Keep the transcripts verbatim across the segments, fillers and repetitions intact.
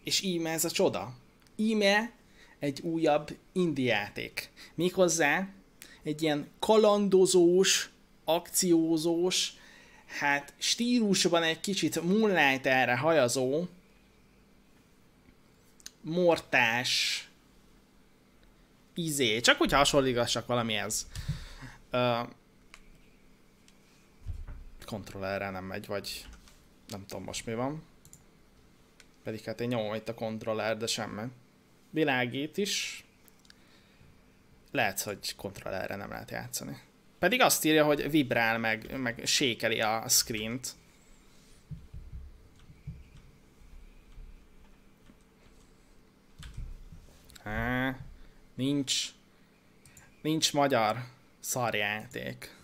És íme ez a csoda. Íme egy újabb indie játék. Méghozzá egy ilyen kalandozós, akciózós, hát stílusban egy kicsit Moonlight-erre hajazó, mortás izé, csak úgy hasonlítgassak valamihez. Uh, kontrollerre nem megy, vagy nem tudom most mi van. Pedig hát én nyomom itt a kontroller, de semmi. Világít is. Lehet, hogy kontrollerre nem lehet játszani. Pedig azt írja, hogy vibrál meg, meg sékeli a screent. Há, nincs. Nincs magyar szarjáték.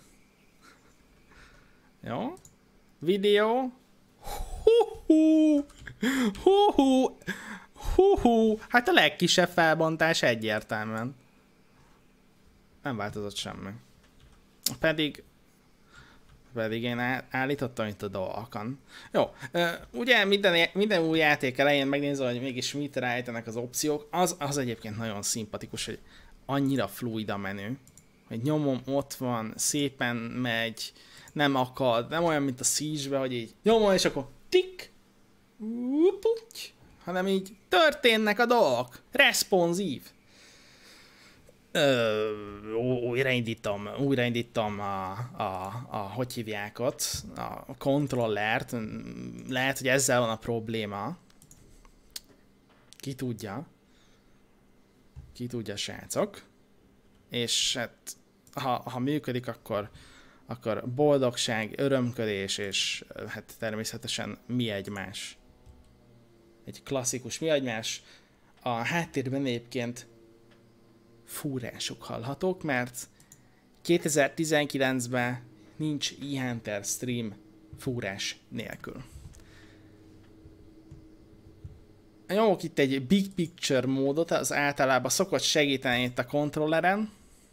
Jó? Videó. Hú-hú. Hú-hú. Hú-hú. Hát a legkisebb felbontás egyértelműen. Nem változott semmi. Pedig... Pedig én állítottam itt a dolgokon. Jó, ugye minden, minden új játék elején megnézve, hogy mégis mit rájtenek az opciók, az, az egyébként nagyon szimpatikus, hogy annyira fluid a menü, hogy nyomom, ott van, szépen megy, nem akad, nem olyan, mint a Siege-be, hogy így nyomom, és akkor tik, uputy, hanem így történnek a dolgok, responsív. Ö, újraindítom, újraindítom a, a, a, hogy hívják ott, a kontrollert, lehet, hogy ezzel van a probléma. Ki tudja. Ki tudja, srácok. És hát, ha, ha működik, akkor, akkor boldogság, örömködés, és hát természetesen mi egymás. Egy klasszikus mi egymás. A háttérben egyébként fúrások hallhatók, mert kétezer-tizenkilencben nincs eHunter stream fúrás nélkül. Nyomok itt egy Big Picture módot, az általában szokott segíteni itt a kontrolleren.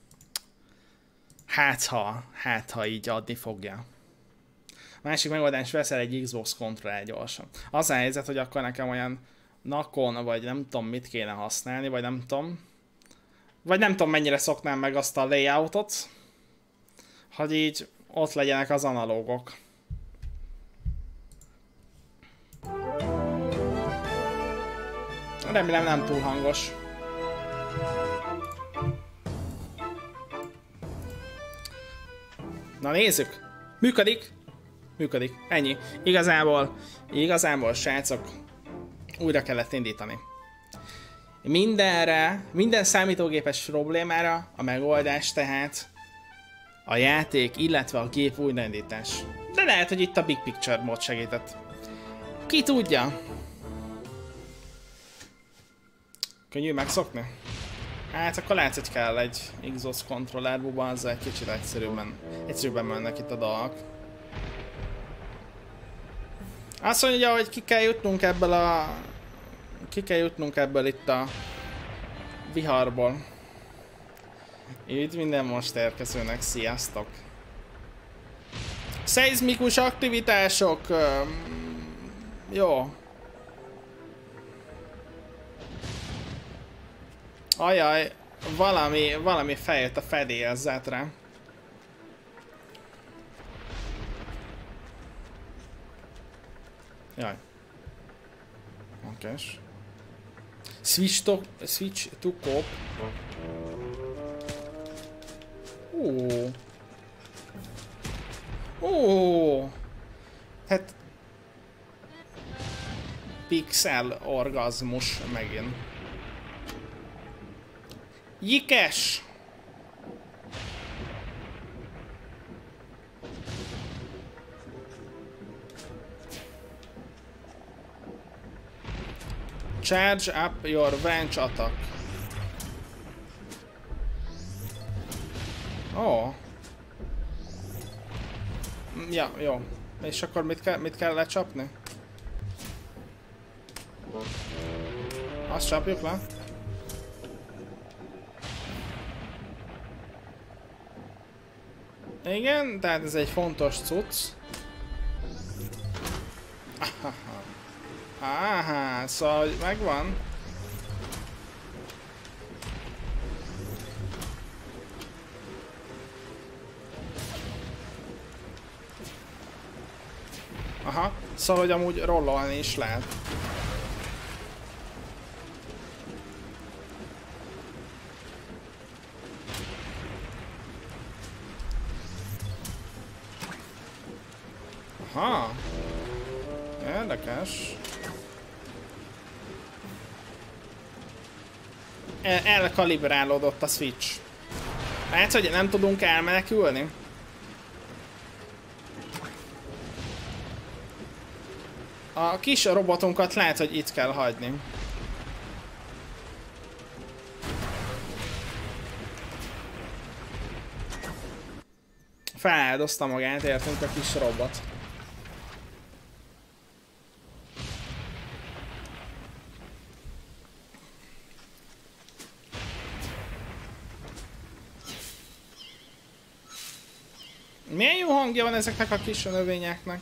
Hát ha, hát ha így adni fogja. A másik megoldás, veszel egy Xbox kontroller gyorsan. Az a helyzet, hogy akkor nekem olyan nakon, vagy nem tudom mit kéne használni, vagy nem tudom. Vagy nem tudom mennyire szoknám meg azt a layoutot, hogy így ott legyenek az analógok. Remélem nem túl hangos. Na nézzük! Működik! Működik. Ennyi. Igazából, igazából srácok, újra kellett indítani. Mindenre, minden számítógépes problémára a megoldás tehát a játék, illetve a gép újraindítás. De lehet, hogy itt a Big Picture mód segített. Ki tudja? Könnyű megszokni? Hát akkor lehet, hogy kell egy Xbox kontroller, buba, azzal egy kicsit egyszerűbben, egyszerűbben mennek itt a dolgok. Azt mondja, hogy ki kell jutnunk ebből a... Ki kell jutnunk ebből itt a viharból. Itt minden most érkezőnek, sziasztok! Szeizmikus aktivitások! Jó. Ajaj, valami, valami feljött a fedélzetre. Jaj. Okés. Switch to, switch to cop. Ó. Ó. Hát... Pixel orgazmus megint. Jikes! Charge up your wrench attack. Ó. Oh. Ja, jó. És akkor mit kell, mit kell lecsapni? Azt csapjuk le? Igen, tehát ez egy fontos cucc. Ahaha. Áhá, szóval hogy megvan. Aha, szóval hogy amúgy rollolni is lehet. Aha. Érdekes. El elkalibrálódott a switch. Látsz, hogy nem tudunk elmenekülni? A kis robotunkat lehet, hogy itt kell hagyni. Feláldozta magát, értünk a kis robot. Milyen jó hangja van ezeknek a kis növényeknek?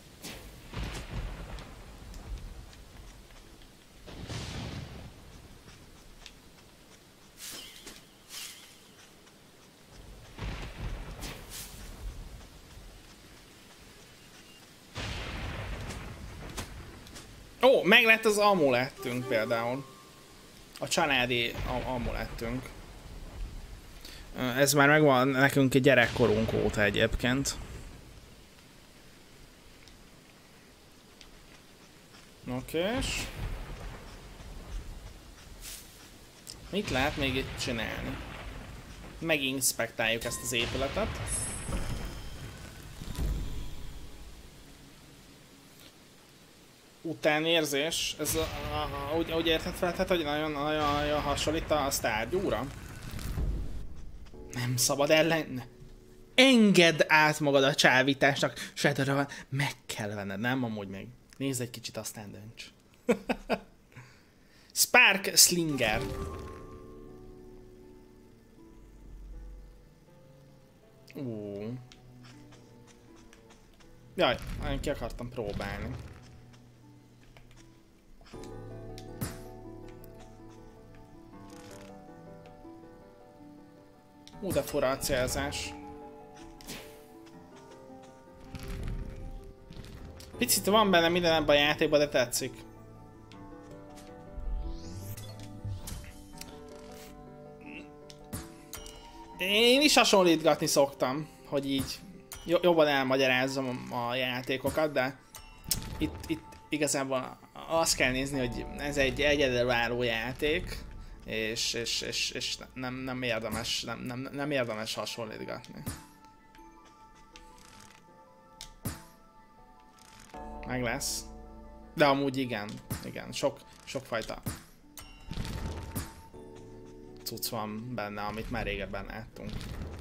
Ó, meg lett az amulettünk például. A családi amulettünk. Ez már megvan nekünk egy gyerekkorunk óta egyébként. Okés. Mit lehet még itt csinálni? Meginspektáljuk ezt az épületet. Utánérzés, ez a, a, úgy, úgy érted fel, tehát, hogy nagyon, nagyon, nagyon hasonlít a sztárgyúra? Nem szabad ellen... Engedd át magad a csábításnak, Shadowrun, meg kell venned, nem? Amúgy meg. Nézd egy kicsit, aztán dönts. Spark Slinger. Ú. Jaj, én ki akartam próbálni. Ú, de fura a célzás. Picit van benne minden ebben a játékban, de tetszik. Én is hasonlítgatni szoktam, hogy így jobban elmagyarázzam a játékokat, de itt, itt igazából azt kell nézni, hogy ez egy egyedülálló játék, és, és, és, és nem, nem, érdemes, nem, nem, nem érdemes hasonlítgatni. Meg lesz. De amúgy igen, igen, sok, sokfajta cucc van benne, amit már régebben láttunk.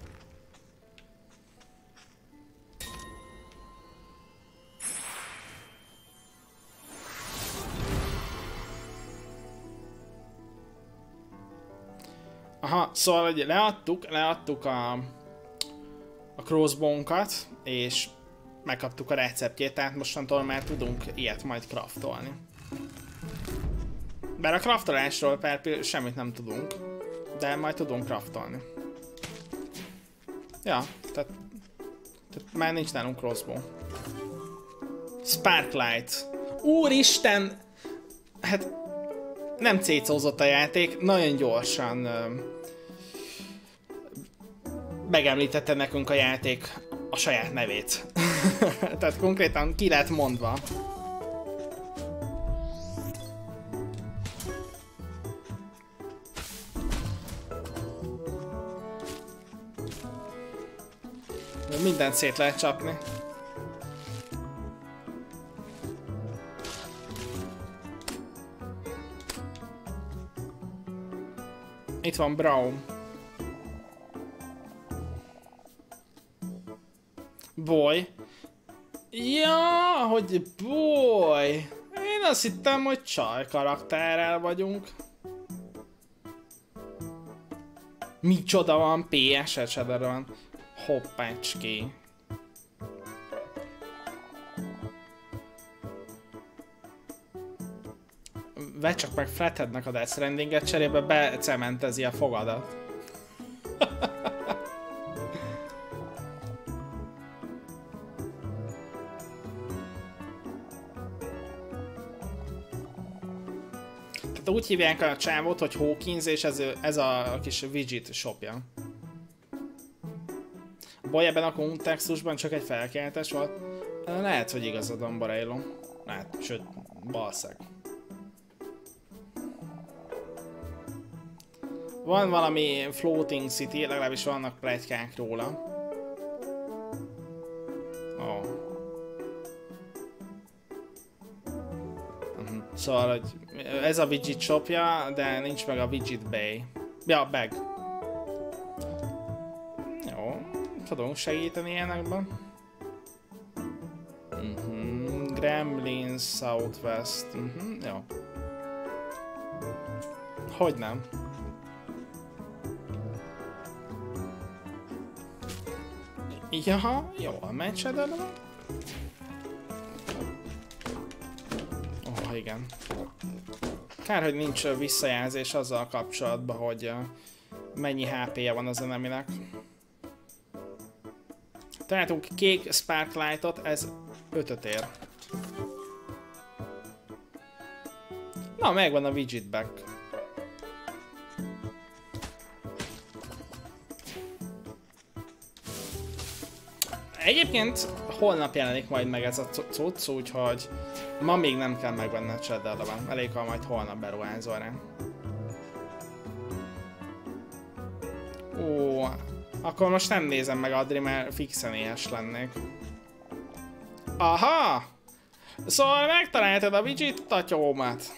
Aha, szóval hogy leadtuk, leadtuk a, a crossbow-nkat, és megkaptuk a receptjét, tehát mostantól már tudunk ilyet majd craftolni. Bár a craftolásról per semmit nem tudunk, de majd tudunk craftolni. Ja, tehát, tehát már nincs nálunk crossbow. Sparklight. Úristen! Hát nem cécózott a játék, nagyon gyorsan ö, megemlítette nekünk a játék a saját nevét. Tehát konkrétan ki lett mondva. Mindent szét lehet csapni. Itt van Brown. Boy. Ja, hogy boy. Én azt hittem, hogy csaj karakterrel vagyunk. Micsoda van pé es-es van. Hoppácski. Vedd csak meg Flatheadnek a Death Strandinget, cserébe becementezi a fogadat. Tehát úgy hívják a csávót, hogy Hawkins, és ez, ez a kis widget shopja. A baj ebben a kontextusban csak egy felkeltés volt. Lehet, hogy igazad van, Borello. Lehet, sőt, balszeg. Van valami Floating City, legalábbis vannak pletykák róla. Oh. Uh-huh. Szóval, hogy ez a widget shopja, de nincs meg a widget bay. Ja, bag. Jó, tudunk segíteni ilyenekben. Uh-huh. Gremlins Southwest. Uh-huh. Jó. Hogy nem? Jaha, jól megy Shadowban. Ó, oh, igen. Kár, hogy nincs visszajelzés azzal kapcsolatban, hogy mennyi há pé-je van az eneminek. Találtunk kék Sparklight-ot, ez ötöt ér. Na, megvan a widget back. Egyébként holnap jelenik majd meg ez a cucc, úgyhogy ma még nem kell megvenni a Shadowban. Elég, ha majd holnap beruházol rá. Ó, akkor most nem nézem meg, Adri, mert fixen éhes lennék. Aha! Szóval megtaláltad a widget tatyómat.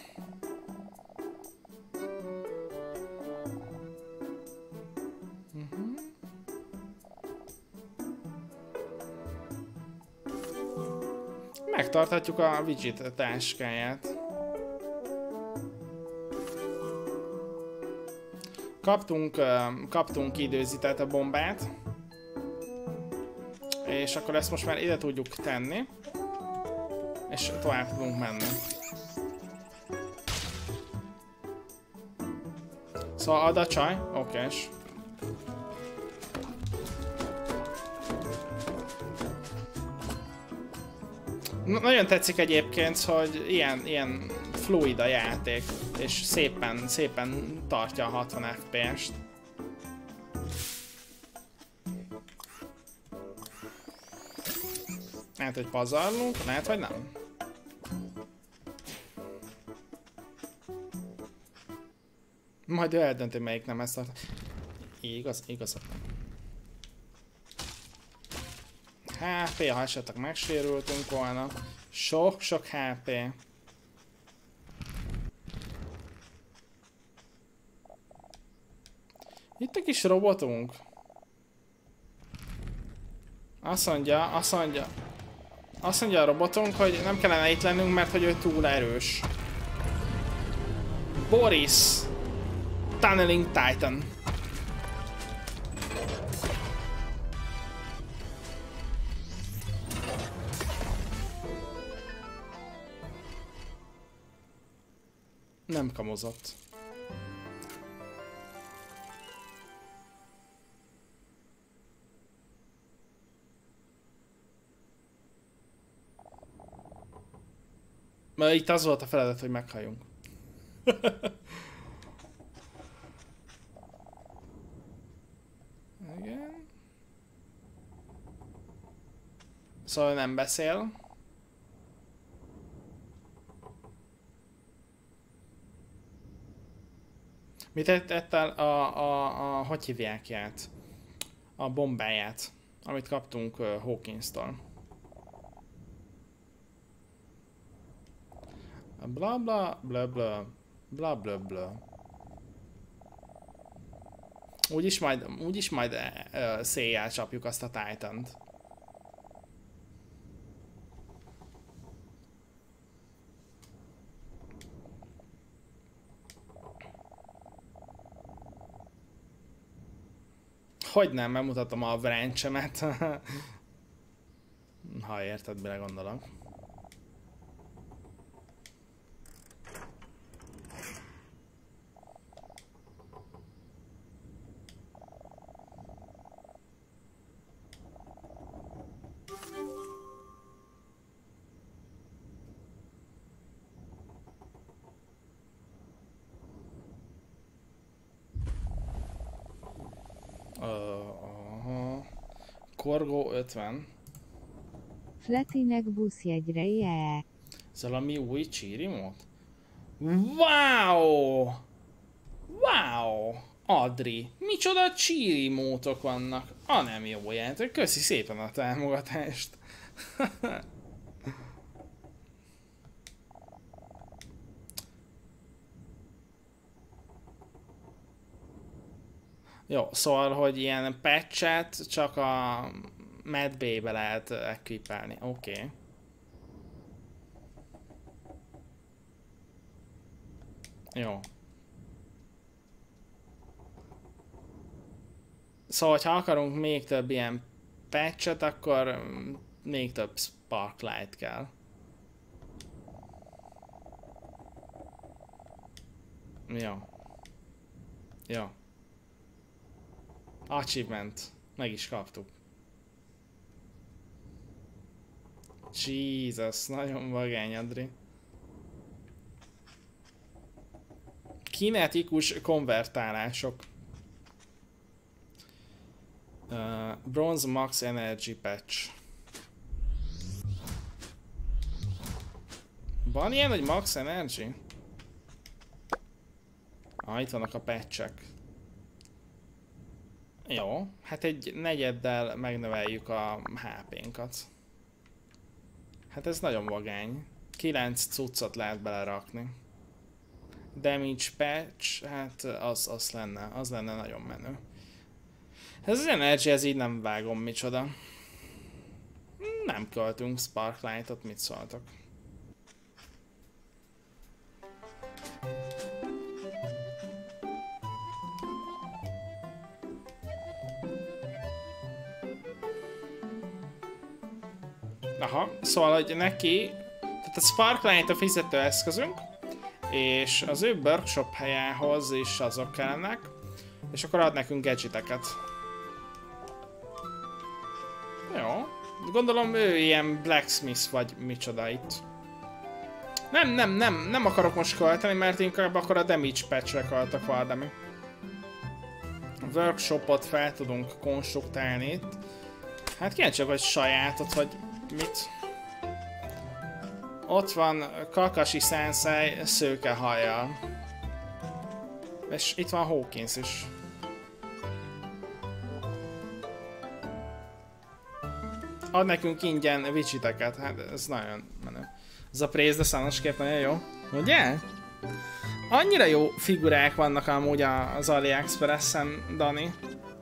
Megtarthatjuk a widget táskáját. Kaptunk, kaptunk időzített a bombát. És akkor ezt most már ide tudjuk tenni. És tovább tudunk menni. Szóval ad a csaj, okés. Nagyon tetszik egyébként, hogy ilyen, ilyen fluid a játék, és szépen, szépen tartja a hatvan ef pé est. Lehet, hogy pazarlunk, lehet, hogy nem. Majd ő eldönti, melyik nem ezt tart. Igaz, igaz. há pé, ha esetleg megsérültünk volna. Sok-sok há pé. Itt egy kis robotunk. Azt mondja, azt mondja. Azt mondja a robotunk, hogy nem kellene itt lennünk, mert hogy ő túl erős. Boris. Tunneling Titan. Nem kamozott. Mert itt az volt a feladat, hogy meghalljunk. Igen. Szóval nem beszél. Mit tett el a, a, a, hogy hívják ját? A bombáját, amit kaptunk uh, Hawkins-tól. Bla bla bla bla bla bla bla. Úgyis majd, úgyis majd uh, széjjel csapjuk azt a Titant. Hogy nem, megmutatom a branchemet. Ha érted, mire gondolok. Korgó ötven. Fletinek buszjegyre, yeah. Ez valami új csírimót? Wow! Wow! Adri, micsoda csírimótok vannak. A nem jó játék. Köszi szépen a támogatást. Jó, szóval, hogy ilyen patchet csak a medbébe lehet equipelni. Oké. Okay. Jó. Szóval, ha akarunk még több ilyen patchet, akkor még több Sparklight kell. Jó. Jó. Achievement. Meg is kaptuk. Jesus, nagyon vagány, Adri. Kinetikus konvertálások. Uh, Bronze Max Energy Patch. Van ilyen, hogy Max Energy? Ah, itt vannak a patchek. Jó, hát egy negyeddel megnöveljük a há pénkat. Hát ez nagyon vagány. kilenc cuccot lehet belerakni. Damage patch, hát az, az lenne, az lenne nagyon menő. Ez az energy, ez így nem vágom, micsoda. Nem költünk Sparklightot, mit szóltak? Aha, szóval, hogy neki, tehát a Sparklight a fizetőeszközünk, és az ő workshop helyához is azok kellenek, és akkor ad nekünk gadgeteket. Jó, gondolom ő ilyen blacksmith vagy micsoda itt. Nem, nem, nem, nem akarok most költeni, mert inkább akkor a damage patchre költök valami. A workshopot fel tudunk konstruktálni itt. Hát kíváncsiak, hogy sajátot, hogy mit? Ott van Kakashi Sensei szőke hajjal. És itt van Hawkins is. Ad nekünk ingyen widgeteket, hát ez nagyon menő. Ez a Praise the Sun-os kép nagyon jó. Ugye? Annyira jó figurák vannak amúgy az AliExpressen, Dani.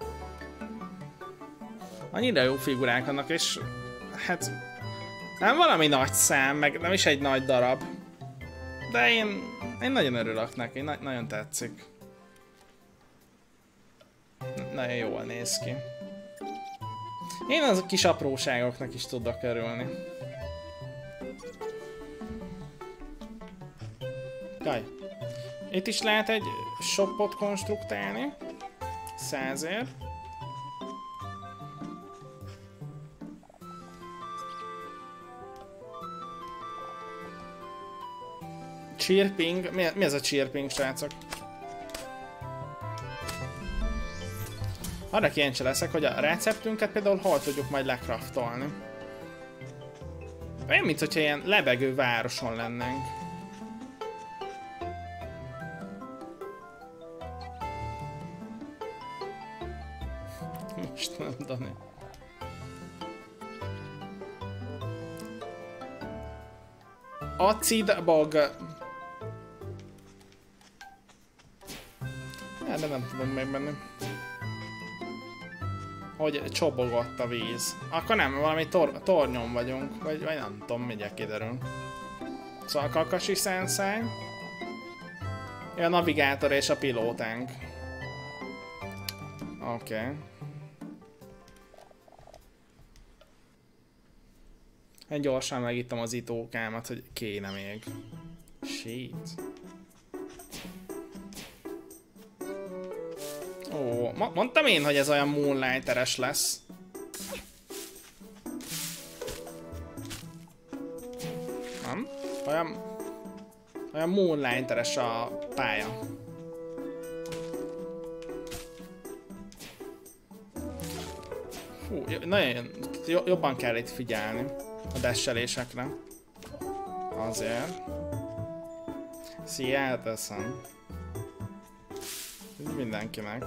Annyira jó figurák vannak, és hát nem valami nagy szám, meg nem is egy nagy darab. De én, én nagyon örülök neki, na nagyon tetszik. Nagyon jól néz ki. Én azok kis apróságoknak is tudok örülni. Jaj. Itt is lehet egy shopot konstruktálni. Százért. Chirping. Mi, mi ez a chirping, srácok? Arra kíváncsi leszek, hogy a receptünket például hol tudjuk majd lekraftolni. Olyan, mint hogyha ilyen lebegő városon lennénk. Most nem, Dani. Acid bog. Ja, de nem tudom megmenni. Hogy csobogott a víz. Akkor nem, valami tor tornyon vagyunk, vagy, vagy nem tudom, mindjárt kiderül. Szóval a Kakashi Sensei. A navigátor és a pilótánk. Oké. Okay. Én gyorsan megittem az itókámat, hogy kéne még. Shit. Ó, mondtam én, hogy ez olyan Moonlighter-es lesz. Nem? Olyan... Olyan Moonlighter-es a pálya. Fú, nagyon jobban kell itt figyelni a dashelésekre. Azért. Szia, elteszem. Mindenkinek.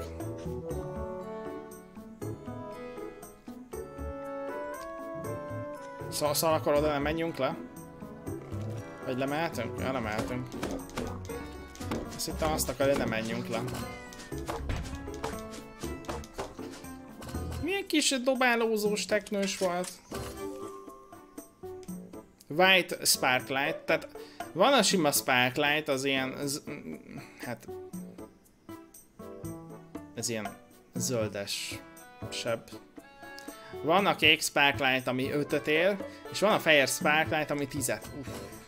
Szóval, szóval akkor oda nem menjünk le? Vagy lemehetünk? Ja, lemehetünk. Azt hittem azt akar, hogy ne menjünk le. Milyen kis dobálózós teknős volt. White Sparklight, tehát van a sima Sparklight, az ilyen, hát, ez ilyen zöldes sebb. Van a kék Sparklight, ami ötöt ér, és van a fehér Sparklight, ami tízet. Uff.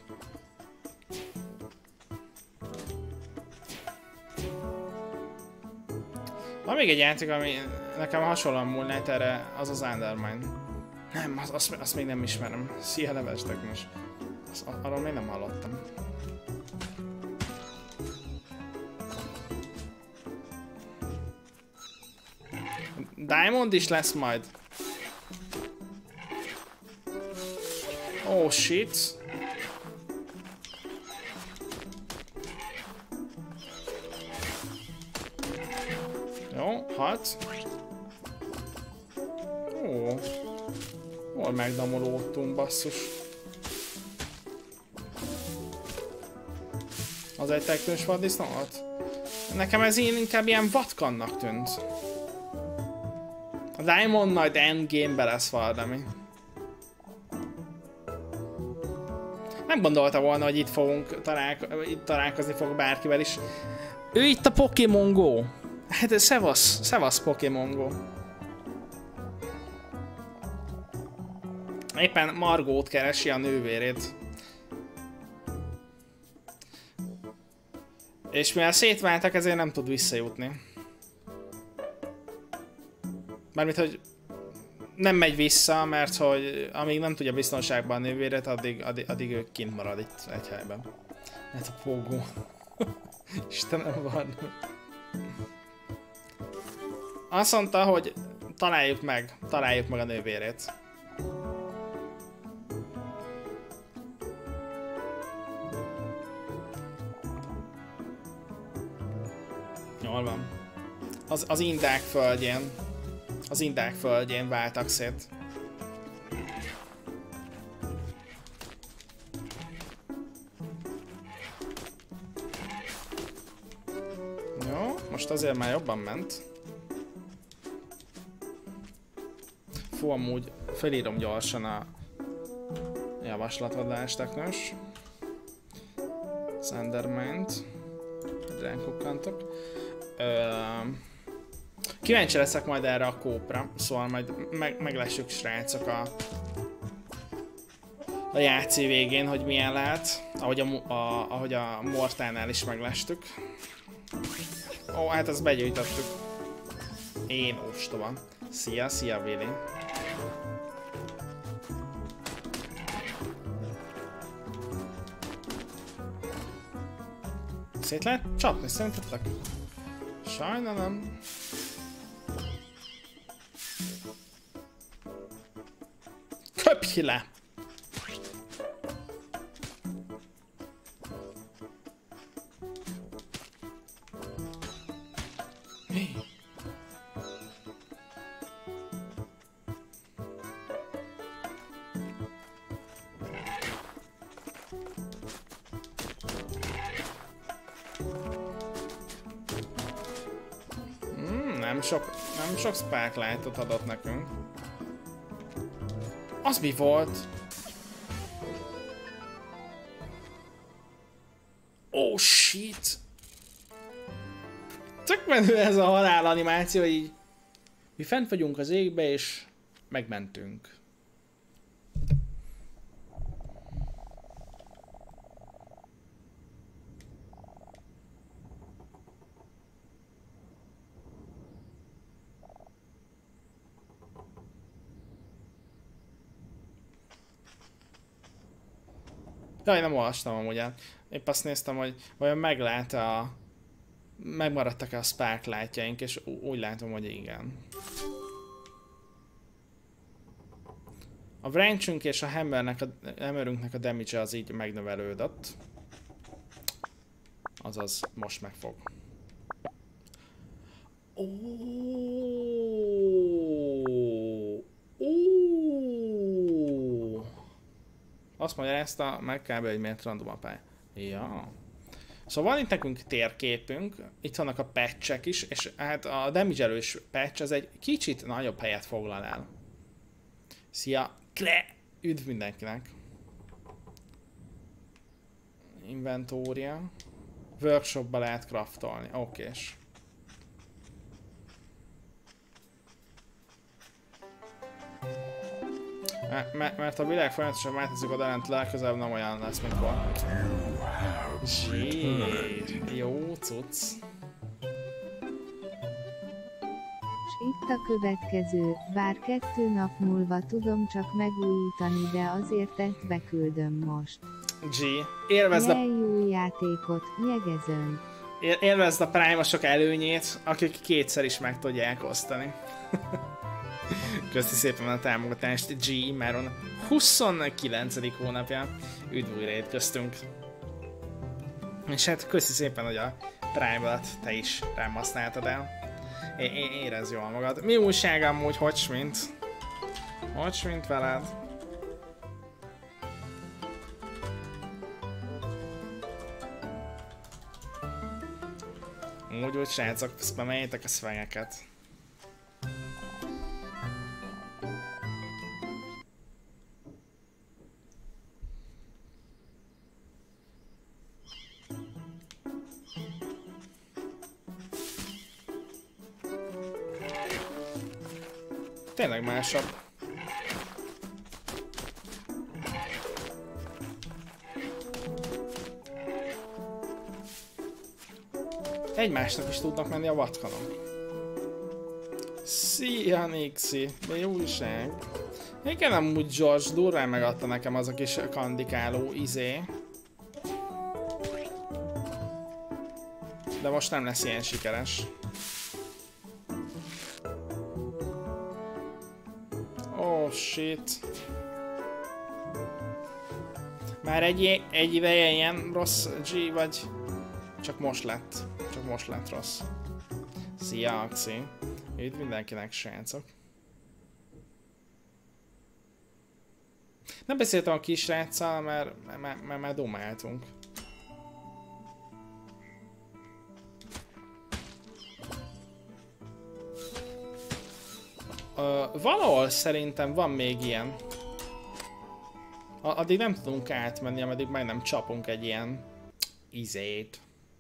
Van még egy játék, ami nekem hasonlóan múlnát erre, az az Undermine. Nem, azt, azt, azt még nem ismerem. Szia, leves teknős. Arról még nem hallottam. Diamond is lesz majd. Oh shit. Jó, hat. Ó. Hol megdamolódtunk, basszus. Az egy teknős vaddisznó volt? Nekem ez inkább ilyen vatkannak tűnt. A Diamond majd endgame-be lesz valami. Nem gondolta volna, hogy itt fogunk találko itt találkozni fog bárkivel is. Ő itt a Pokémon Go. Hát szevasz, szevasz Pokémon Go. Éppen Margót keresi, a nővérét. És mivel szétváltak, ezért nem tud visszajutni. Mármint, hogy nem megy vissza, mert hogy amíg nem tudja biztonságban a nővéret, addig, addig, addig ő kint marad itt egy helyben. Hát a Pogo. Istenem van. Azt mondta, hogy találjuk meg, találjuk meg a nővérét. Jól van. Az, az Indák földjén. Az Indák földjén váltak szét. Jó, most azért már jobban ment. Fú, amúgy felírom gyorsan a javaslatodást, teknős. Endermine-t. Ránkukkantok. Kíváncsi leszek majd erre a kópra, szóval majd meg, meglessük, srácok, a, a játszi végén, hogy milyen lehet, ahogy a, a, ahogy a Mortánál is meglestük. Ó, hát ezt begyűjtöttük. Én ostoba. Szia, szia, Willy. Szét lehet csapni, szerintetek? Sajnálom. Köpj le! Nem sok, nem sok Sparklight-ot adott nekünk. Az mi volt? Oh shit! Tök menő ez a halál animáció, hogy így mi fent vagyunk az égbe és megmentünk. Jaj, nem olvastam amúgy el. Épp azt néztem, hogy vajon meglát a... megmaradtak-e a Sparklightjaink, és úgy látom, hogy igen. A wrenchünk és a hammernek a, hammerünknek a damage az így megnövelődött. Azaz, most megfog. Óóóóó. Óóóóó. Azt magyarázta meg kb. Hogy miért random a pálya. Ja. Szóval van itt nekünk térképünk, itt vannak a patchek is, és hát a damage-elős patch az egy kicsit nagyobb helyet foglal el. Szia! Kle! Üdv mindenkinek! Inventória. Workshopba lehet craftolni. Okés. Mert a világ folyamatosan változik, oda lent legközelebb nem olyan lesz, mint volt. Zsír, jó cucc. S itt a következő, bár kettő nap múlva tudom csak megújítani, de azért ezt beküldöm most. G, élvezd a... jó játékot, nyegezőn. Élvezd a Prime-osok előnyét, akik kétszer is meg tudják osztani. Köszi szépen a támogatást, G, már a huszonkilencedik hónapja. Üdv újra itt köztünk. És hát köszi szépen, hogy a Prime-ot te is rám használtad el. É é érezd jól magad. Mi újság amúgy, hogy mint? Hogy mint veled? Úgy, úgy srácok, spameljétek a szvegeket. Tényleg másabb. Egymásnak is tudnak menni a vatkanok. Szia Nixi, mi újság? Igen, amúgy George durván megadta nekem az a kis kandikáló izé. De most nem lesz ilyen sikeres. Oh shit. Már egy, egy ideje ilyen rossz G, vagy csak most lett? Csak most lett rossz. Szia Axi. Itt mindenkinek srácok. Nem beszéltem a kisráccal, mert mert, mert, mert domáltunk. Uh, valahol szerintem van még ilyen. Addig nem tudunk átmenni, ameddig meg nem csapunk egy ilyen izét.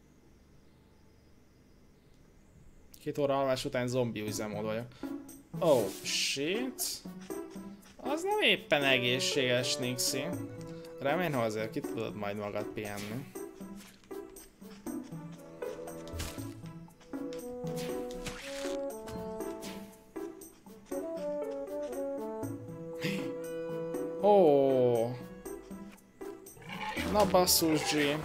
Két óra alvás után zombi üzemmód vagyok. Oh shit. Az nem éppen egészséges, Nixi. Remélem, hogy azért ki tudod majd magad pihenni. Ó. Oh. Na basszus, G.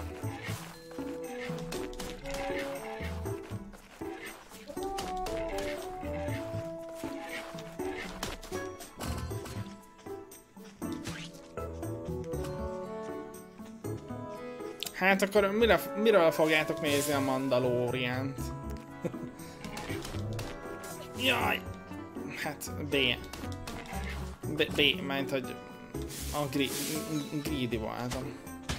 Hát akkor mire, miről fogjátok nézni a Mandaloriant? Jaj! Hát B. B, B mert hogy a gri, greedy voltam.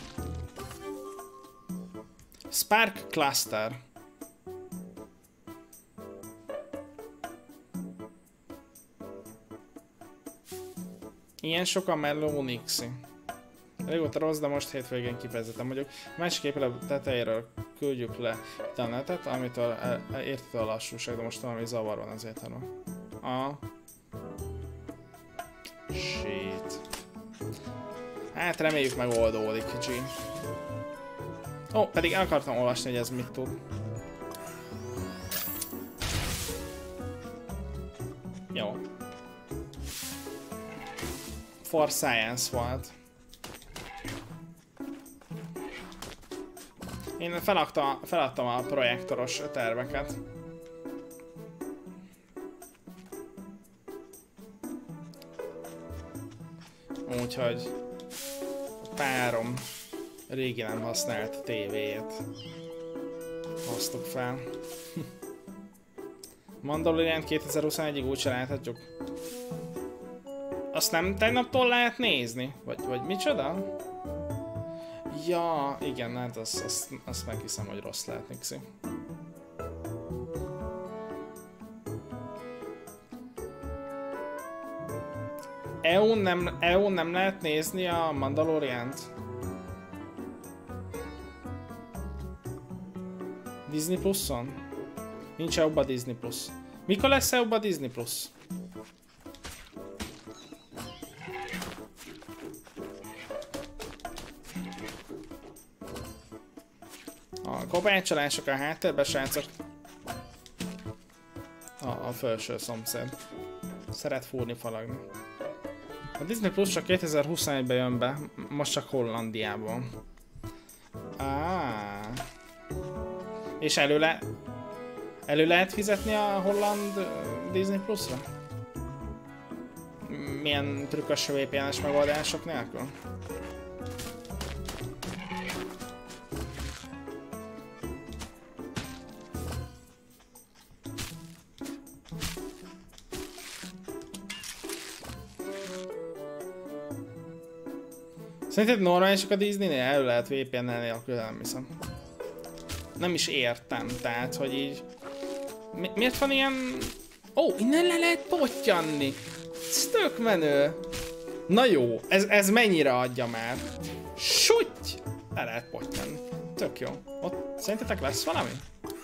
Spark Cluster. Ilyen sokan melló Nixi. Régóta rossz, de most hétvégén kifejezetten vagyok. Másik épület tetejéről küldjük le a netet, amitől érted a lassúság, de most valami zavar van az értelme. A. Shit. Hát reméljük megoldódik, G. Ó, oh, pedig el akartam olvasni, hogy ez mit tud. Jó. For Science volt. Én feladtam, feladtam a projektoros terveket. Úgyhogy párom régi nem használt tévéjét hoztuk fel. Mandalorian kétezer-huszonegyig úgy sem láthatjuk. Azt nem tegnaptól lehet nézni? Vagy, vagy micsoda? Ja, igen, hát azt, azt, azt meghiszem, hogy rossz lehet, Nixi. é u nem, é u nem lehet nézni a Mandaloriant? Disney Pluson? Nincs é u-ba Disney Plus. Mikor lesz é u-ba Disney Plus? A kopácsolások a háttérben, srácok. A, a felső szomszéd. Szeret fúrni, falagni. A Disney Plus csak kétezer-huszonegyben jön be, most csak Hollandiából. Ah. És elő, le... elő lehet fizetni a holland Disney Plus-ra? Milyen trükkös vé pé en-es megoldások nélkül? Szerinted normálisak a Disney-nél? Elő lehet vé pé en-nel nélkül, nem hiszem. Nem is értem, tehát, hogy így... Mi miért van ilyen... Ó, oh, innen le lehet pottyanni! Ez tök menő! Na jó, ez, ez mennyire adja már? Sütty! Le lehet pottyanni. Tök jó. Ott szerintetek lesz valami?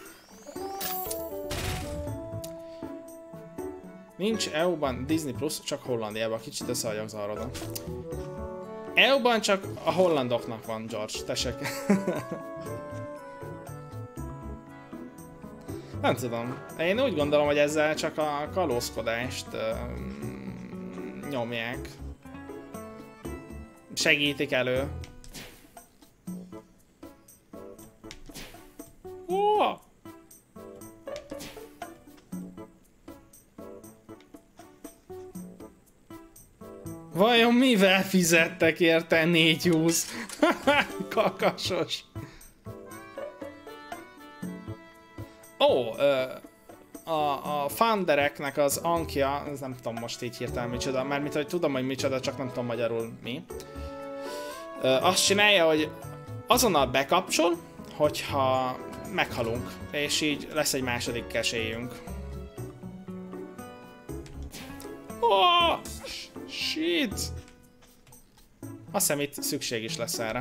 Nincs é u-ban Disney Plus, csak Hollandiában. Kicsit össze vagyok zavarodva. é u-ban csak a hollandoknak van, George, tessék. Nem tudom. Én úgy gondolom, hogy ezzel csak a kalózkodást um, nyomják. Segítik elő. Oh! Vajon mivel fizettek érte négyhúsz? Kakasos. Ó, oh, a, a Foundereknek az Ankia, ez nem tudom most így hirtelen micsoda, mármint hogy tudom, hogy micsoda, csak nem tudom magyarul mi. Ö, azt csinálja, hogy azonnal bekapcsol, hogyha meghalunk, és így lesz egy második kesélyünk. Oh, shit! Azt hiszem itt szükség is lesz erre.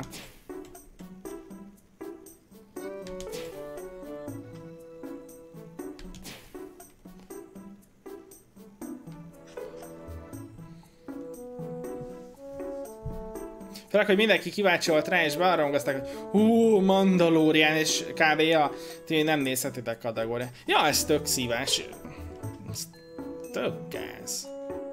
Főleg, hogy mindenki kíváncsi volt rá, és bearrongozták, hogy hú, Mandalorian, és kb. A ti nem nézhetitek kategóriát. Ja, ez tök szívás. Ez tök gáz.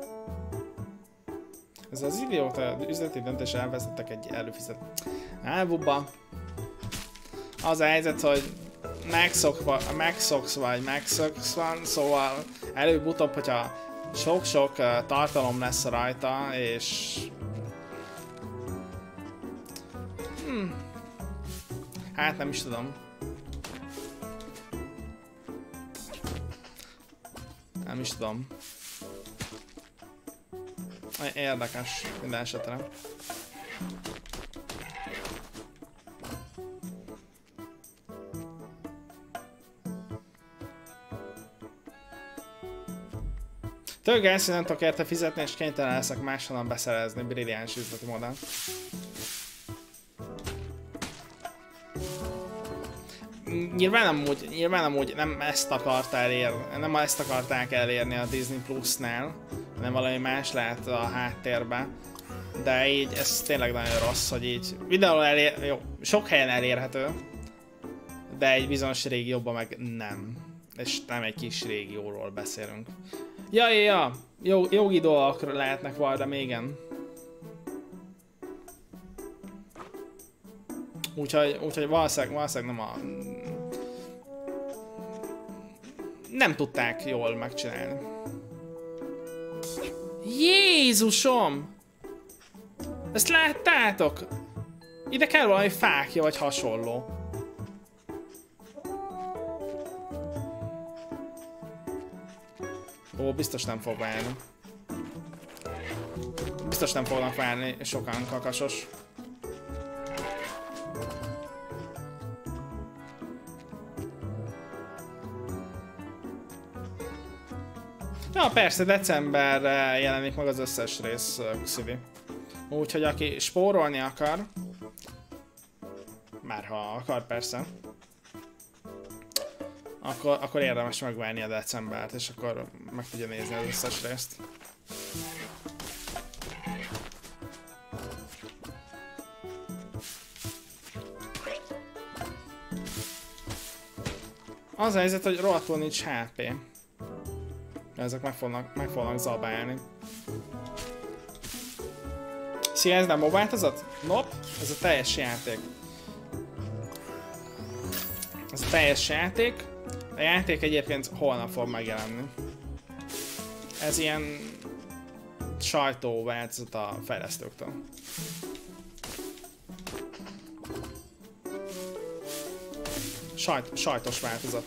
Ez az idióta üzleti döntés elvezettek egy előfizet. Elbubba. Az a helyzet, hogy megszokva, megszoksz vagy megszoksz van, szóval előbb-utóbb, hogyha sok-sok uh, tartalom lesz rajta, és... Hmm. Hát nem is tudom. Nem is tudom. Érdekes minden esetre. Tök gáz, hogy nem tudok érte fizetni, és kénytelen leszek máshonnan beszerezni. Brilliáns üzleti modell. Nyilván amúgy, nyilván amúgy nem ezt akarta elérni, nem ezt akarták elérni a Disney Plus-nál, hanem valami más lehet a háttérben. De így ez tényleg nagyon rossz, hogy így videóról elér, jó, sok helyen elérhető, de egy bizonyos régióban meg nem. És nem egy kis régióról beszélünk. Ja, ja, ja, jó, jogi dolgok lehetnek valami, igen. Úgyhogy, úgyhogy valószínűleg, valószínűleg nem a... Nem tudták jól megcsinálni. Jézusom! Ezt láttátok? Ide kell valami fákja vagy hasonló. Ó, biztos nem fog várni. Biztos nem fognak várni sokan, kakasos. Ja, persze, decemberre jelenik meg az összes rész, Xivi. Úgyhogy aki spórolni akar, már ha akar persze, akkor, akkor érdemes megvárni a decembert, és akkor meg tudja nézni az összes részt. Az a helyzet, hogy rohadtul nincs há pé. Ezek meg fognak, meg fognak zabálni. Szia, ez nem a változat? Nope, ez a teljes játék. Ez a teljes játék. A játék egyébként holnap fog megjelenni. Ez ilyen sajtóváltozat a fejlesztőktől. Sajt, sajtos változat.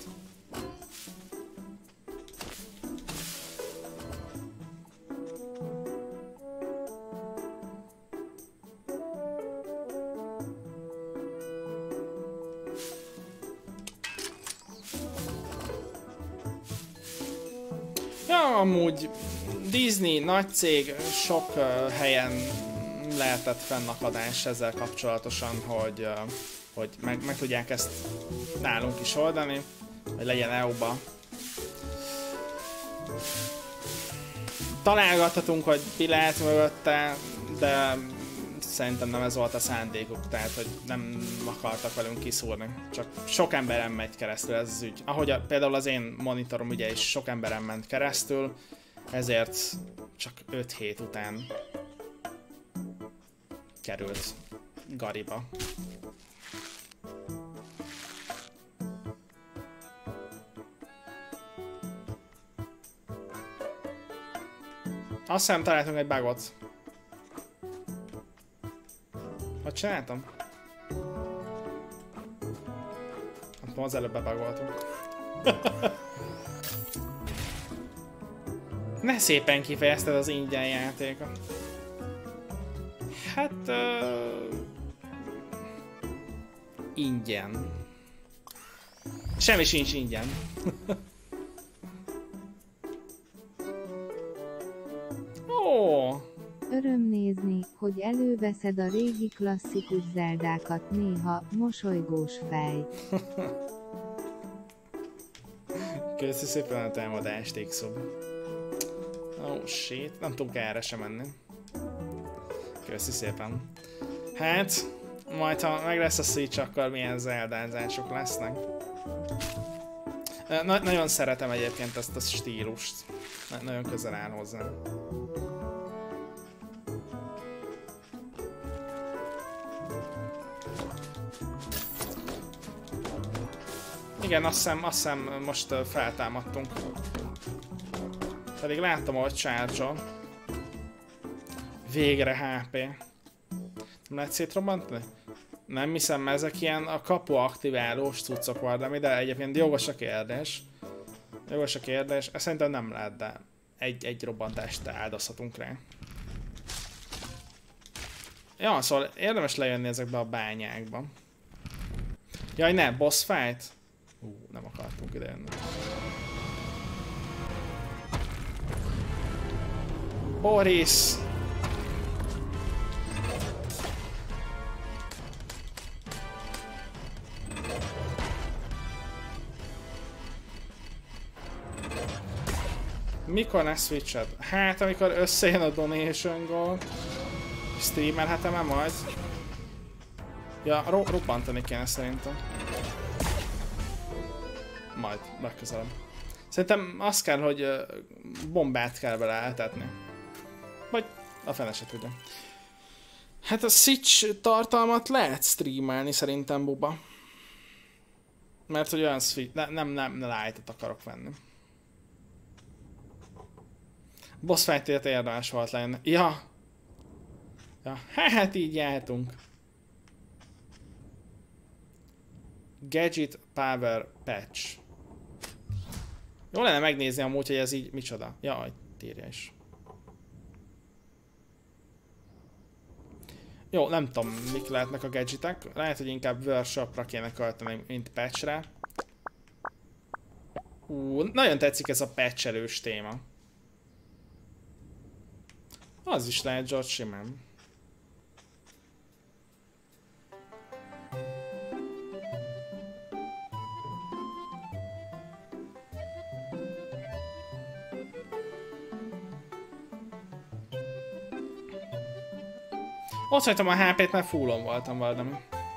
Ja, amúgy Disney, nagy cég, sok uh, helyen lehetett fennakadás ezzel kapcsolatosan, hogy, uh, hogy meg, meg tudják ezt nálunk is oldani, hogy legyen é u-ba. Találgathatunk, hogy mi lehet mögötte, de szerintem nem ez volt a szándékuk, tehát hogy nem akartak velünk kiszúrni. Csak sok emberen megy keresztül ez az ügy. Ahogy a, például az én monitorom ugye is sok emberen ment keresztül, ezért csak öt hét után került gariba. Azt hiszem találtunk egy bugot. Hogy csináltam? Nem tudom, az előbb bebugoltunk. Ne szépen kifejezted az ingyen játékot. Hát... Uh, ingyen. Semmi sincs ingyen. Ó! Öröm nézni, hogy előveszed a régi klasszikus Zeldákat néha, mosolygós fej. Köszi szépen a támadást, X-ob. Oh shit, nem tudunk erre sem menni. Köszi szépen. Hát, majd ha meg lesz a Switch, akkor milyen zeldázások lesznek. Na nagyon szeretem egyébként ezt a stílust. Na nagyon közel áll hozzám. Igen, azt hiszem, azt hiszem most feltámadtunk. Pedig láttam, ahogy charge-ol. Végre há pé. Nem lehet szétrobbantani? Nem hiszem, mert ezek ilyen a kapu aktiválós cuccok valami, de egyébként jogos a kérdés. Jogos a kérdés. Ezt szerintem nem lehet, de egy, egy robbantást áldozhatunk rá. Ja, szóval érdemes lejönni ezekbe a bányákba. Jaj, ne, boss fight? Ú, nem akartunk ide jönni. Boris! Mikor ne switched? Hát, amikor összejön a donation goal. Streamelhetem el majd? Ja, ro robbantani kéne szerintem. Majd, legközelebb. Szerintem azt kell, hogy bombát kell bele eltetni. Vagy a fene se tudja. Hát a Switch tartalmat lehet streamelni szerintem, Buba. Mert hogy olyan Switch... Ne, nem, nem, light-ot akarok venni. Boss fight-ért érdemes volt lenni. Ja! Ja, hát így jártunk. Gadget Power Patch. Jó lenne megnézni amúgy, hogy ez így micsoda. Jaj, írja is. Jó, nem tudom, mik lehetnek a gadgetek. Lehet, hogy inkább workshopra kéne költeni, mint patchre. Ú, nagyon tetszik ez a patchelős téma. Az is lehet, George simán. Ott hagytam a há pét, mert fullon voltam valami.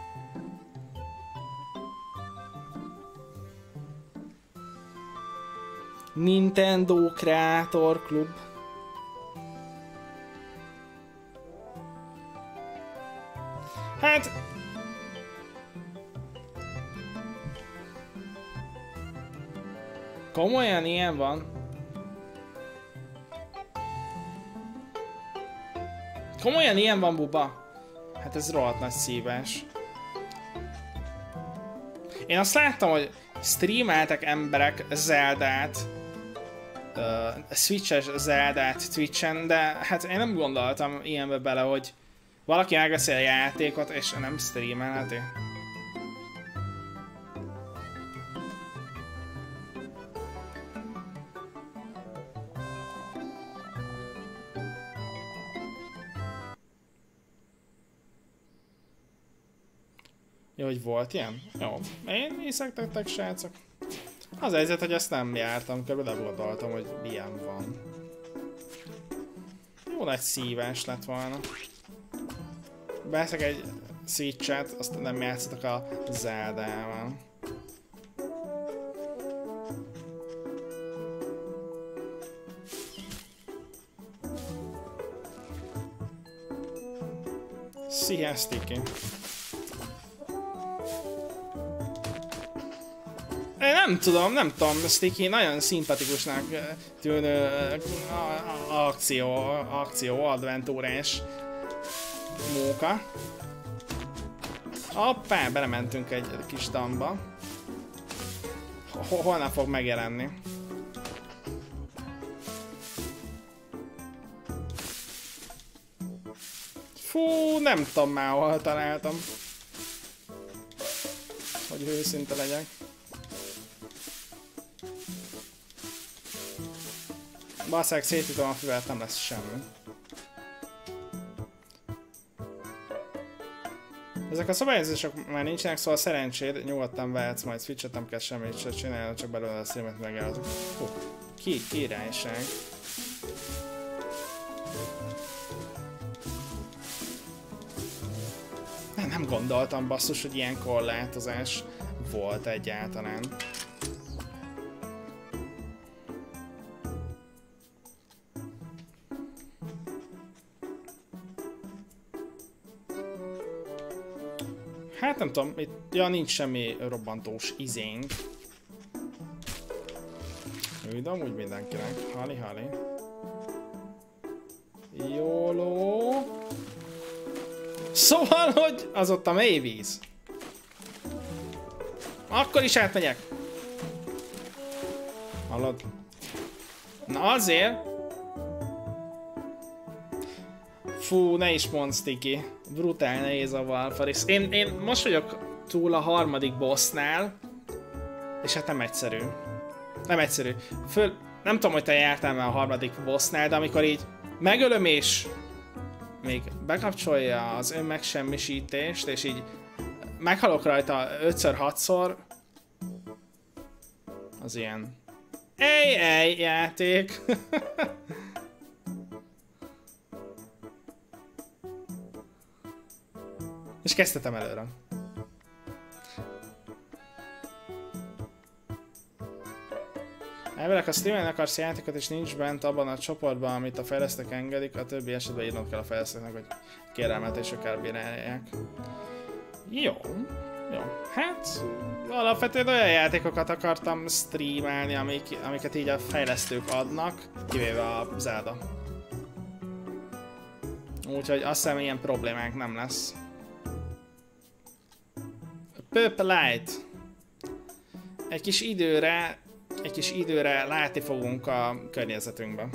Nintendo Creator Club. Hát... komolyan ilyen van? Komolyan ilyen van, buba? Hát ez rohadt nagy szívás. Én azt láttam, hogy streameltek emberek Zeldát, uh, Switches Zeldát Twitchen, de hát én nem gondoltam ilyenbe bele, hogy valaki megveszi a játékot és nem streamelheti. Jó, hogy volt ilyen? Jó. Én hiszektek, srácok. Az a helyzet, hogy ezt nem jártam, kb. Nem gondoltam, hogy milyen van. Jó nagy szívás lett volna. Veszek egy Switch-et, azt nem játszatok a Zeldával. Szia, Sticky! Nem tudom, nem tudom, Sticky nagyon szimpatikusnak tűnő akció, akció, adventúrás móka. Hoppá, belementünk egy kis damba. Holnap fog megjelenni. Fú, nem tudom már hol találtam. Hogy őszinte legyek. Basszák, szétítom a füvet, nem lesz semmi. Ezek a szabályozások már nincsenek, szóval szerencséd, nyugodtan vehetsz majd Switch-et, nem kell semmit se csinálni, csak belőle a streamet megállod. Hú, ki, királyság. Nem, nem gondoltam, basszus, hogy ilyen korlátozás volt egyáltalán. Hát nem tudom, itt ja, nincs semmi robbantós izénk. Úgy, de amúgy mindenkinek. Hali, hali. Jóló. Szóval, hogy az ott a mélyvíz. Akkor is átmegyek. Hallod? Na azért. Fú, ne is mondd, Sticky. Brutál nehéz a Valfaris. Én, én most vagyok túl a harmadik bossnál, és hát nem egyszerű. Nem egyszerű. Föl, nem tudom, hogy te jártál már a harmadik bossnál, de amikor így megölöm és még bekapcsolja az önmegsemmisítést, és így meghalok rajta ötször-hatszor, az ilyen ej, ej, játék. És kezdhetem előre. Elvileg, ha streamen akarsz játékot és nincs bent abban a csoportban, amit a fejlesztők engedik, a többi esetben írnod kell a fejlesztőknek, hogy kérelmet és akár bírálják. Jó. Jó. Hát, alapvetően olyan játékokat akartam streamelni, amik, amiket így a fejlesztők adnak, kivéve a Zelda. Úgyhogy azt hiszem ilyen problémánk nem lesz. Purple Light. Egy kis időre, egy kis időre látni fogunk a környezetünkben.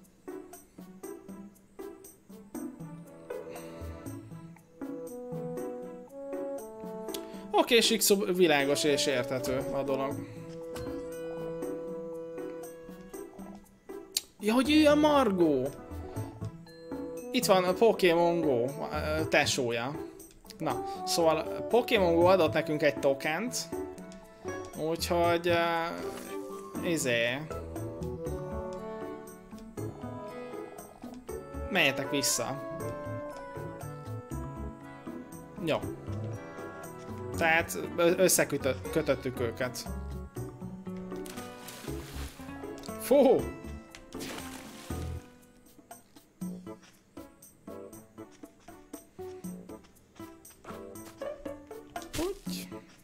Oké, okay, Sixu, világos és érthető a dolog. Ja, hogy ő a Margó! Itt van a Pokémon Go tesója. Na, szóval Pokémon Go adott nekünk egy tokent. Úgyhogy... Uh, izé... Menjetek vissza. Jó. Tehát összekötöttük őket. Fú! Úgy.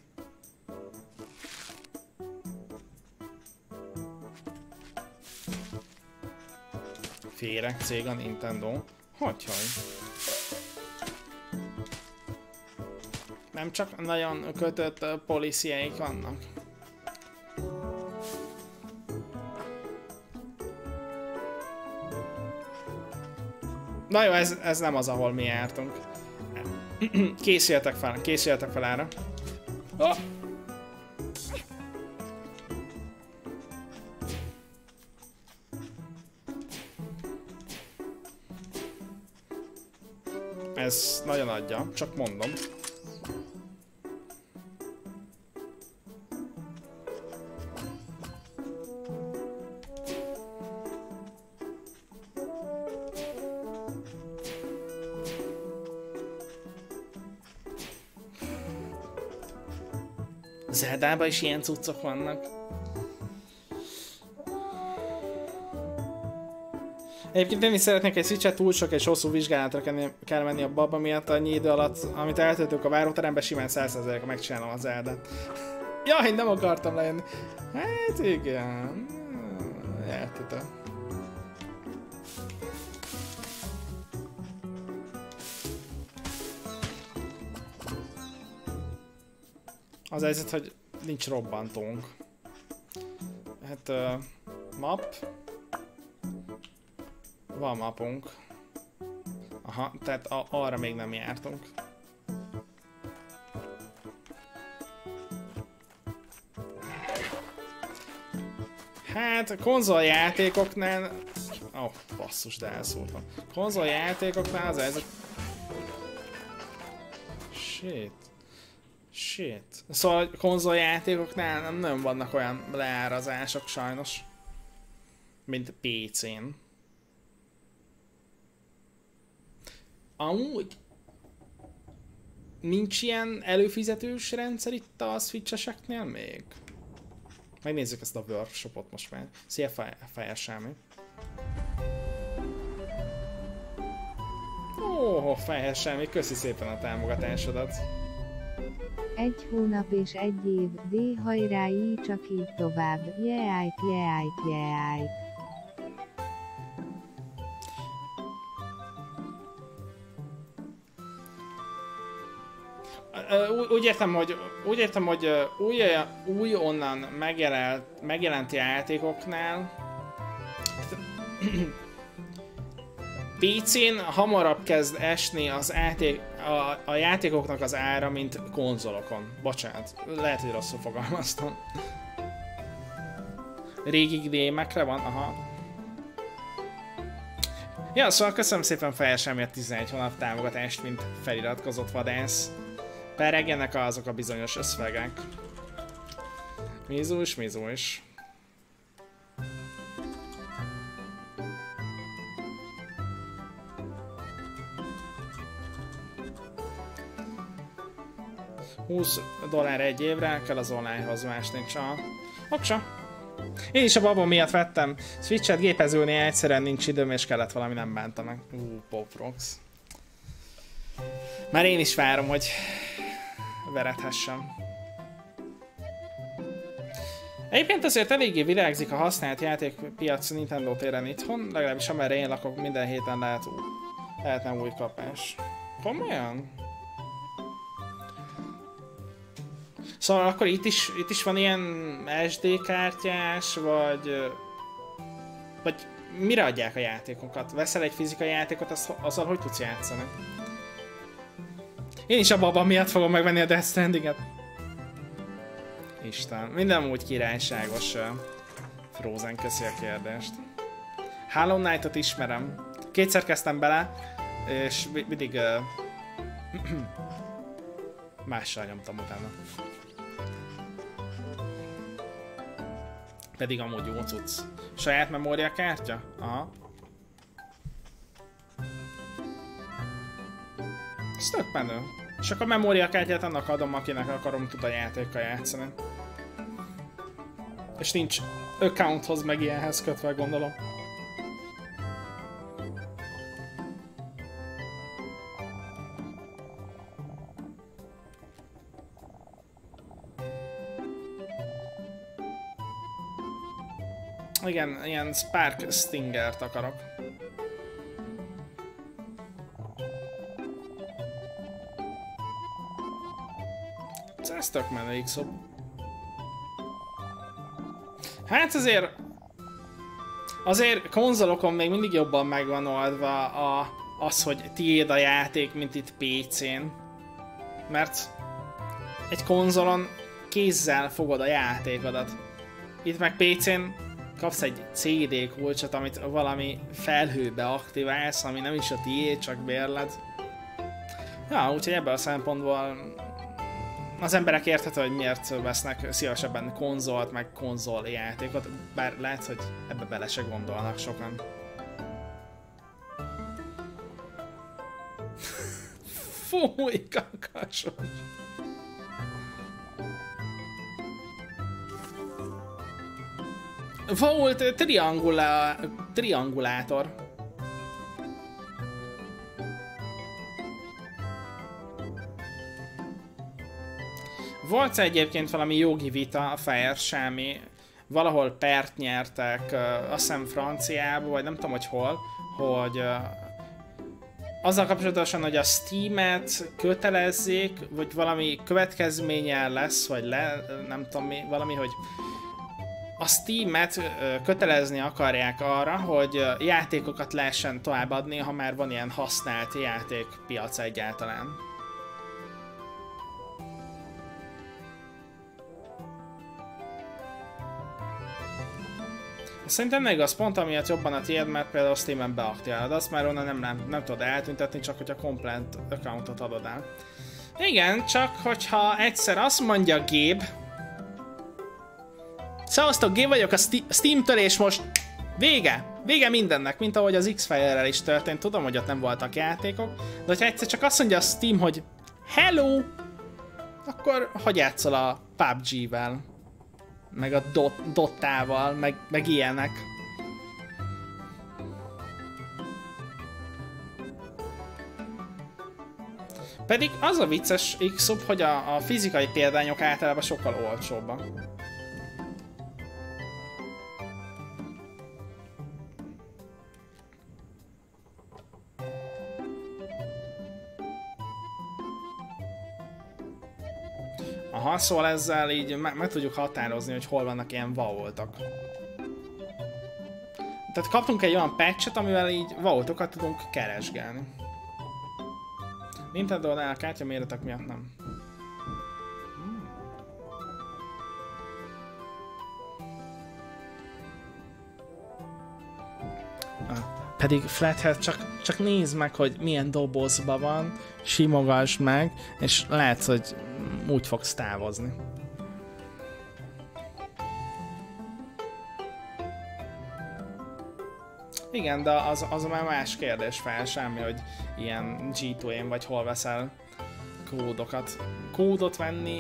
Féreg cég a Nintendo. Hogyhogy? Nem csak nagyon kötött policyjeik vannak. Na jó, ez, ez nem az, ahol mi jártunk. Készüljetek fel, készüljetek fel erre. Oh! Ez nagyon adja, csak mondom. Zeldában is ilyen cuccok vannak. Egyébként én is szeretnék egy Switch-et, túl sok és hosszú vizsgálatra kell menni a baba miatt, annyi idő alatt, amit eltöltünk a váróteremben, simán száz százalékra megcsinálom az Zeldát. Jaj, nem akartam lejönni. Hát igen. Értető. Az helyzet, hogy nincs robbantónk. Hát uh, map. Van mapunk. Aha, tehát a, arra még nem jártunk. Hát konzoljátékoknál... Ó, oh, basszus, de elszóltam. Konzoljátékoknál az ez... Shit. Shit. Szóval konzoljátékoknál nem nagyon vannak olyan leárazások sajnos. Mint pé cén. Amúgy... Nincs ilyen előfizetős rendszer itt a Switch-eseknél még? Megnézzük ezt a workshopot most már. Szia, Fejes Sámi. Ó, Fejes Sámi, köszi szépen a támogatásodat. Egy hónap és egy év, D hajrá, így csak így tovább, jeájt, jeájt, jeájt. Úgy értem, hogy, úgy értem, hogy új, új onnan megjelent, megjelent játékoknál pé cén hamarabb kezd esni az játék, a, a játékoknak az ára, mint konzolokon. Bocsánat, lehet, hogy rosszul fogalmaztam. Régi gémekre van, aha. Ja, szóval köszönöm szépen Fejes emiatt tizenegy hónap támogatást, mint feliratkozott vadász. Peregjenek azok a bizonyos összvegek. Mizu is, mizu is. húsz dollár egy évre, kell az onlinehoz, más nincs. A... Oksa. Én is a baba miatt vettem Switch-et, gépezőnél egyszerűen nincs időm, és kellett valami, nem bántanak. Ú, Poprox. Már én is várom, hogy veredhessem. Egyébként azért eléggé virágzik a használt játékpiac Nintendo téren itthon, legalábbis amerre én lakok, minden héten lehet Lehetne új kapás. Komolyan? Szóval akkor itt is, itt is van ilyen es dé kártyás, vagy... Vagy mire adják a játékokat? Veszel egy fizikai játékot, az, azzal hogy tudsz játszani? Én is a baba miatt fogom megvenni a Death Strandinget. Isten, minden úgy királyságos. Uh, Frozen, köszi a kérdést. Hollow Knight-ot ismerem. Kétszer kezdtem bele, és mindig uh, mással nyomtam utána. Pedig amúgy jó cucc. Saját memóriakártya? Aha. Ez tök menő. És akkor a memóriakártyát annak adom, akinek akarom tud a játékkal játszani. És nincs accounthoz meg ilyenhez kötve, gondolom. Igen, ilyen Spark Stingert akarok. Ez tök menő, X-op. Hát azért... Azért konzolokon még mindig jobban megvan oldva a, az, hogy tiéd a játék, mint itt pé cén. Mert egy konzolon kézzel fogod a játékodat. Itt meg pé cén kapsz egy cé dé kulcsot, amit valami felhőbe aktiválsz, ami nem is a tiéd, csak bérled. Ja, úgyhogy ebből a szempontból az emberek érthető, hogy miért vesznek szívesebben konzolt, meg konzol játékot, bár lehet, hogy ebbe bele se gondolnak sokan. Fúj, kakasos! Volt triangula... triangulátor. Volt egyébként valami jogi vita a Faersemi, valahol pert nyertek, azt hiszem Franciába, vagy nem tudom, hogy hol, hogy azzal kapcsolatosan, hogy a Steam-et kötelezzék, vagy valami következménye lesz, vagy le, nem tudom mi, valami, hogy a Steam-et kötelezni akarják arra, hogy játékokat lehessen továbbadni, ha már van ilyen használt játékpiac egyáltalán. Szerintem még az pont amiatt jobban a tiéd, mert például a Steam-en beaktiválod, azt már onnan nem, nem, nem tudod eltüntetni, csak hogy a complete accountot adod el. Igen, csak hogyha egyszer azt mondja Gabe... Szevasztok, Gabe vagyok a Steam-től, és most vége! Vége mindennek, mint ahogy az X-Fire-rel is történt. Tudom, hogy ott nem voltak játékok, de hogyha egyszer csak azt mondja a Steam, hogy hello, akkor hogy játszol a pé u bé gé-vel? Meg a dot, Dotával, meg, meg ilyenek. Pedig az a vicces X-op, hogy a, a fizikai példányok általában sokkal olcsóbbak. Aha, szóval ezzel így meg, meg tudjuk határozni, hogy hol vannak ilyen vaultok. Tehát kaptunk egy olyan patchet, amivel így vaultokat tudunk keresgélni. Nintendo-nál a kártya méretek miatt nem. Hmm. Ah, pedig Flathead, csak, csak nézd meg, hogy milyen dobozban van, simogass meg, és látsz, hogy úgy fogsz távozni. Igen, de az, az már más kérdés fel, semmi, hogy ilyen gé kettő én vagy hol veszel kódokat. Kódot venni...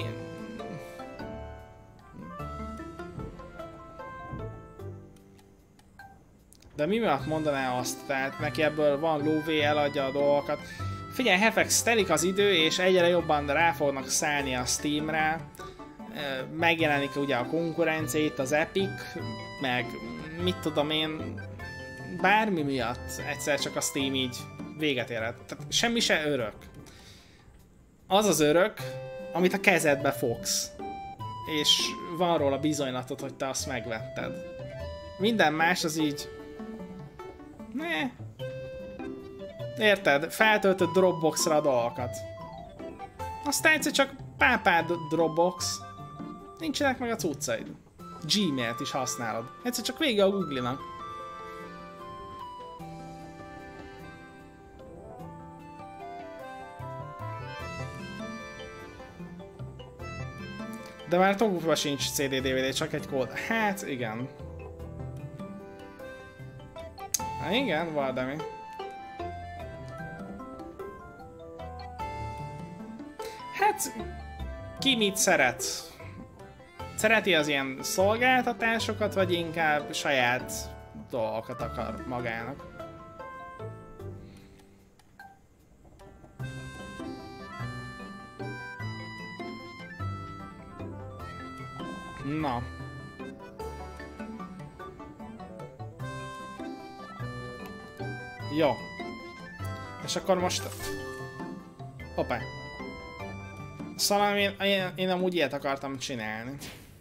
De mi miatt mondaná azt? Tehát neki ebből van lóvé, eladja a dolgokat. Figyelj, Hefex, telik az idő, és egyre jobban rá fognak szállni a Steamre. Megjelenik ugye a konkurencia, itt az Epic, meg mit tudom én, bármi miatt egyszer csak a Steam így véget érhet. Tehát semmi se örök. Az az örök, amit a kezedbe fogsz. És van róla bizonylatod, hogy te azt megvetted. Minden más az így... Ne. Érted? Feltöltött Dropboxra a dolgokat. Aztán egyszer csak pápád Dropbox. Nincsenek meg a cuccaid. Gmailt is használod. Egyszer csak vége a Google-nak. De már Toguba sincs cé dé dé vé dé, csak egy kód. Hát igen. Hát igen, valami. Hát ki mit szeret? Szereti az ilyen szolgáltatásokat, vagy inkább saját dolgokat akar magának? Na. Jó. És akkor most... Hoppá. Szóval én, én, én amúgy ilyet akartam csinálni.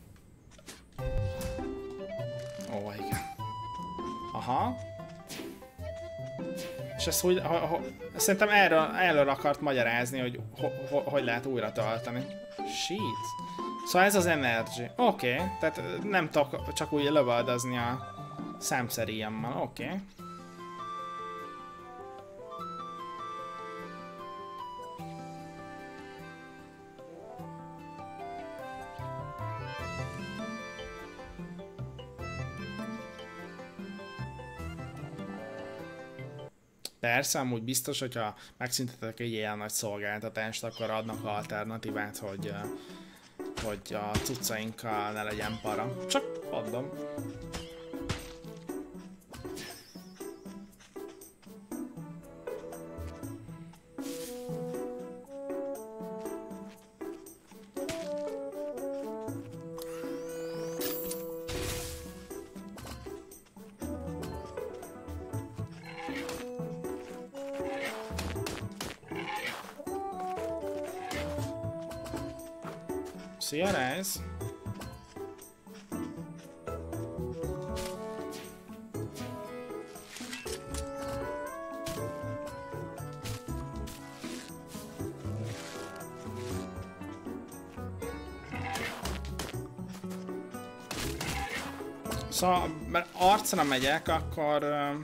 Ó, igen. Aha. És ezt úgy... Ho, ho, szerintem erről, erről akart magyarázni, hogy ho, ho, hogy lehet újra tölteni. Shit. Szóval ez az energy. Oké, okay. Tehát nem tudok csak úgy lövöldezni a számszeríjemmel. Oké. Okay. Persze, amúgy biztos, hogyha megszüntetek egy ilyen nagy szolgáltatást, akkor adnak alternatívát, hogy, hogy a cuccainkkal ne legyen para. Csak adom. Szia, Rász! Szóval, mert arcra megyek, akkor... Uh,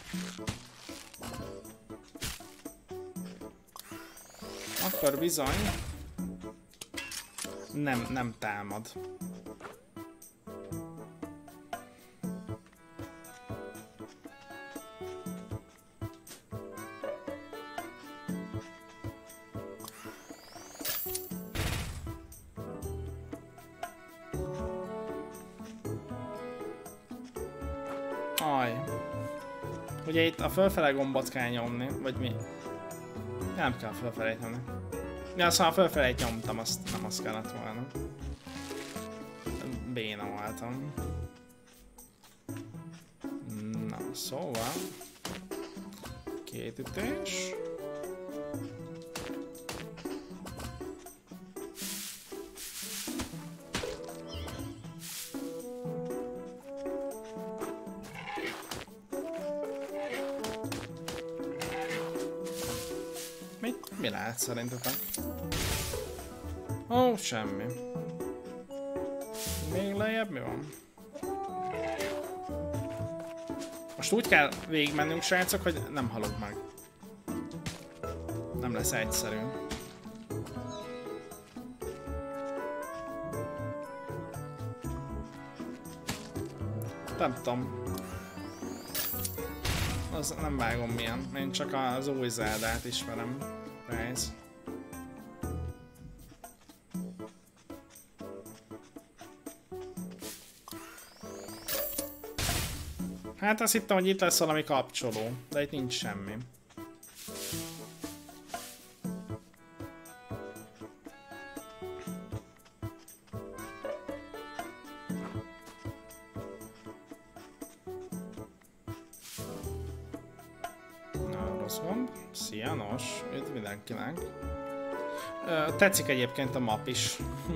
akkor bizony... Nem, nem támad. Aj. Ugye itt a fölfele gombot kell nyomni, vagy mi? Nem kell fölfele nyomni. Ja, szóval fölfelejt nyomtam, azt nem azt kellett volna. Béna voltam. Na, szóval... Két ütés. Mi lehet szerintetek? Ó, semmi. Még lejjebb mi van? Most úgy kell végigmennünk, srácok, hogy nem halok meg. Nem lesz egyszerű. Nem tudom. Az nem vágom milyen. Én csak az új Zeldát ismerem. Nice. Hát azt hittem, hogy itt lesz valami kapcsoló, de itt nincs semmi. Na, Rosgomb. Szia, nos, üdv mindenkinek. Ö, tetszik egyébként a map is.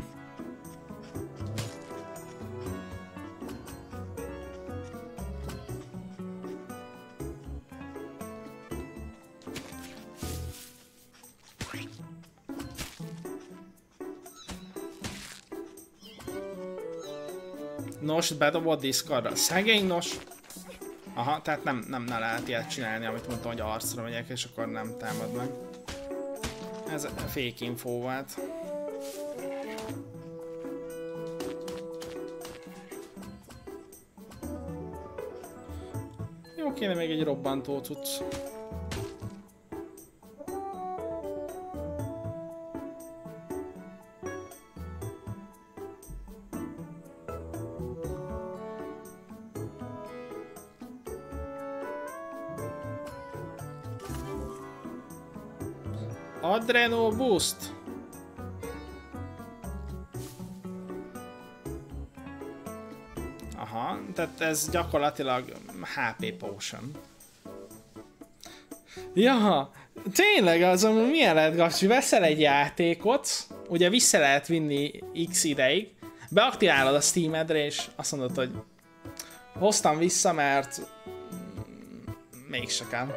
Nos, bedobott Discordra. Szegény nos. Aha, tehát nem, nem, nem lehet ilyet csinálni, amit mondtam, hogy arcra megyek, és akkor nem támad meg. Ez fake info volt. Jó, kéne még egy robbantó cucc. Adreno Boost. Aha, tehát ez gyakorlatilag há pé potion. Ja, tényleg azon milyen lehet, Gacsi, veszel egy játékot, ugye vissza lehet vinni x ideig, beaktiválod a Steamedre és azt mondod, hogy hoztam vissza, mert mégse kell.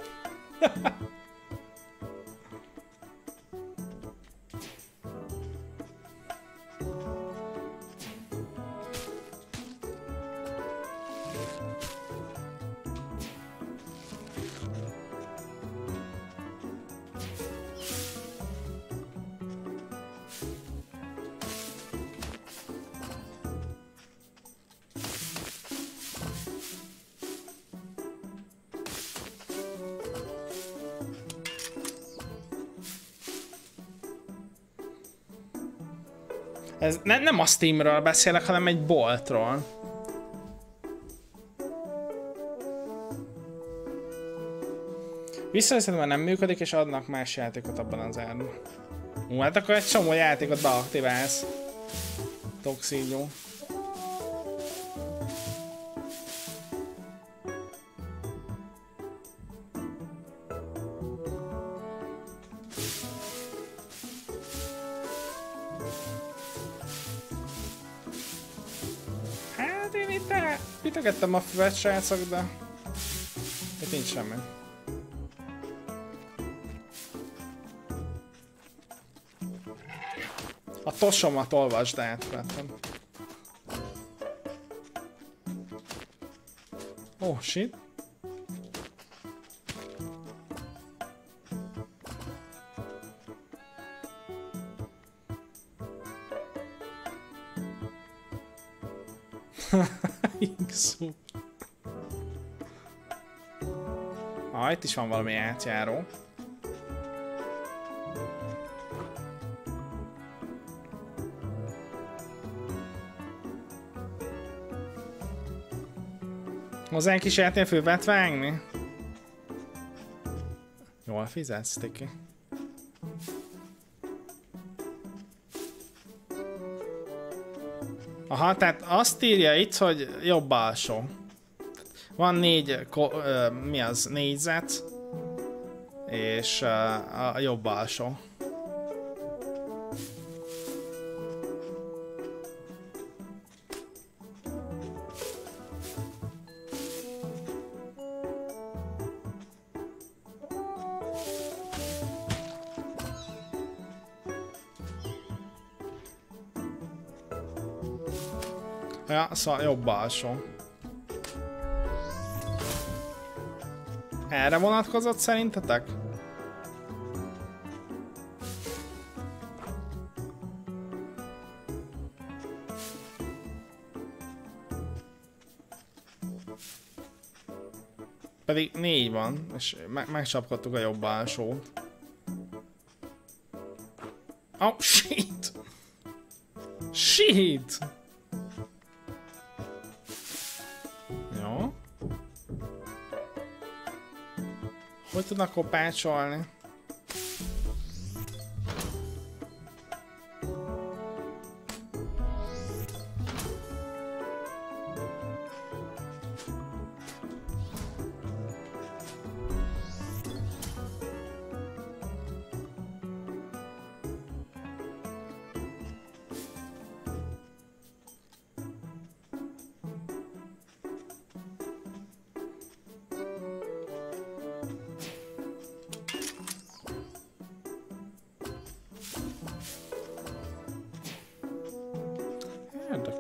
Ez ne, nem a Steamről beszélek, hanem egy boltról. Visszaviszed, mert nem működik, és adnak más játékot abban az árban. Ú, hát akkor egy csomó játékot beaktiválsz. Toxígyó. Ütögettem a füvet, srácok, de itt nincs semmi. A tosomat olvasd át, vettem. Oh, shit. Szó. Ah, itt is van valami átjáró. Hozzánk is lehetnél fővet vágni? Jól fizetsz, Tiki. Aha, tehát azt írja itt, hogy jobb alsó. Van négy, uh, mi az, négyzet, és uh, a jobb alsó. Ja, szóval jobb alsó. Erre vonatkozott szerintetek? Pedig négy van, és me megcsapkodtuk a jobb alsót. Oh, shit! Shit! Jó. Hogy tudnak kopácsolni?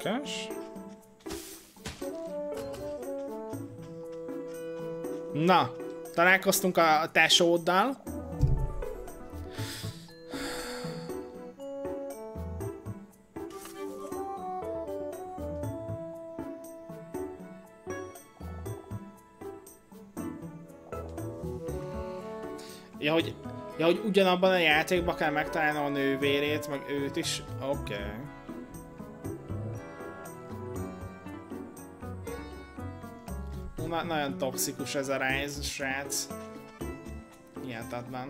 Érdekes. Na, találkoztunk a tesóddal. Ja, hogy, ja, hogy ugyanabban a játékban kell megtalálnom a nővérét, meg őt is. Oké. Okay. Na, nagyon toxikus ez a Rise, srác. Hihetetlen.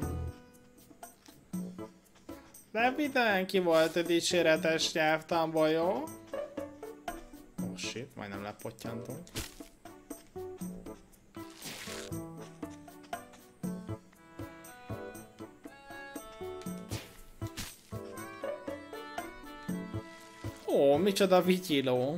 De mindenki volt egy dicséretes nyelvtanból, jó? Oh shit, majdnem lepottyantunk. Ó, micsoda vityiló.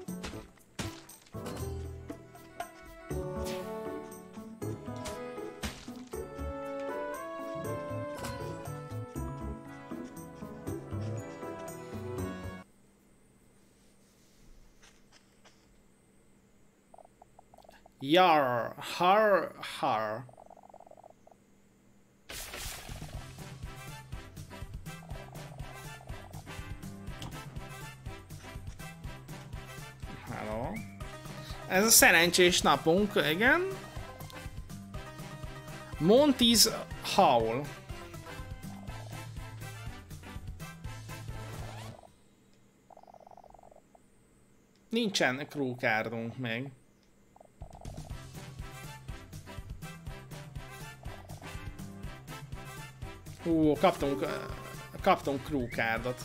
Yar, har, har. Hello. Ez a szerencsés napunk, igen. Monty's Howl. Nincsen crew cardunk még. Hú, kaptunk, kaptunk crew cardot.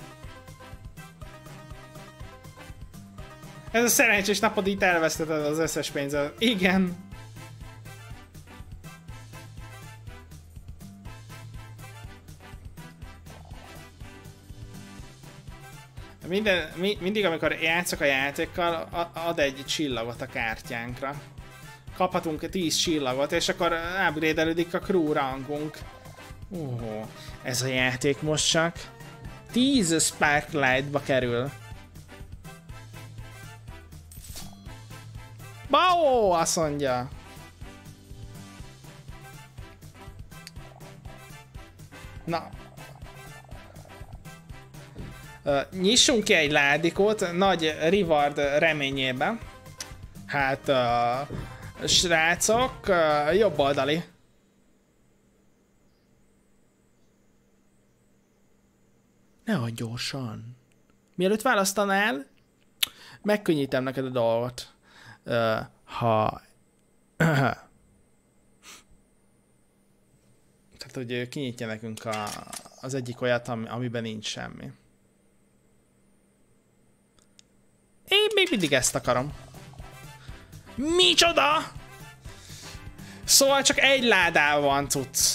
Ez a szerencsés napod, itt elvesztetted az összes pénzed. Igen. Minden, mi, mindig amikor játszok a játékkal, ad egy csillagot a kártyánkra. Kaphatunk tíz csillagot, és akkor upgrade-elődik a crew rangunk. Uh, ez a játék most csak tíz Sparklight-ba kerül. Bao, azt mondja. Na. Uh, nyissunk ki egy ládikót, nagy reward reményében. Hát, uh, srácok, uh, jobb oldali. Ne adj gyorsan. Mielőtt választanál, megkönnyítem neked a dolgot. Uh, ha... Tehát, hogy kinyitja nekünk a, az egyik olyat, ami, amiben nincs semmi. Én még mindig ezt akarom. Micsoda? Szóval csak egy ládával van cucc.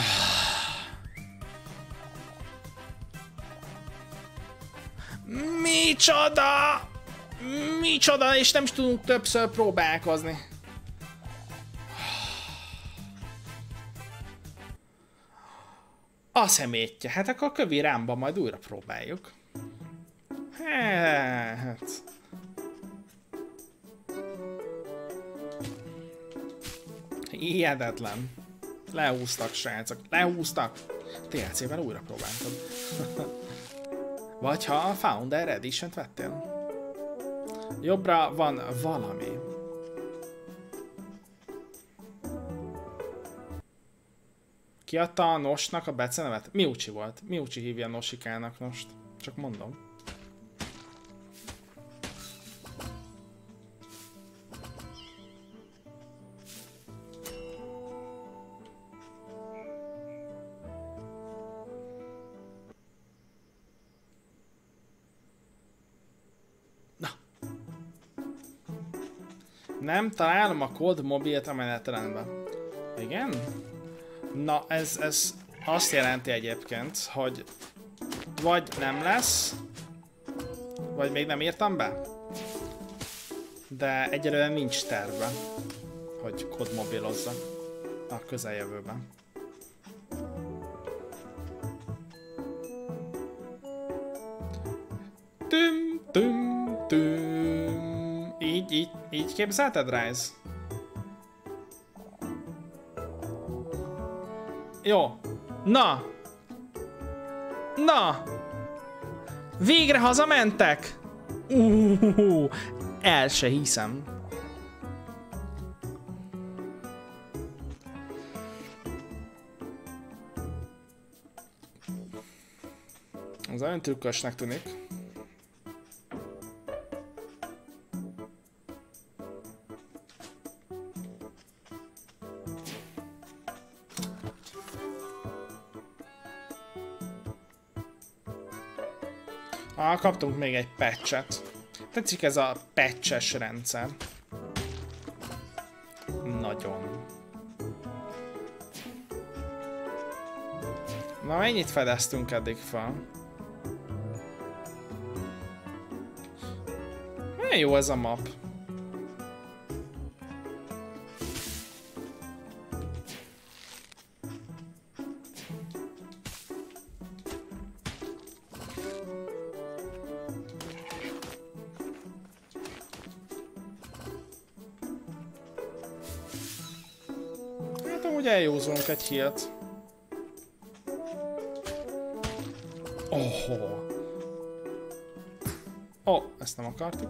Micsoda? Micsoda? És nem is tudunk többször próbálkozni. A szemétje. Hát akkor a kövi rámban majd újra próbáljuk. Hát... Hihetetlen. Lehúztak, srácok. Lehúztak. té el cé-vel újra próbáltad. Vagy ha a Founder Edition-t vettél. Jobbra van valami. Ki adta a Nosnak a becenevet? Miucsi volt. Miucsi hívja Nosikának Nost. Csak mondom. Nem találom a kód mobilt a menetrendben. Igen? Na, ez, ez azt jelenti egyébként, hogy vagy nem lesz, vagy még nem írtam be, de egyelőre nincs terve, hogy kód mobilozza a közeljövőben. Tüm, tüm. Így, így, így képzelted, Rise? Jó. Na! Na! Végre hazamentek! Uh, el se hiszem. Az olyan trükkösnek tűnik. Ah, kaptunk még egy patchet. Tetszik ez a patches rendszer. Nagyon. Na, mennyit fedeztünk eddig fel? Milyen jó ez a map. Eljózunk egy hírt. Oh. Oh, ezt nem akartuk.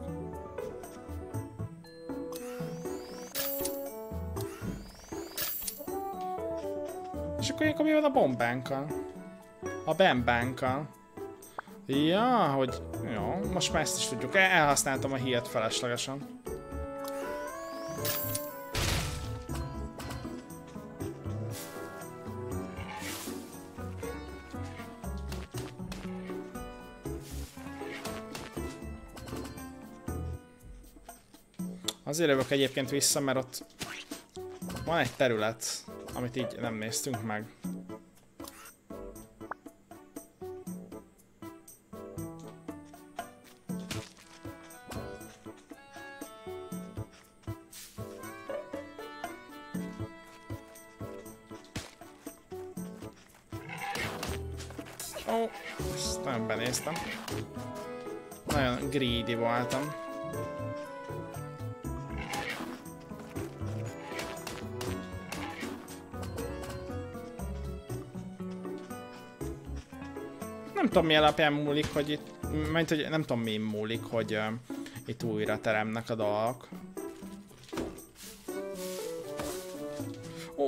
És akkor ilyenkor mi van a bombánkkal? A bembánkkal. Ja, hogy... Jó, most már ezt is tudjuk. El elhasználtam a hírt feleslegesen. Azért jövök egyébként vissza, mert ott van egy terület, amit így nem néztünk meg. Ó, ezt nem benéztem. Nagyon greedy voltam. Nem tudom, mi alapján múlik, hogy itt... Mert, hogy nem tudom, mi múlik, hogy uh, itt újra teremnek a dolgok. Ó.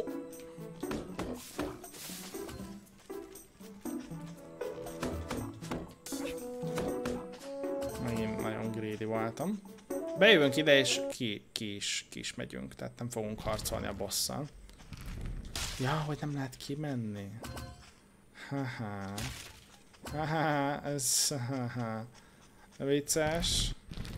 Megint nagyon greedy voltam. Bejövünk ide, és ki, ki, is, ki is megyünk, tehát nem fogunk harcolni a bosszal. Ja, hogy nem lehet kimenni. Haha. Haha, ez... Haha. Vicces.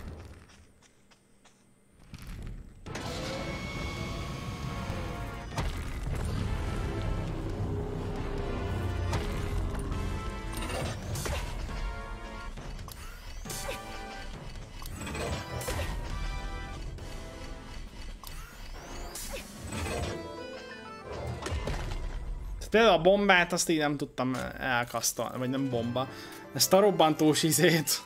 Például a bombát azt így nem tudtam elkasztolni, vagy nem bomba. Ezt a robbantós izét.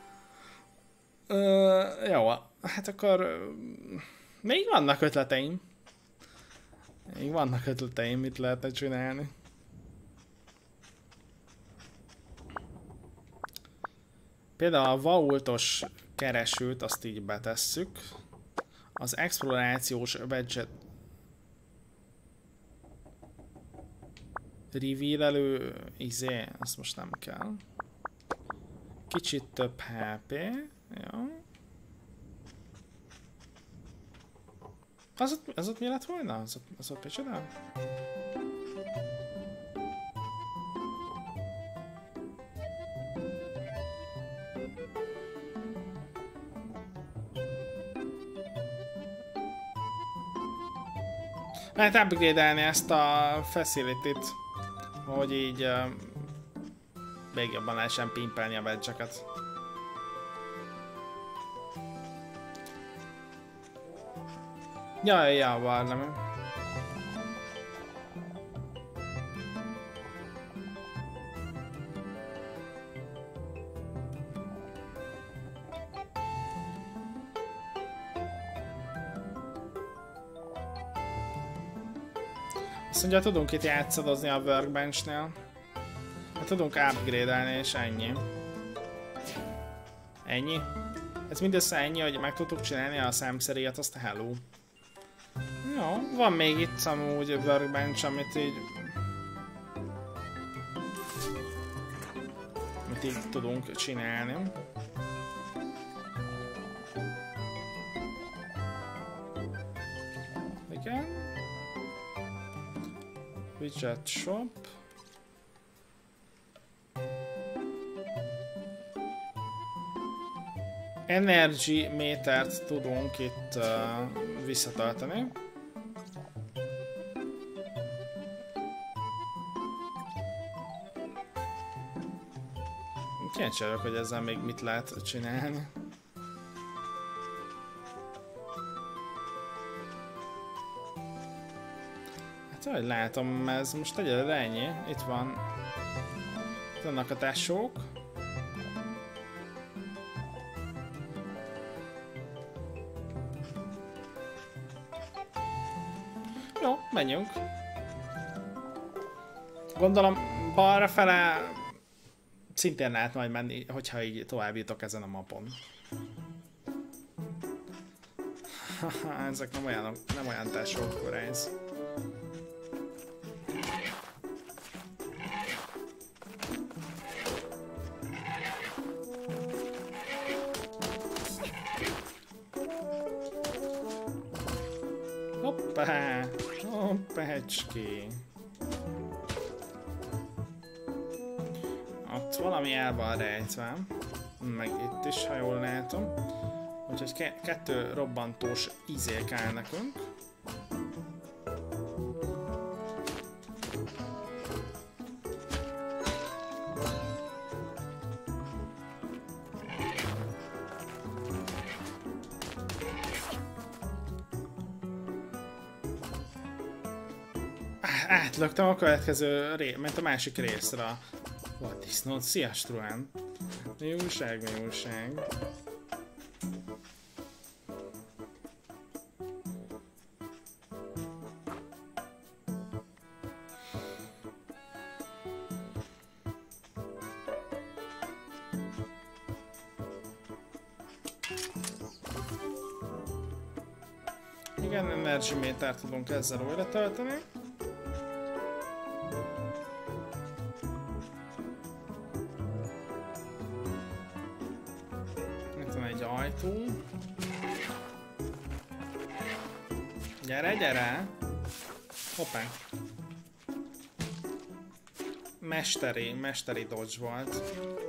Ö, jó, hát akkor... Ö, még vannak ötleteim. Még vannak ötleteim, mit lehetne csinálni. Például a vaultos keresőt azt így betesszük. Az explorációs budget reveal-elő izé, azt most nem kell. Kicsit több há pé. Jó. Az ott, az ott mi lett volna? Az ott, az ott micsoda? Lehet upgrade-elni ezt a facility-t, hogy így uh, még jobban lehessen pimpelni a badge-eket. Jaj, ja, valami. Azt mondja, tudunk itt játszadozni a workbenchnél. Hát tudunk upgrade-elni és ennyi. Ennyi? Ez mindössze ennyi, hogy meg tudtuk csinálni a számszeríjat, azt a hello. Jó, van még itt amúgy workbench, amit így... amit így tudunk csinálni. Igen. Widget shop. Energy métert tudunk itt uh, visszatartani. Kíváncsi vagyok, hogy ezzel még mit lehet csinálni. Hát ahogy látom, ez most egyelőre ennyi. Itt van. Itt vannak a tesók. Jó, menjünk. Gondolom balra fele szintén lehet majd menni, hogyha így tovább jutok ezen a mapon. Ezek nem olyan, nem olyan tesók, Korász. Hoppá! Hoppácski! Ott valami el van rejtve, meg itt is, ha jól látom. Úgyhogy ke kettő robbantós izé kell nekünk. Átlöktem a következő ré... ment a másik részre. What is not? Szia, Struan! Mi újság, mi újság? Igen, energy métert tudunk ezzel újra tölteni. Gyere, gyere! Hoppá! Mesteri, mesteri dodge volt.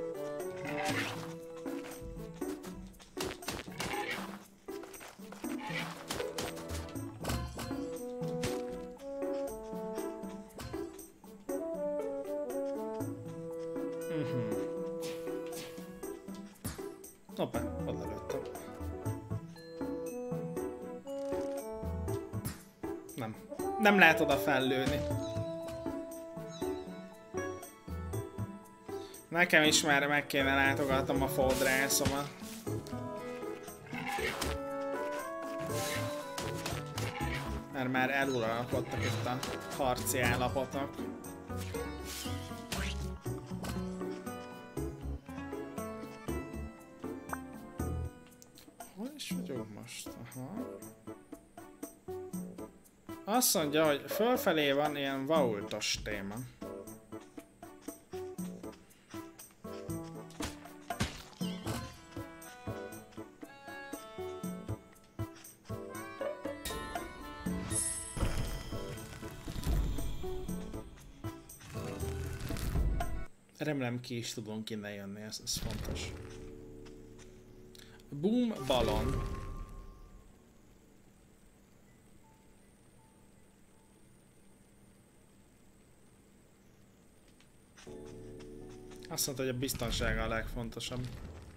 Mhm. Hoppá, oda lőttem. Nem. Nem lehet oda fellőni. Nekem is már meg kéne látogatnom a fodrászomat. Mert már eluralkodtak itt a harci állapotok. Hol is vagyok most? Aha. Azt mondja, hogy fölfelé van ilyen vaultos téma. Remélem ki is tudunk innen jönni, ez, ez fontos. Boom ballon. Azt mondta, hogy a biztonsága a legfontosabb.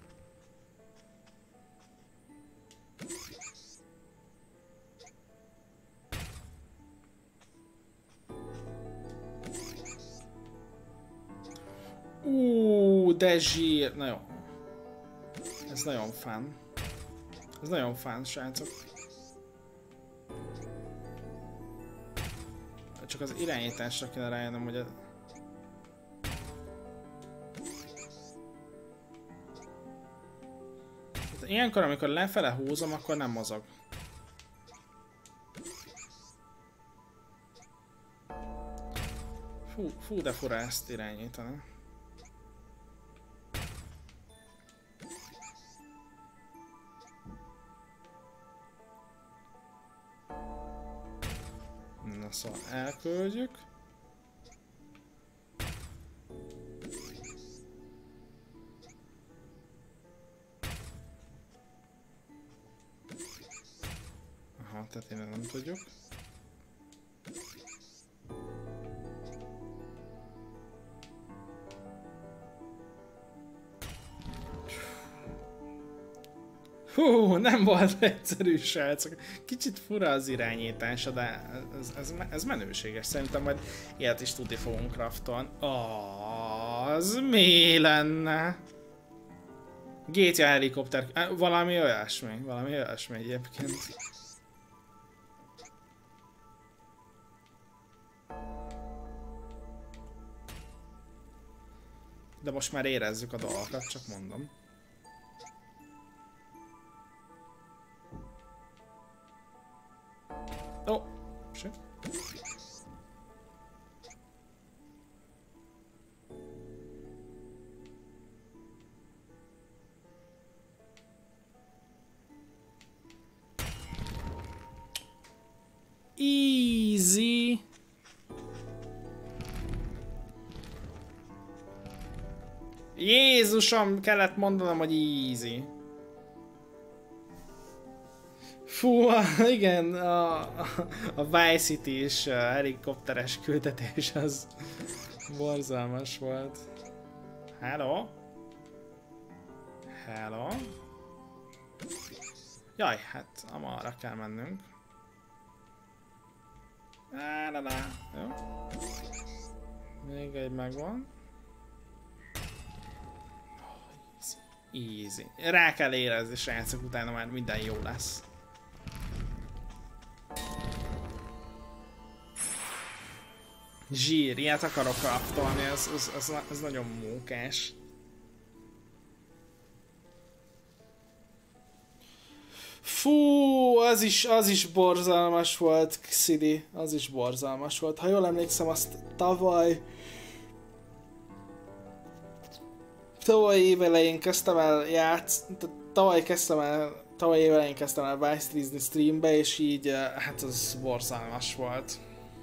Úúúú, de zsír! Na jó. Ez nagyon fán. Ez nagyon fán, srácok. csak az irányításra kéne rájönnöm, hogy a... Ilyenkor, amikor lefele húzom, akkor nem mozog. Fú, fú de fura ezt irányítani. Na szóval elküldjük. Aha, tehát innen nem tudjuk. Hú, nem volt egyszerű, srácok. Kicsit fura az irányítása, de ez, ez, ez menőséges. Szerintem majd ilyet is tudni fogunk craftolni. Az mi lenne? gé té á helikopter, valami olyasmi, valami olyasmi egyébként. De most már érezzük a dolgokat, csak mondom. Ó, oh, se. Easy. Jézusom, kellett mondanom, hogy easy. Fú, igen, a, a Vice City-s helikopteres küldetés az borzalmas volt. Hello? Hello? Jaj, hát amarra kell mennünk. Á, la, la. Jó. Még egy megvan. Easy. Easy. Rá kell érezni, srácok, utána már minden jó lesz. Zsír, ilyet akarok craftolni, ez, ez, ez, ez nagyon mókás. Fú, az is, az is borzalmas volt, Xidi, az is borzalmas volt. Ha jól emlékszem, azt tavaly... Tavaly évelején kezdtem el játsz... Tavaly kezdtem el... Tavaly évelején kezdtem el Vice City streambe, és így, hát az borzalmas volt.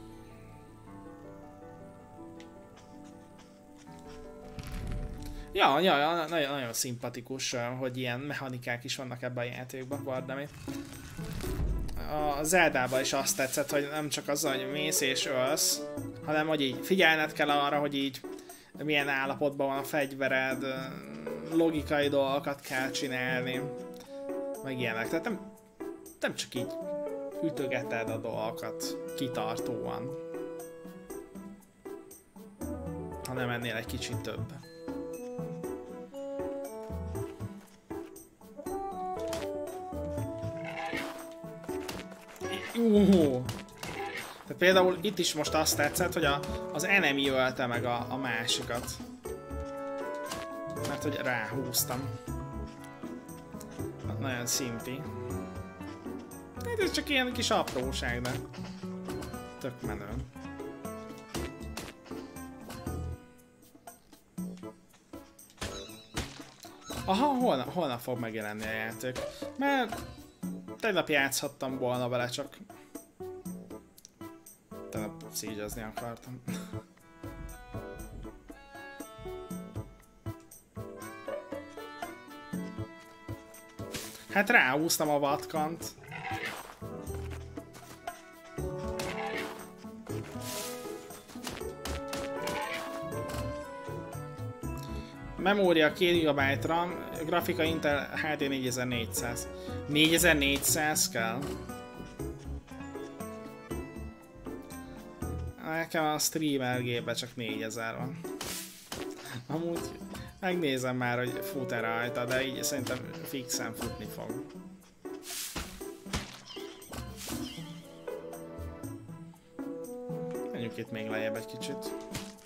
Ja, ja, ja, nagyon, nagyon szimpatikus, hogy ilyen mechanikák is vannak ebben a játékban, Bardami. A Zeldában is azt tetszett, hogy nem csak az, hogy mész és ölsz, hanem hogy így figyelned kell arra, hogy így milyen állapotban van a fegyvered, logikai dolgokat kell csinálni, meg ilyenek. Tehát nem, nem csak így ütögeted a dolgokat kitartóan, hanem ennél egy kicsit több. Uh. Tehát például itt is most azt tetszett, hogy a, az enemy ölte meg a, a másikat. Mert hogy ráhúztam. Nagyon szimpi. Hát ez csak ilyen kis apróság, de tök menő. Aha, holnap, holnap fog megjelenni a játék. Mert tegnap játszhattam volna vele, csak tegnap szígyezni akartam. Hát ráhúztam a vatkant. Memória két gigabyte RAM, grafika Intel há dé négyezer-négyszáz. négyezer-négyszáz kell. Nekem a streamer gépben csak négyezer van. Amúgy megnézem már, hogy fut-e rajta, de így szerintem fixen futni fog. Menjünk itt még lejjebb egy kicsit.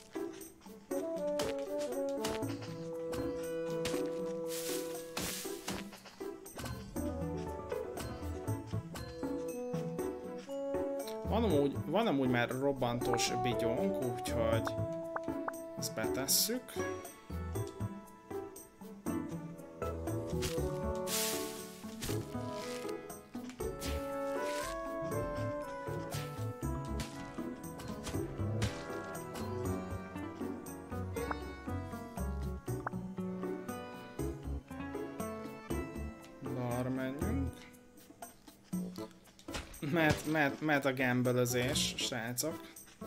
Van amúgy, van amúgy már robbantós bigyónk, úgyhogy ezt betesszük. Arra menjünk. Mert, mert, mert a gambelözés, srácok.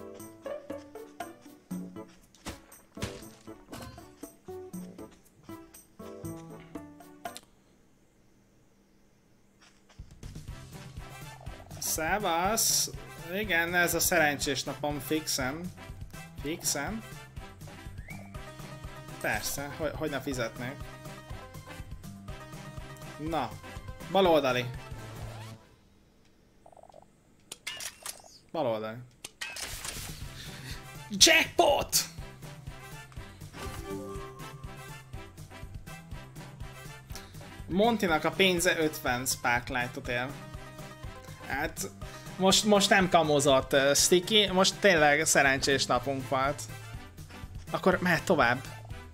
Szevasz! Igen, ez a szerencsés napom fixen. Fixen? Persze, hogy, hogy ne fizetnék. Na, baloldali. Baloldali. Jackpot! Montinak a pénze ötven Sparklight-ot ér. Hát, most, most nem kamozott uh, Sticky, most tényleg szerencsés napunk volt. Akkor mehet tovább.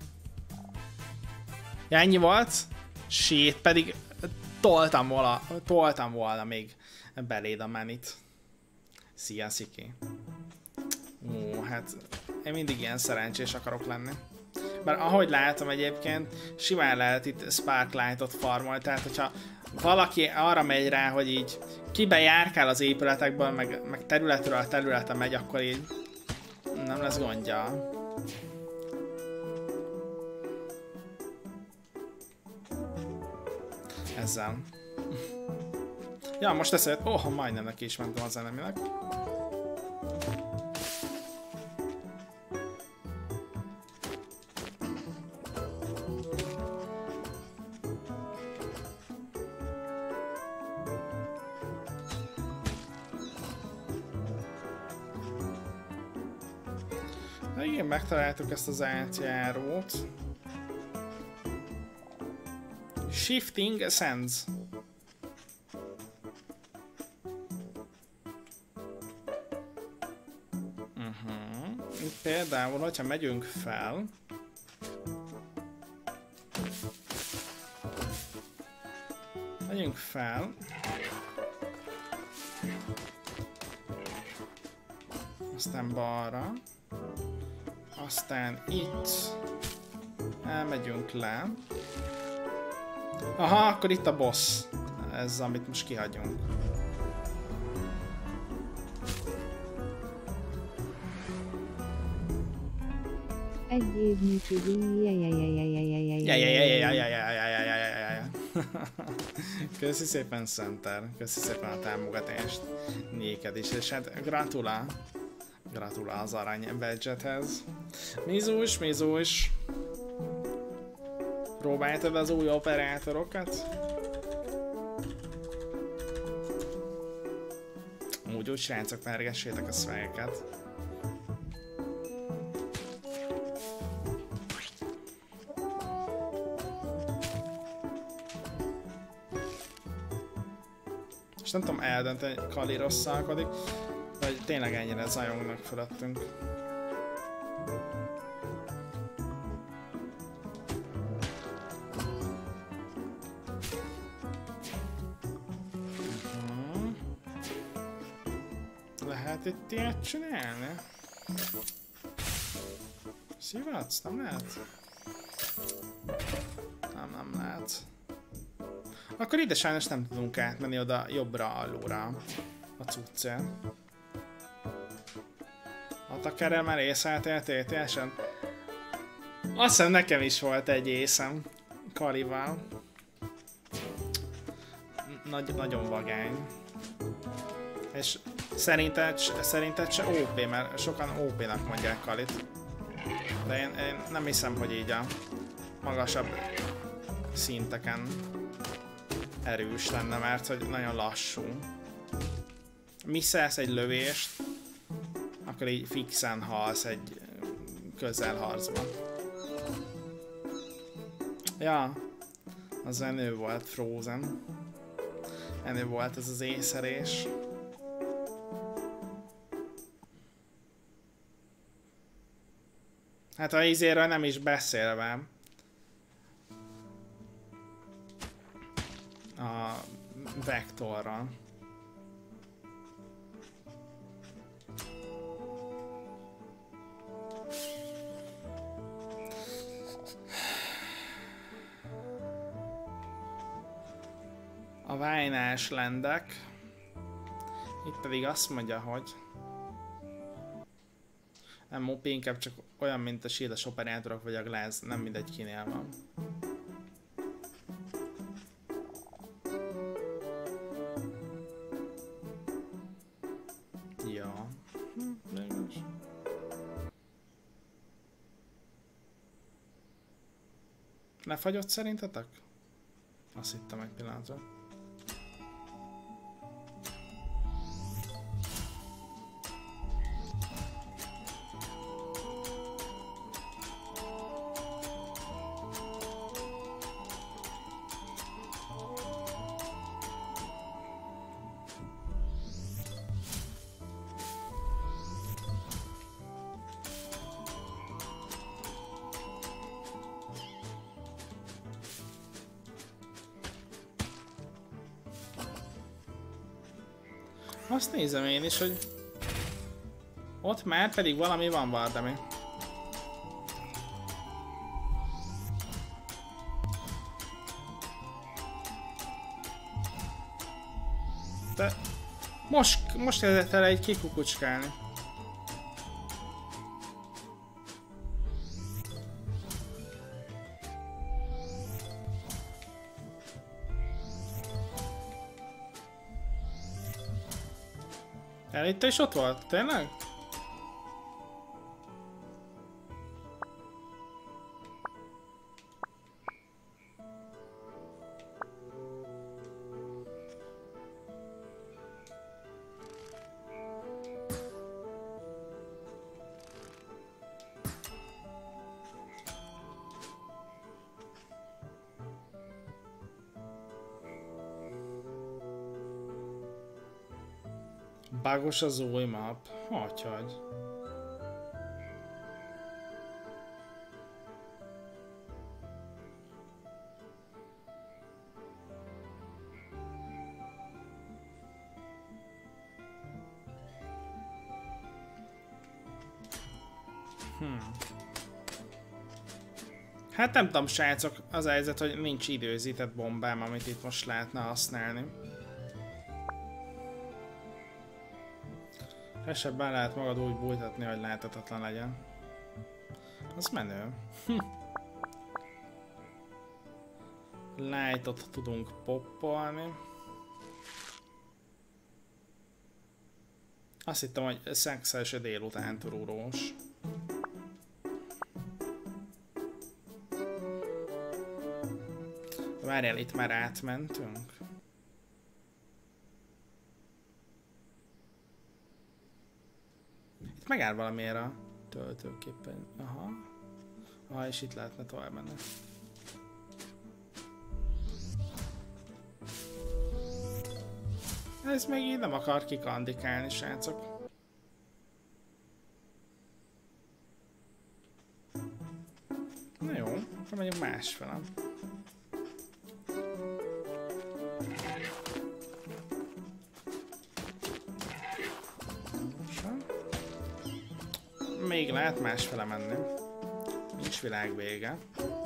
Ja, ennyi volt? Shit, pedig toltam volna, toltam volna még beléd a menit. Szia, Sziki. Ó, hát én mindig ilyen szerencsés akarok lenni. Bár ahogy látom egyébként, simán lehet itt Sparklight-ot farmolni, tehát hogyha valaki arra megy rá, hogy így kibe járkál az épületekből, meg, meg területről a területre megy, akkor így nem lesz gondja. Ezzel. Ja, most eszed... Oh, majdnem neki is mentem az eneminek. Na igen, megtaláltuk ezt az átjárót. Shifting Sands. Uh-huh. Itt például, hogyha megyünk fel, megyünk fel, aztán balra, aztán itt elmegyünk le. Aha, akkor itt a boss. Ez, amit most kihagyunk. Egy évnyi csüdi, Köszi szépen, Center. Köszi szépen a támogatást. Néked is, és hát gratulál. Gratulál az arany badgethez. Mizus, Mizus. Próbáltad az új operátorokat? Úgy úgy, srácok, mergessétek a szvegeket. És nem tudom eldönteni, hogy Kali rosszalkodik, vagy tényleg ennyire zajongnak fölöttünk. Lehet itt ilyet csinálni? Szivatsz? Nem lehet? Nem, nem lehet. Akkor ide sajnos nem tudunk átmenni oda jobbra-alóra a cuccel. A takerrel már észleltél té té esen? Azt hiszem nekem is volt egy észem Kalival. Nagy, nagyon vagány. És szerinted, szerinted se ó pé, mert sokan ó pének mondják Kalit. De én, én nem hiszem, hogy így a magasabb szinteken erős lenne, mert hogy nagyon lassú. Misszelsz egy lövést, akkor így fixen halsz egy közelharcban. Ja, az menő volt Frozen. Menő volt ez az észrés. Hát a izéről nem is beszélve. A vektorral. A vájnás lendek. Itt pedig azt mondja, hogy nem mopi, inkább csak olyan, mint a shield-es operátorok vagy a glass, nem mindegy kinél van. Ja. Hm, mégis. Lefagyott szerintetek? Azt hittem egy pillanatra. Azt nézem én is, hogy ott már pedig valami van, Vardami. De most, most kezdett el egy kikukucskálni. Itt is ott volt, tényleg? Bugos az új map. Hagyhagy. Hmm. Hát nem tudom, srácok, az a helyzet, hogy nincs időzített bombám, amit itt most lehetne használni. Esebben lehet magad úgy bújtatni, hogy lehetetlen legyen. Az menő. Lightot tudunk poppolni. Azt hittem, hogy szexes délután turulós. Várjál, itt már átmentünk. Itt megáll valamiért a töltőképpen. Aha. Aha, és itt lehetne tovább menni. Ez még így nem akar kikandikálni, srácok. Na jó, akkor megyünk másfele. Még lehet másfele menni. Nincs világ vége.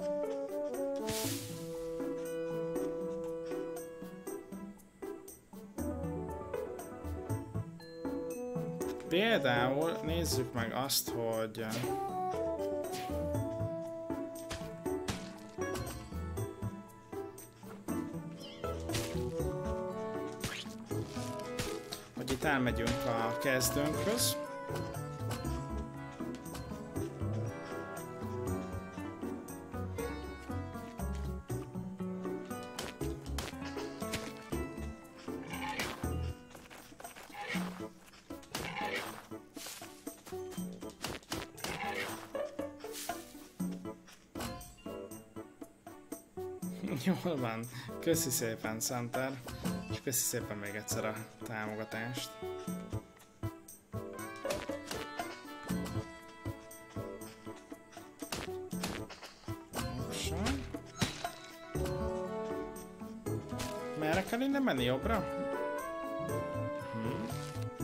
Például nézzük meg azt, hogy hogy itt elmegyünk a kezdőnkhöz. Jól van. Köszi szépen, Center. És köszi szépen még egyszer a támogatást. Merre kell innen menni? Jobbra? Hmm.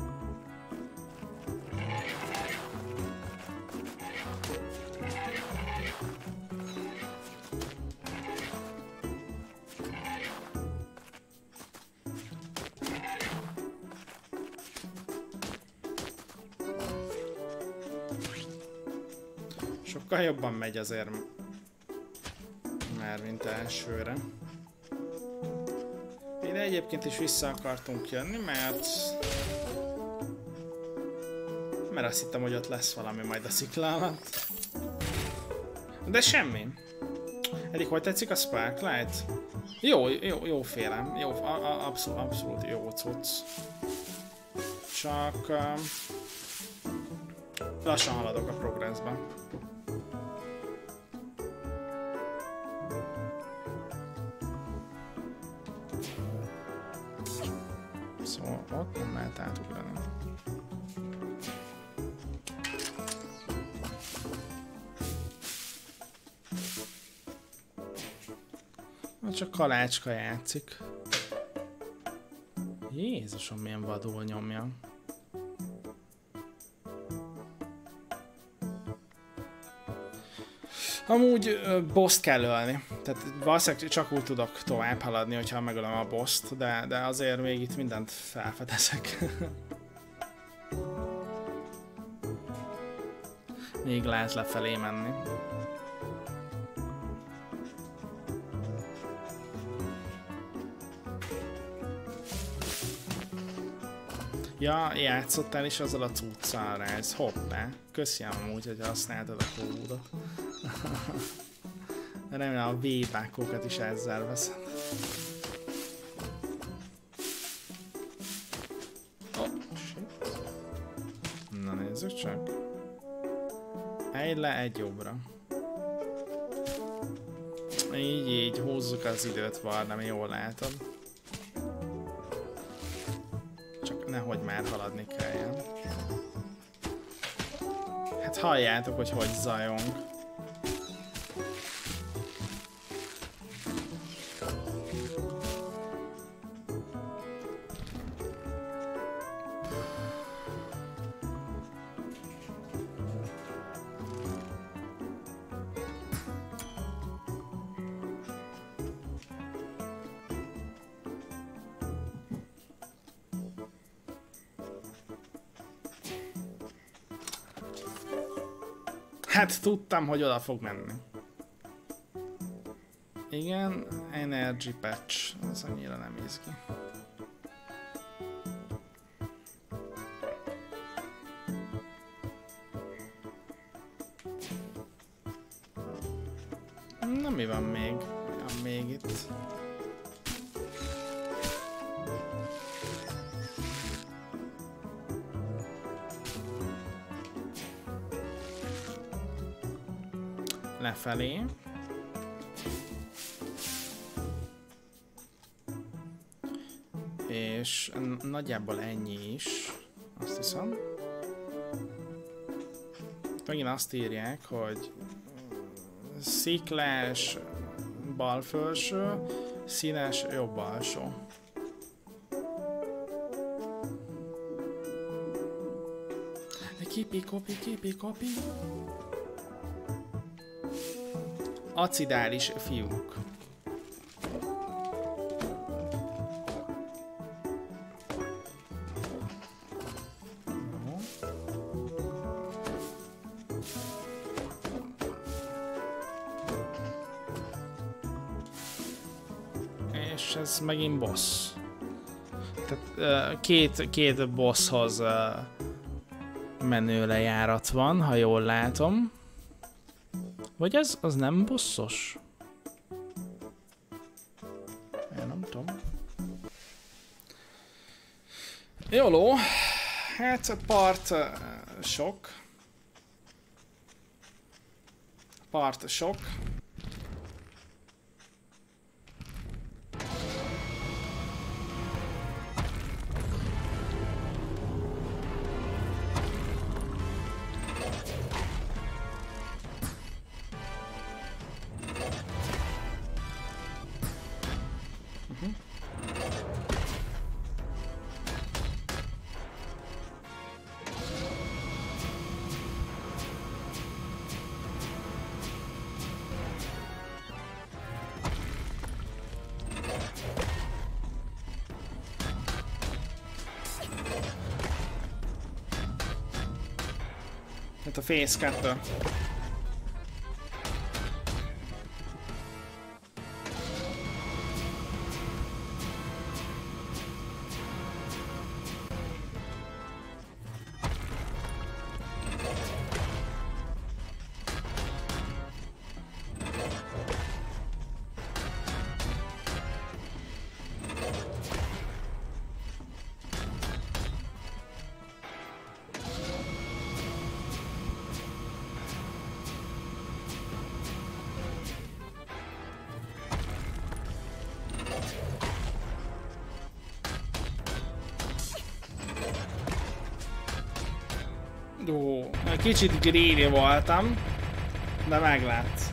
Sokkal jobban megy azért már, mint elsőre. Ide egyébként is vissza akartunk jönni, mert... Mert azt hittem, hogy ott lesz valami majd a szikla alatt. De semmi. Eddig hogy tetszik a Sparklight? Jó, jó, jó félem. Jó, a, a, abszolút, abszolút jó cucc. Csak... Uh, lassan haladok a progressben. Szóval ott nem lehet átugrani. Csak Kalácska játszik. Jézusom, milyen vadul nyomja. Amúgy boss-t kell ölni. Tehát valószínűleg csak úgy tudok tovább haladni, hogyha megölöm a boss-t, de, de azért még itt mindent felfedezek. Még lehet lefelé menni. Ja, játszottál is azzal a cuccal rá, ez hoppá. Köszönöm amúgy, hogy használtad a kódot. Remélem a V-bákokat is ezzel veszed. Oh, shit. Na nézzük csak. Egy le, egy jobbra. Így, így, húzzuk az időt, Varnam, jól látod. Csak nehogy már haladni kelljen. Hát halljátok, hogy hogy zajong. Hát tudtam, hogy oda fog menni. Igen, Energy Patch, az annyira nem izgi. Na mi van még? Mi van még itt? Lefelé. És nagyjából ennyi is, azt hiszem. Megint azt írják, hogy sziklás bal felső, színes jobb alsó. Kipi, kopi, kipi, kopi. Acidális fiúk. És ez megint boss. Tehát két, két bosshoz menő lejárat van, ha jól látom. Vagy ez az nem bosszos? Én nem tudom. Jóló. Hát part uh, sok. Part sok. Hát a Phase kettő. Jó, kicsit greedy voltam, de meglátsz.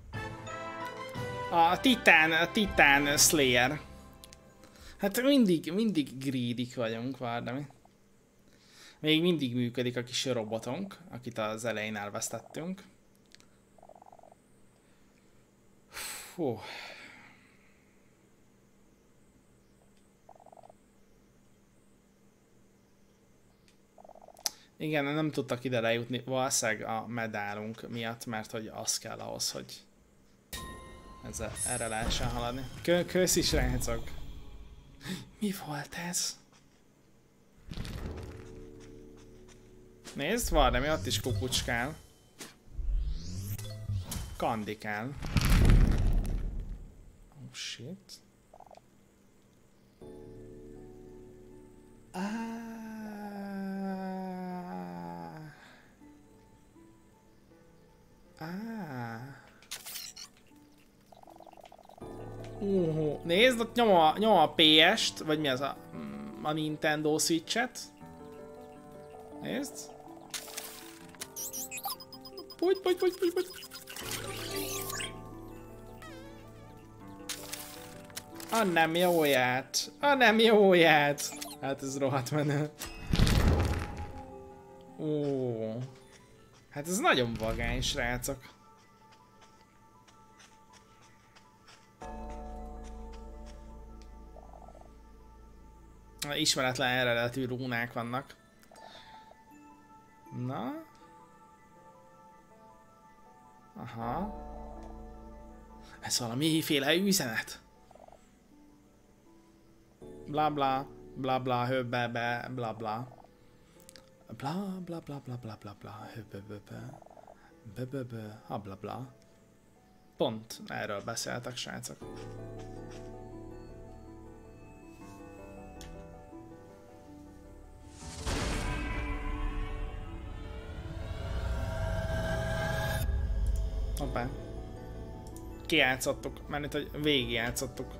A Titán, a Titán Slayer. Hát mindig, mindig greedy vagyunk, várj. Még mindig működik a kis robotunk, akit az elején elvesztettünk. Fú. Igen, nem tudtak ide lejutni, valószínűleg a medálunk miatt, mert hogy az kell ahhoz, hogy ezzel, erre lehessen haladni. Kö köszi, srácok! Mi volt ez? Nézd, van, de mi ott is kukucskál. Kandikál. Oh shit. Ah. Ah. Uh, nézd, ott nyom a, nyom a pé est, vagy mi az a, a Nintendo Switch-et. Nézd. Pugy, pugy, pugy, pugy, pugy. A nem jóját, a nem jóját. Hát ez rohadt menő. Ó. Hát ez nagyon vagány, srácok. Ismeretlen eredetű rúnák vannak. Na? Aha. Ez valamiféle üzenet. Bla bla, bla bla, höbbe be, bla bla. Bla bla bla bla bla bla bla, höbbe be be, be be be, ha bla bla. Pont erről beszéltek, srácok. Hoppá. Kijátszottuk, mert itt, hogy végigjátszottuk.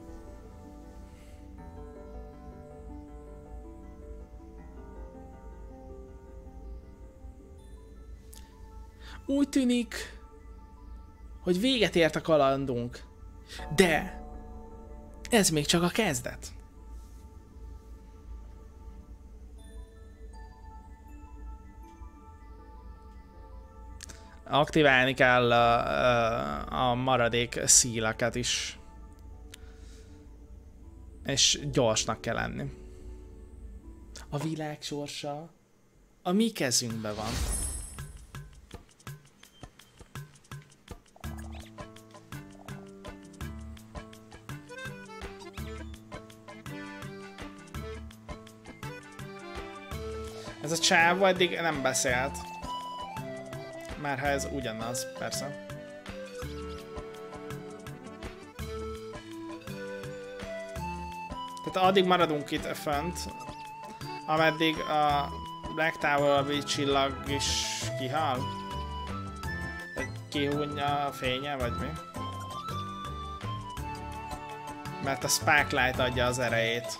Úgy tűnik, hogy véget ért a kalandunk, de ez még csak a kezdet. Aktiválni kell a, a maradék szíleket is. És gyorsnak kell lenni. A világ sorsa a mi kezünkben van. Ez a csáv eddig nem beszélt. Már ha ez ugyanaz, persze. Tehát addig maradunk itt fönt, ameddig a Black Tower csillag is kihal. Vagy kihúnyja a fénye, vagy mi? Mert a Sparklight adja az erejét.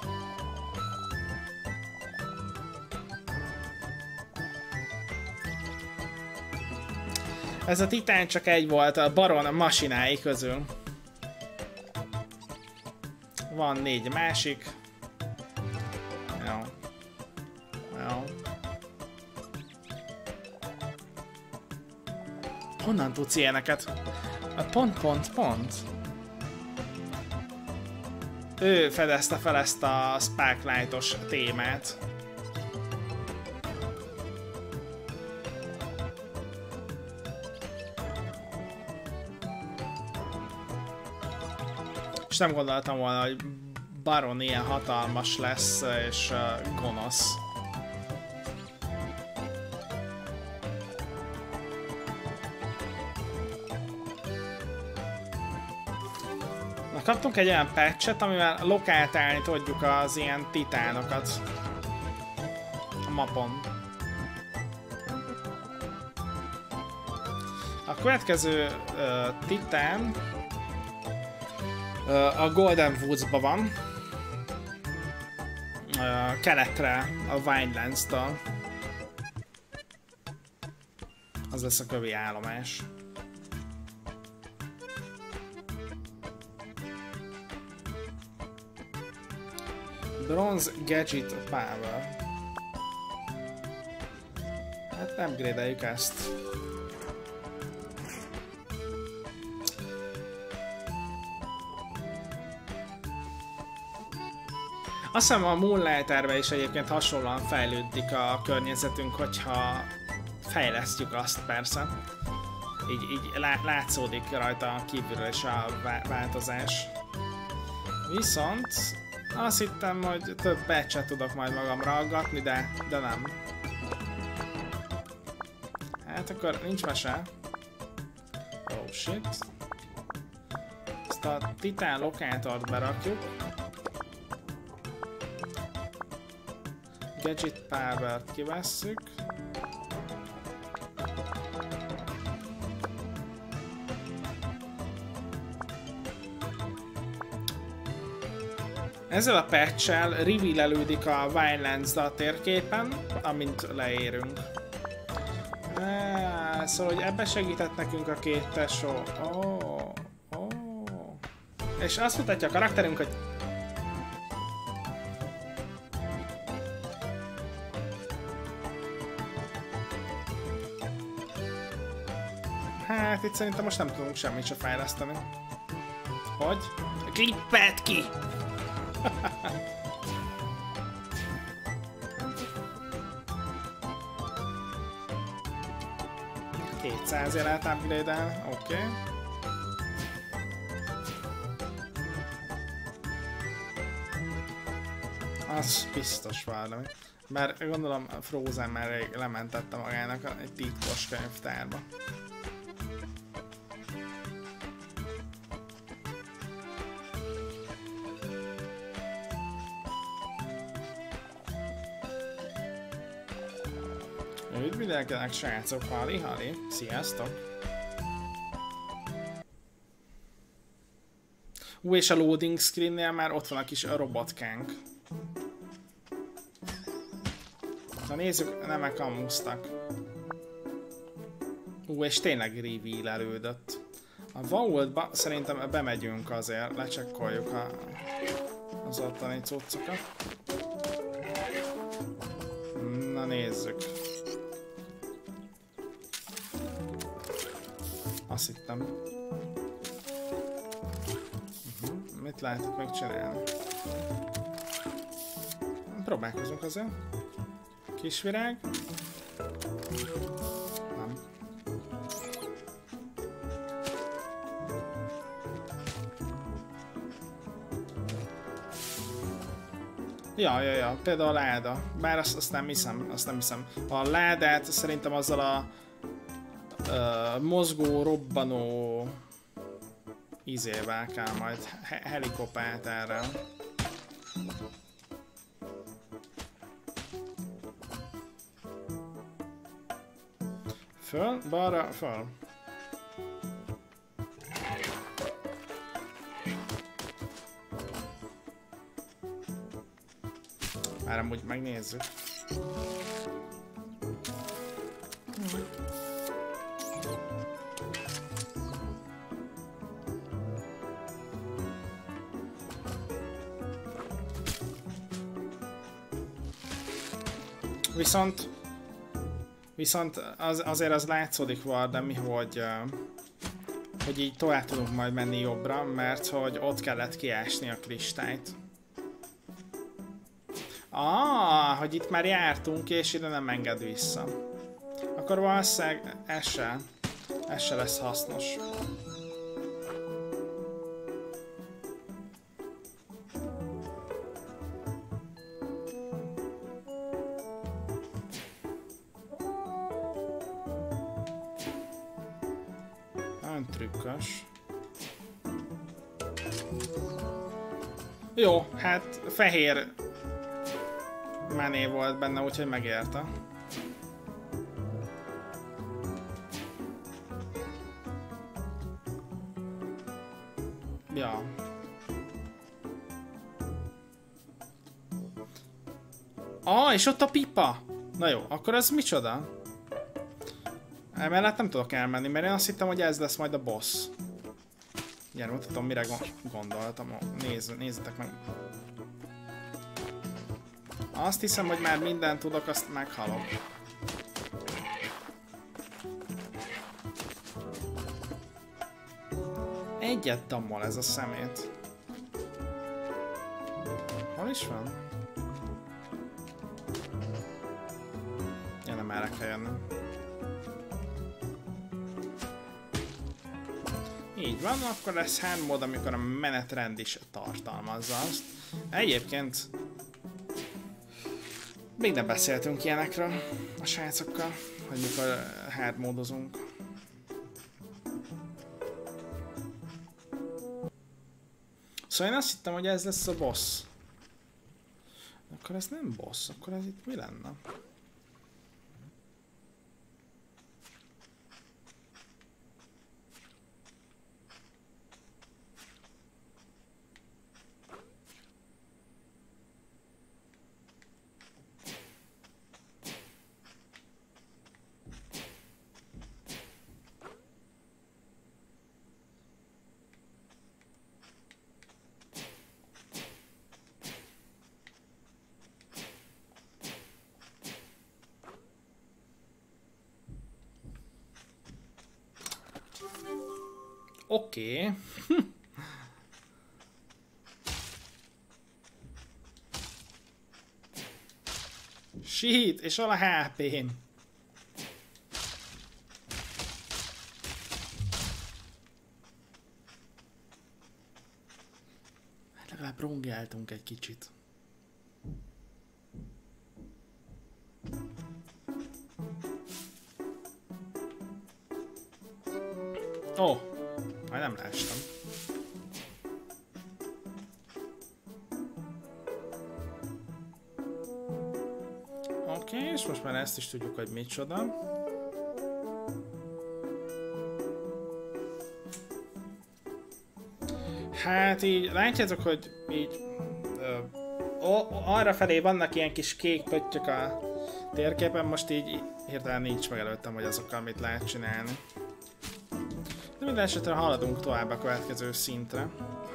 Ez a titán csak egy volt a Baron masinái közül. Van négy másik. Jó. Jó. Honnan tudsz ilyeneket? Pont, pont, pont. Ő fedezte fel ezt a Sparklight-os témát. Most nem gondoltam volna, hogy Baron ilyen hatalmas lesz és uh, gonosz. Na, kaptunk egy olyan patchet, amivel lokáltálni tudjuk az ilyen titánokat a mapon. A következő uh, titán uh, a Golden Woods-ban van, uh, keletre a Vinelands-től. Az lesz a kövi állomás. Bronze Gadget Power. Hát nem upgrade-eljük ezt. Azt hiszem a Moonlighterbe is egyébként hasonlóan fejlődik a környezetünk, hogyha fejlesztjük azt persze. Így, így látszódik rajta kívülről is a változás. Viszont azt hittem, hogy több patchet tudok majd magamra aggatni, de, de nem. Hát akkor nincs mese. Oh shit. Ezt a titán lokátort berakjuk. Gadget Power-t kivesszük. Ezzel a patch-el reveal-elődik a Vinelands a térképen, amint leérünk. Ah, szóval, hogy ebbe segített nekünk a két tesó. Oh, oh. És azt mutatja a karakterünk, hogy hát itt szerintem most nem tudunk semmit se fejleszteni. Hogy? Klippelt ki! kétszázért lehet upgrade-el, oké. Okay. Az biztos valami. Mert gondolom Frozen már rég lementette magának egy titkos könyvtárba. Üdvözlök, srácok, Hali, Hali, sziasztok! Ú, és a loading screennél már ott van a kis robotkánk. Na nézzük, nem elkamusztak. Ú, és tényleg reveal-elődött. A Vaultba szerintem bemegyünk azért, lecsekkoljuk a, az ottani cuccokat. Na nézzük. Azt hittem. Uh-huh. Mit lehetett megcsinálni? Próbálkozunk azért. Kisvirág. Nem. Ja, ja, ja. Például a láda. Bár azt, azt nem hiszem, azt nem hiszem. A ládát szerintem azzal a Uh, mozgó, robbanó izével kell majd he helikopterrel. Föl, balra, föl. Már amúgy megnézzük. Viszont, viszont az, azért az látszódik Vardemi, hogy, hogy így tovább tudunk majd menni jobbra, mert hogy ott kellett kiásni a kristályt. Ah, hogy itt már jártunk, és ide nem enged vissza. Akkor valószínűleg ez se, ez se lesz hasznos. trükkös. Jó, hát fehér Mané volt benne, úgyhogy megérte. Ja. Ah, és ott a pipa! Na jó, akkor ez micsoda? Emellett nem tudok elmenni, mert én azt hittem, hogy ez lesz majd a boss. Gyere, mutatom, mire gondoltam. Nézz, nézzetek meg. Azt hiszem, hogy már mindent tudok, azt meghalok. Egyet dammol ez a szemét. Hol is van? Ja, nem erre kell jönnöm. Így van, akkor lesz handmód, amikor a menetrend is tartalmazza azt. Egyébként még nem beszéltünk ilyenekről a srácokkal, hogy mikor hardmódozunk. Szóval én azt hittem, hogy ez lesz a boss. Akkor ez nem boss, akkor ez itt mi lenne? Oké. Okay. Shit, és hol a há pém? Legalább rongáltunk egy kicsit. Ó, oh, majd nem leestem. Oké, okay, és most már ezt is tudjuk, hogy micsoda. Hát így, látjátok, hogy így ö, ó, arra felé vannak ilyen kis kék pöttyök a térképen, most így hirtelen nincs meg előttem, hogy azokkal mit lehet csinálni. De minden esetre haladunk tovább a következő szintre.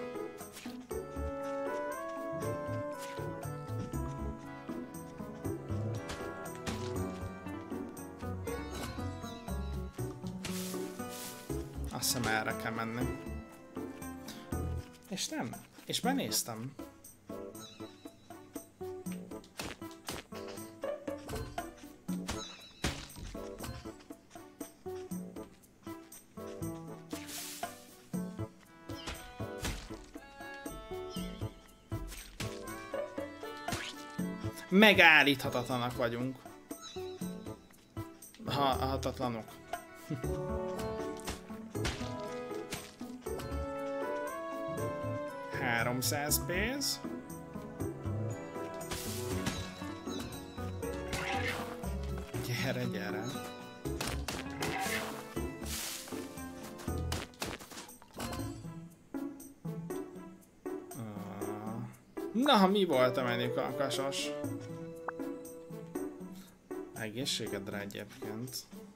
Azt hiszem erre kell menni. És nem. És benéztem. Megállíthatatlanak vagyunk. Ha, hatatlanok. háromszáz pénz. Gyere, gyere. Na, mi volt a menü, kakasos? Egészségedre egyébként.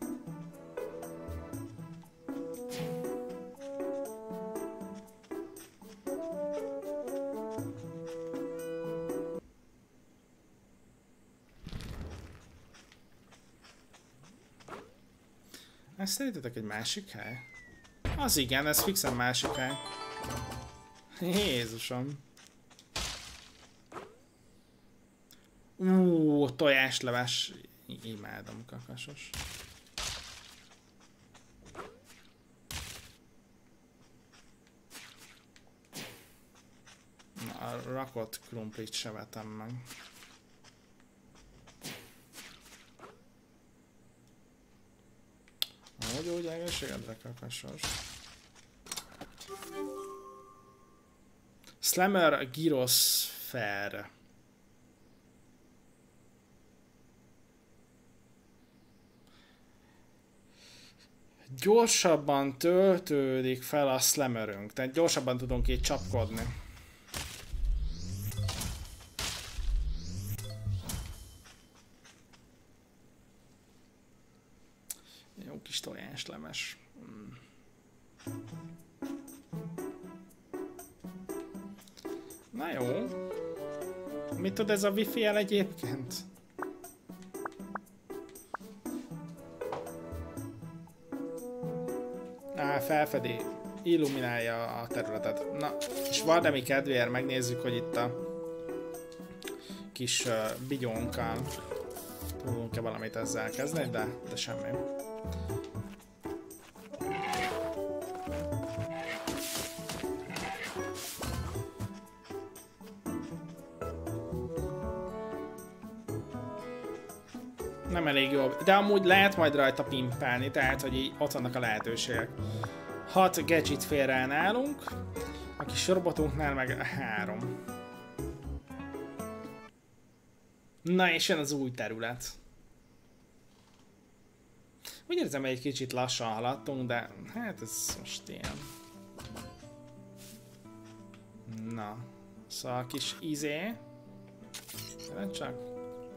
Ez szerintetek egy másik hely? Az igen, ez fixen másik hely. Jézusom. Úúúú, tojásleves. Imádom, kakasos. Na, a rakott krumplit se vetem meg. Hogy úgy egészségedre, kakasos. Slammer Gyrosphere. Gyorsabban töltődik fel a slammerünk, tehát gyorsabban tudunk így csapkodni. Jó kis tojáslemes. Hmm. Na jó. Mit tud ez a wifi el egyébként? Á, felfedi, illuminálja a területet. Na, és Vardemi kedvéért megnézzük, hogy itt a kis uh, bigyónkkal tudunk-e valamit ezzel kezdeni, de, de semmi. Nem elég jó, de amúgy lehet majd rajta pimpálni, tehát hogy így ott vannak a lehetőségek. hat gadget fér el nálunk, a kis robotunknál meg három. Na és jön az új terület. Úgy érzem, hogy egy kicsit lassan haladtunk, de hát ez most ilyen. Na, szóval a kis izé. Csak.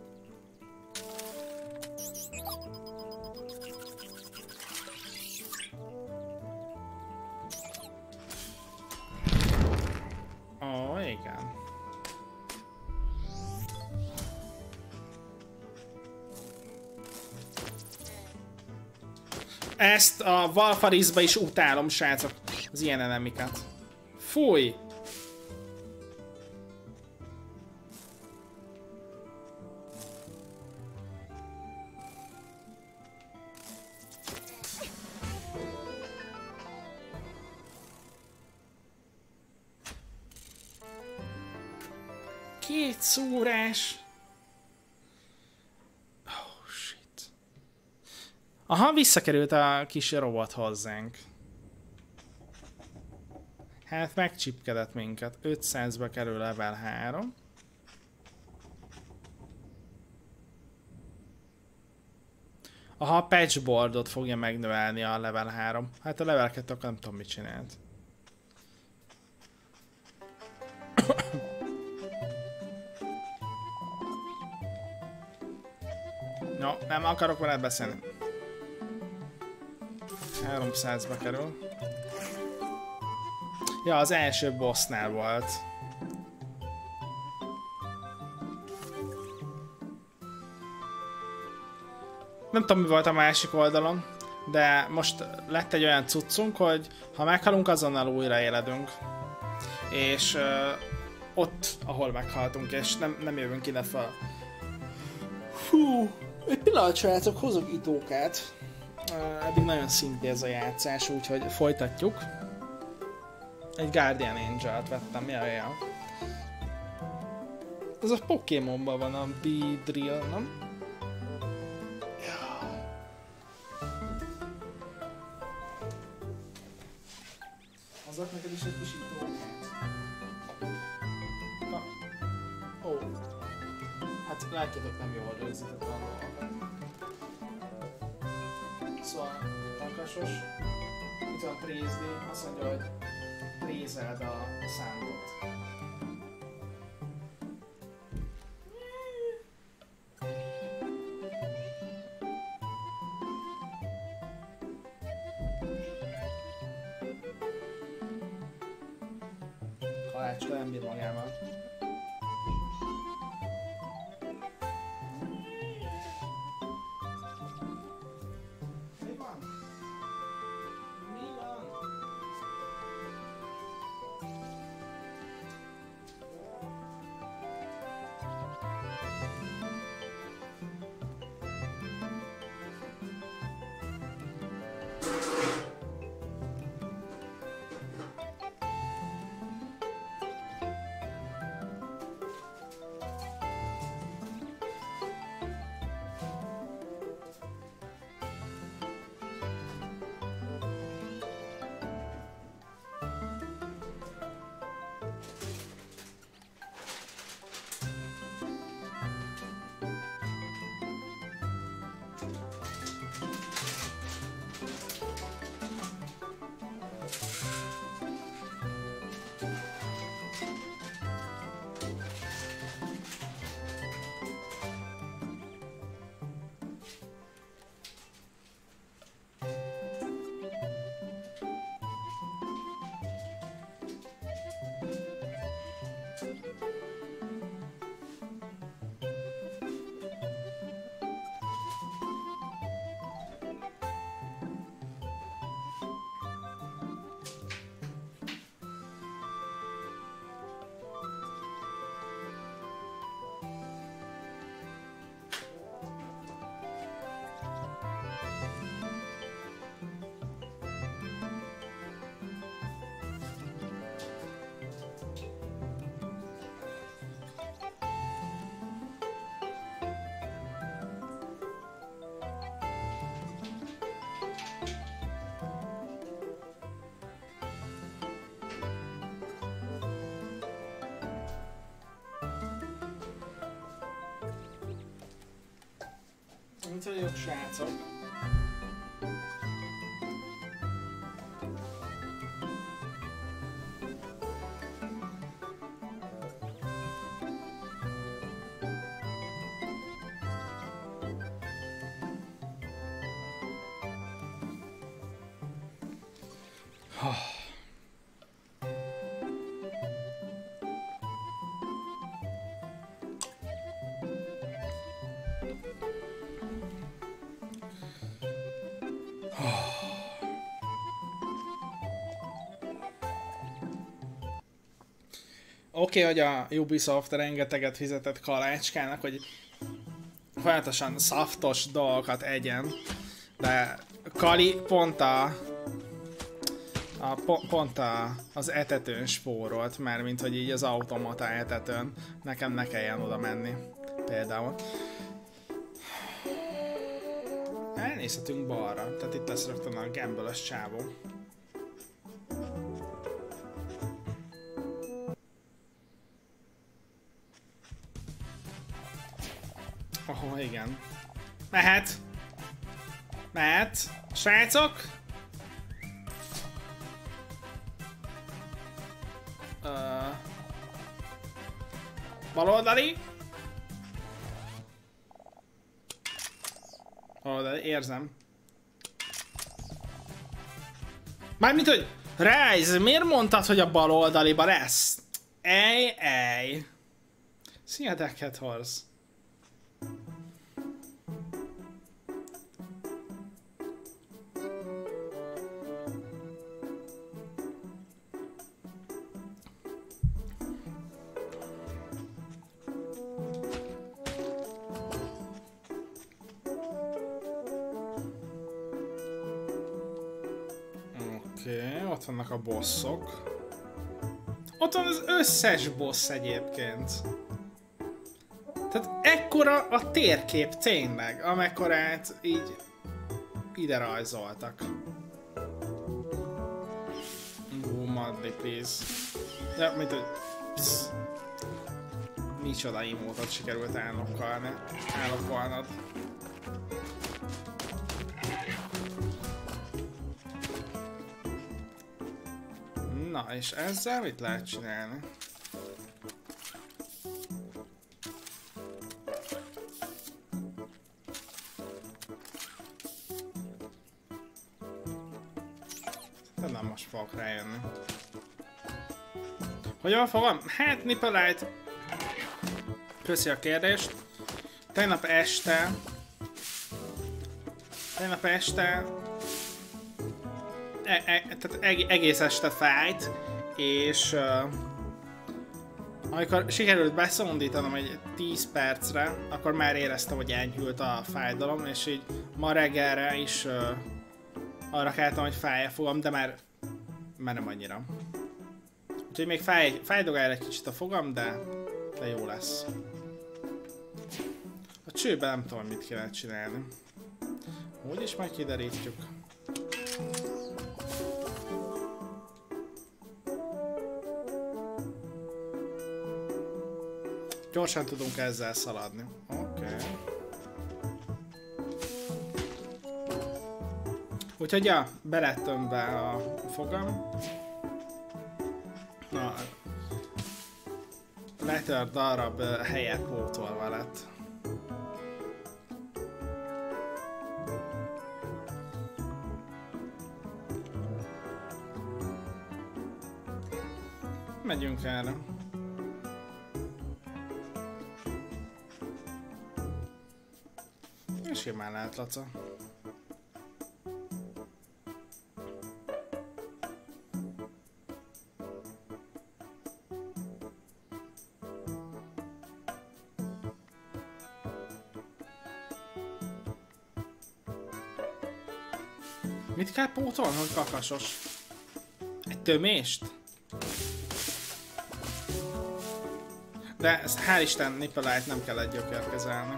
Ó, igen. Ezt a Valfarisba is utálom, srácok, az ilyen enemiket. Fúj! Két szúrás. Oh, shit. Aha, visszakerült a kis robot hozzánk. Hát megcsipkedett minket. ötszázba kerül level három. Aha, a patchboardot fogja megnövelni a level három. Hát a level kettő akkor nem tudom mit csinált. No, nem akarok veled beszélni. háromszázba kerül. Ja, az első bossnál volt. Nem tudom, mi volt a másik oldalon, de most lett egy olyan cuccunk, hogy ha meghalunk, azonnal újraéledünk. És uh, ott, ahol meghaltunk, és nem, nem jövünk ide fel. Hú, egy pillanat, srácok, hozok itókát. Uh, eddig nagyon szinti ez a játszás, úgyhogy folytatjuk. Egy Guardian Angel-t vettem, jaj, jaj. Ez a Pokémonban van a Beedrill, nem? Ja. Hozok neked is egy kis itókát. Na. Ó. Oh. Hát látjátok, nem jól rögzített a dolgokat. Szóval takasos, itt van prézni, azt mondja, hogy prézeld a számot. Kalácska nem bír magával. Mit vagyok, srácok? Oké, okay, hogy a Ubisoft rengeteget fizetett Kalácskának, hogy folyamatosan szaftos dolgokat egyen, de Kali pont a, a pont a, az etetőn spórolt, mert mint hogy így az automata etetőn nekem ne kelljen oda menni, például. Elnézhetünk balra, tehát itt lesz rögtön a gamble-ös csávó. Oh, igen. Mehet! Mehet! Srácok! Uh, baloldali? Baloldali, érzem. Mármint, hogy Rise, miért mondtad, hogy a baloldaliba lesz? Ej, ej. Szia, Deckhead Horse. Ott vannak a bosszok. Ott van az összes boss egyébként. Tehát ekkora a térkép tényleg, amekkorát így ide rajzoltak. Ó, Madly, please. Ja, mint hogy... Psz. Micsoda imótot sikerült elnokkolni. Elnokkolnod. Na, és ezzel mit lehet csinálni? De nem most fogok rájönni. Hogyan fogom? Hát, Nipelite. Köszi a kérdést. Tegnap este... Tegnap este... E e tehát eg egész este fájt, és uh, amikor sikerült beszondítanom egy tíz percre, akkor már éreztem, hogy enyhült a fájdalom, és így ma reggelre is uh, arra keltem, hogy fáj a fogam, de már, már nem annyira. Úgyhogy még fáj, fájdogál egy kicsit a fogam, de, de jó lesz. A csőben nem tudom, mit kéne csinálni. Úgyis majd kiderítjük. Gyorsan tudunk ezzel szaladni. Oké. Okay. Úgyhogy ja, belettem be a fogam. Na, letört darab helyet pótolva lett. Megyünk erre. Simán lehet, Laca. Mit kell pótolni, hogy kakasos? Egy tömést? De ezt hál' Isten Nipelite nem kell egy gyökérkezelni.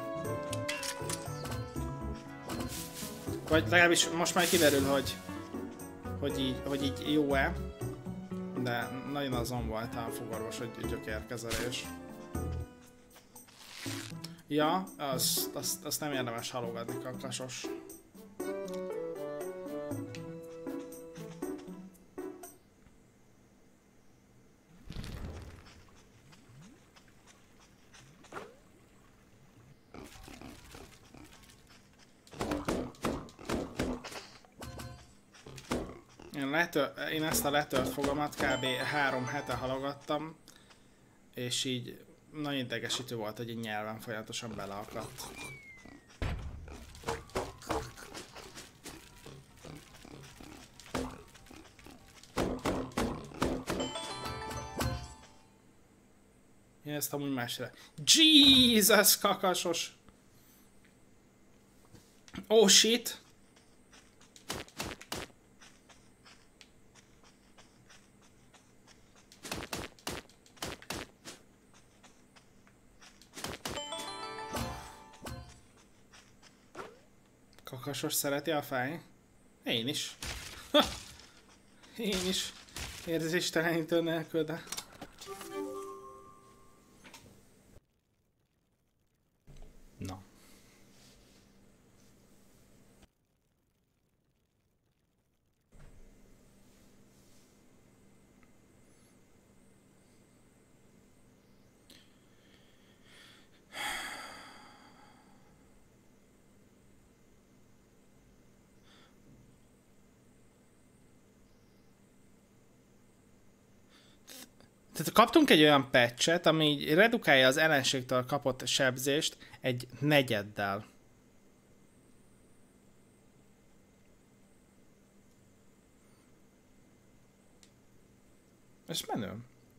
Vagy legalábbis most már kiderül, hogy, hogy így, hogy így jó-e. De nagyon azon volt a fogorvos, hogy gyökérkezelés. Ja, azt, azt, azt nem érdemes halogatni, kakasos. Én, letör, én ezt a letört fogamat kb. három hete halogattam, és így nagyon idegesítő volt, hogy egy nyelven folyamatosan beleakadt. Én ezt amúgy másra. Jesus, kakasos! Oh shit! Kakasos szereti a fáj? Én is. Én is. Érzéstelenítő nélkül, de... Na. Tehát kaptunk egy olyan patchet, ami így redukálja az ellenségtől kapott sebzést egy negyeddel. Ez menő.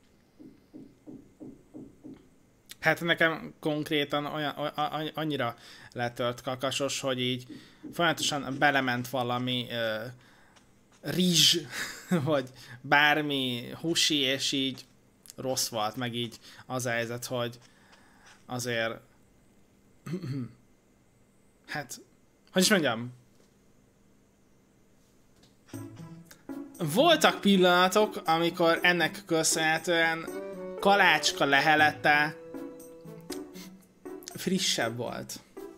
Hát nekem konkrétan olyan, annyira letört kakasos, hogy így folyamatosan belement valami uh, rizs, vagy bármi húsi, és így rossz volt, meg így az a helyzet, hogy azért hát, hogy is mondjam, voltak pillanatok, amikor ennek köszönhetően kalácska lehelete frissebb volt.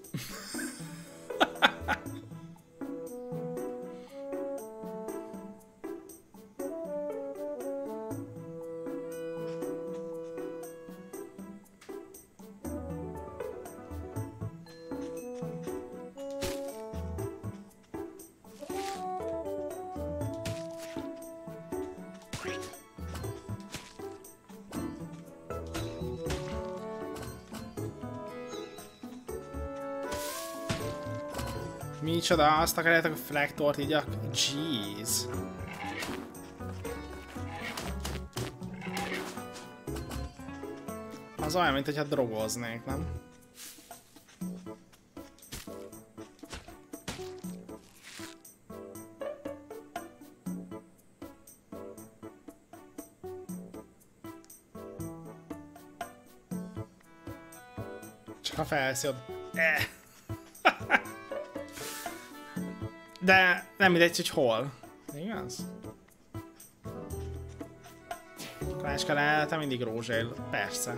Micsoda, azt akarjátok a flektort így a... Jeez. Az olyan, mint hogyha drogoznék, nem? Csak a felszíod. Eh. De nem mindegy, hogy hol. Igaz? Kalácska lehelte mindig rózsél. Persze.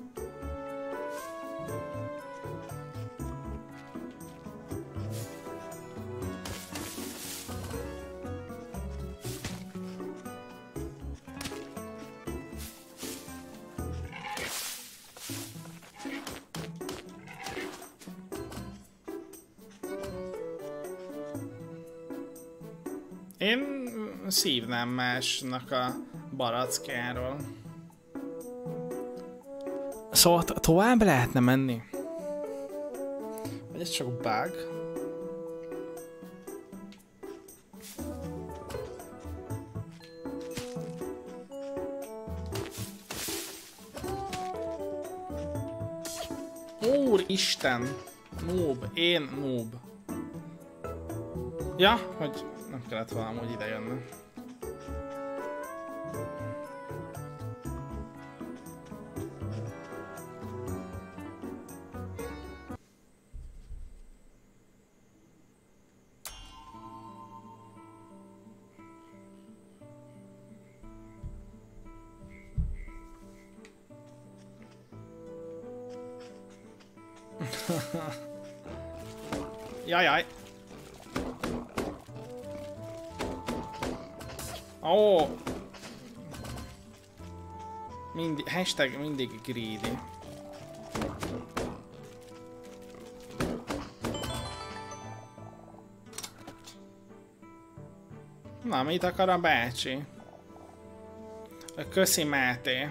Én szívnám másnak a barackjáról. Szóval to tovább lehetne menni? Vagy ez csak bug? Úristen! Noob, én noob. Ja, hogy nem kellett valamúgy ide jönni. Jajaj. Ó. Mindig, hashtag mindig greedy. Na, mit akar a bácsi? Köszi, Máté.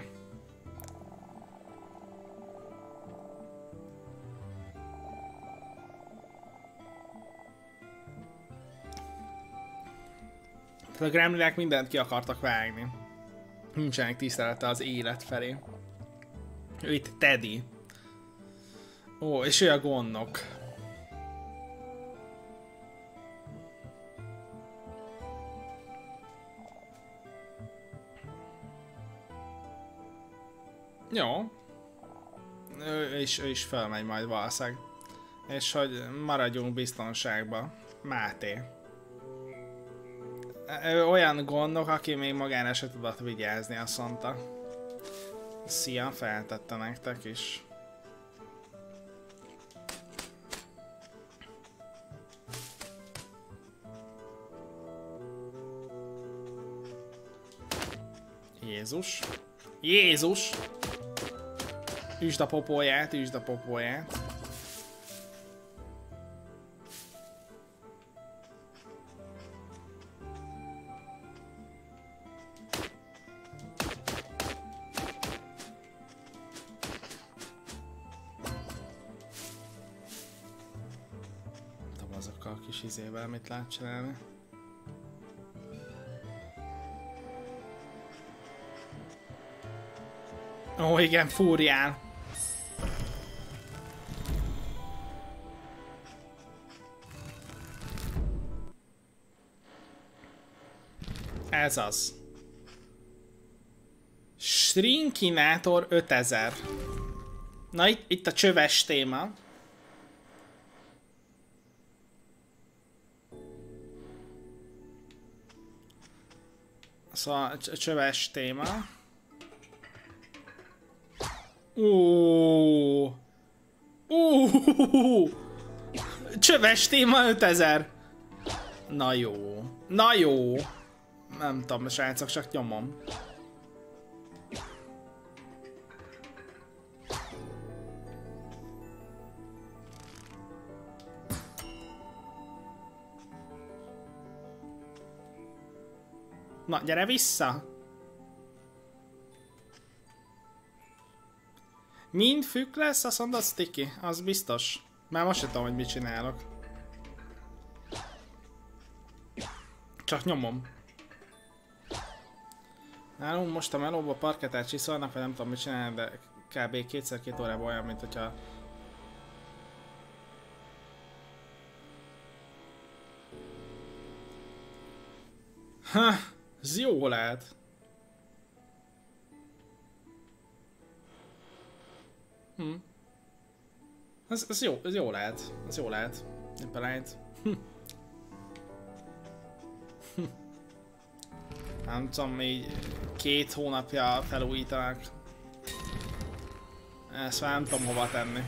A gremlinek mindent ki akartak vágni. Nincsenek tisztelete az élet felé. Ő itt Teddy. Ó, és ő a gondnok. Jó. Ő is, ő is felmegy majd valószínűleg. És hogy maradjunk biztonságban. Máté. Ő olyan gondok, aki még magára se tudott vigyázni, azt mondta. Szia, feltette nektek is. Jézus. Jézus! Üsd a popóját, üsd a popóját. Nem azokkal a kis izével, mit lehet csinálni. Ó, igen, fúrjál. Ez az. Shrinkinátor ötezer. Na itt, itt a csöves téma. Szóval a csöves téma. Ó. Ó. Csöves téma ötezer. Na jó. Na jó. Nem tudom, srácok, csak nyomom. Na, gyere vissza! Mind függ lesz, azt mondod, Sticky, az biztos. Már most sem tudom, hogy mit csinálok. Csak nyomom. Nálunk most a melóba parkettát csiszolnak, vagy nem tudom mit csinálni, de kb. kétszer-két órában olyan, mint hogyha... Ha, ez jó lehet. Hm. Ez, ez jó, ez jó lehet. Ez jó lehet. Éppen lehet. Hm. Hm. Nem tudom, így két hónapja felújítanak. Ezt már nem tudom hova tenni.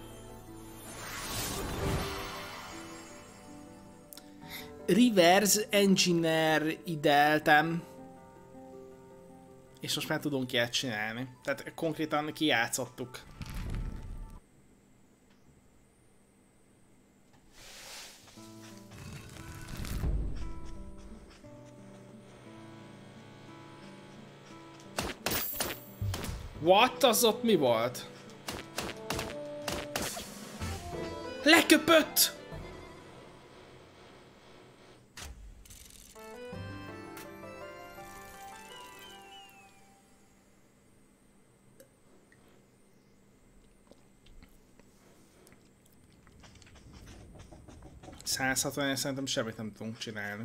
Reverse Engineer ideltem. És most már tudunk ilyet csinálni. Tehát konkrétan kijátszottuk. What? Az ott mi volt? Leköpött! száz hatvan, szerintem semmit nem tudunk csinálni.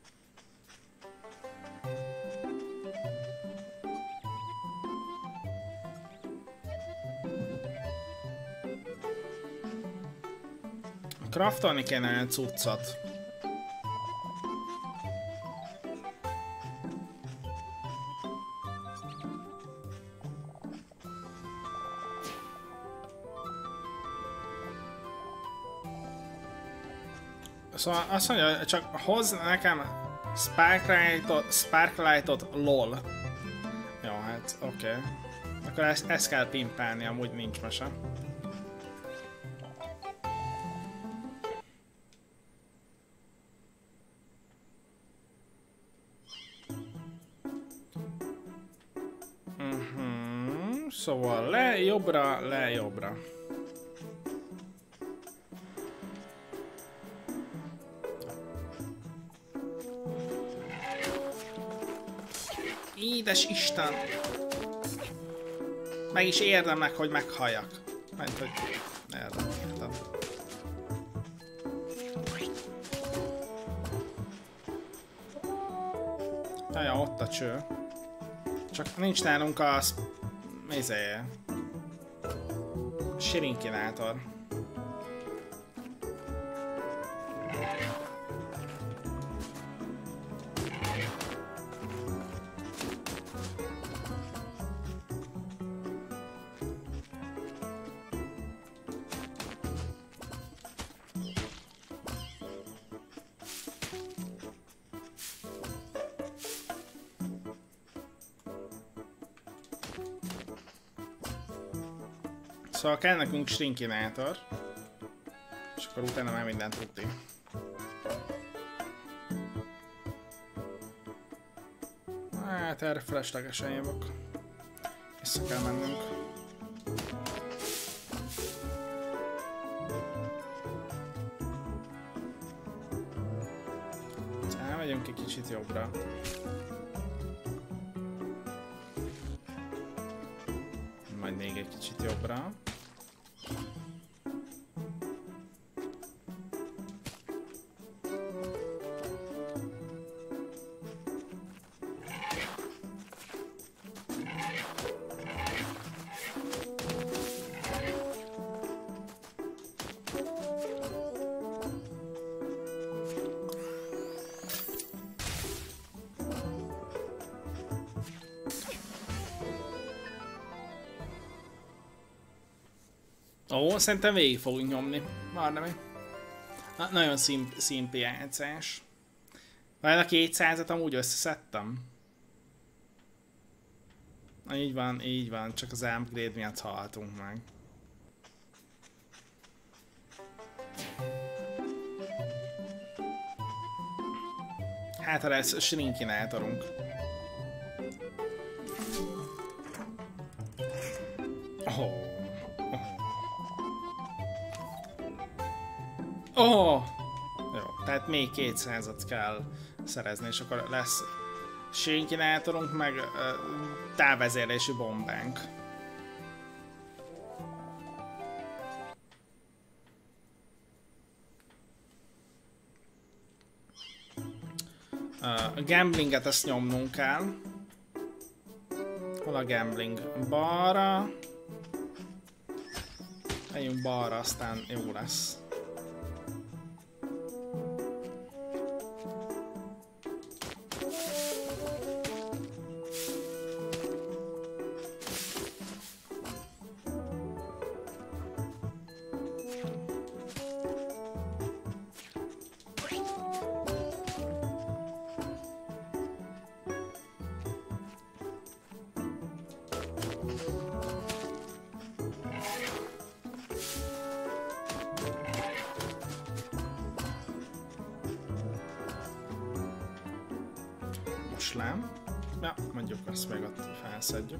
Craftolni kéne egy cuccot. Szóval azt mondja, hogy csak hoz nekem Sparklightot, Sparklightot lol. Jó, hát oké. Okay. Akkor ezt, ezt kell pimpálni, amúgy nincs mese. Uh-huh. Szóval le jobbra, le jobbra. Édes Isten! Meg is érdemnek, hogy meghalljak. Mert hogy érdemlek. Jaja, ott a cső. Csak nincs nálunk az... Izé... Sirinkinátor. Szóval kell nekünk shrinkinátor, és akkor utána már mindent tudni. Hát erre feleslegesen jövök. Vissza kell mennünk. Elmegyünk egy kicsit jobbra. Majd még egy kicsit jobbra. Ó, szerintem végig fogunk nyomni. Már nem. Na, nagyon szimp, szimpi játszás. Majd a kétszázat amúgy összeszedtem. Na, így van, így van. Csak az upgrade miatt haltunk meg. Hát ha lesz shrinkinátorunk. Oh. Oh! Jó, tehát még kétszázat kell szerezni, és akkor lesz shrinkinátorunk, meg uh, távvezérlési bombánk. Uh, a gamblinget ezt nyomnunk kell. Hol a gambling? Balra. Menjünk balra, aztán jó lesz. Slám. Ja, mondjuk azt még ott felszedjük.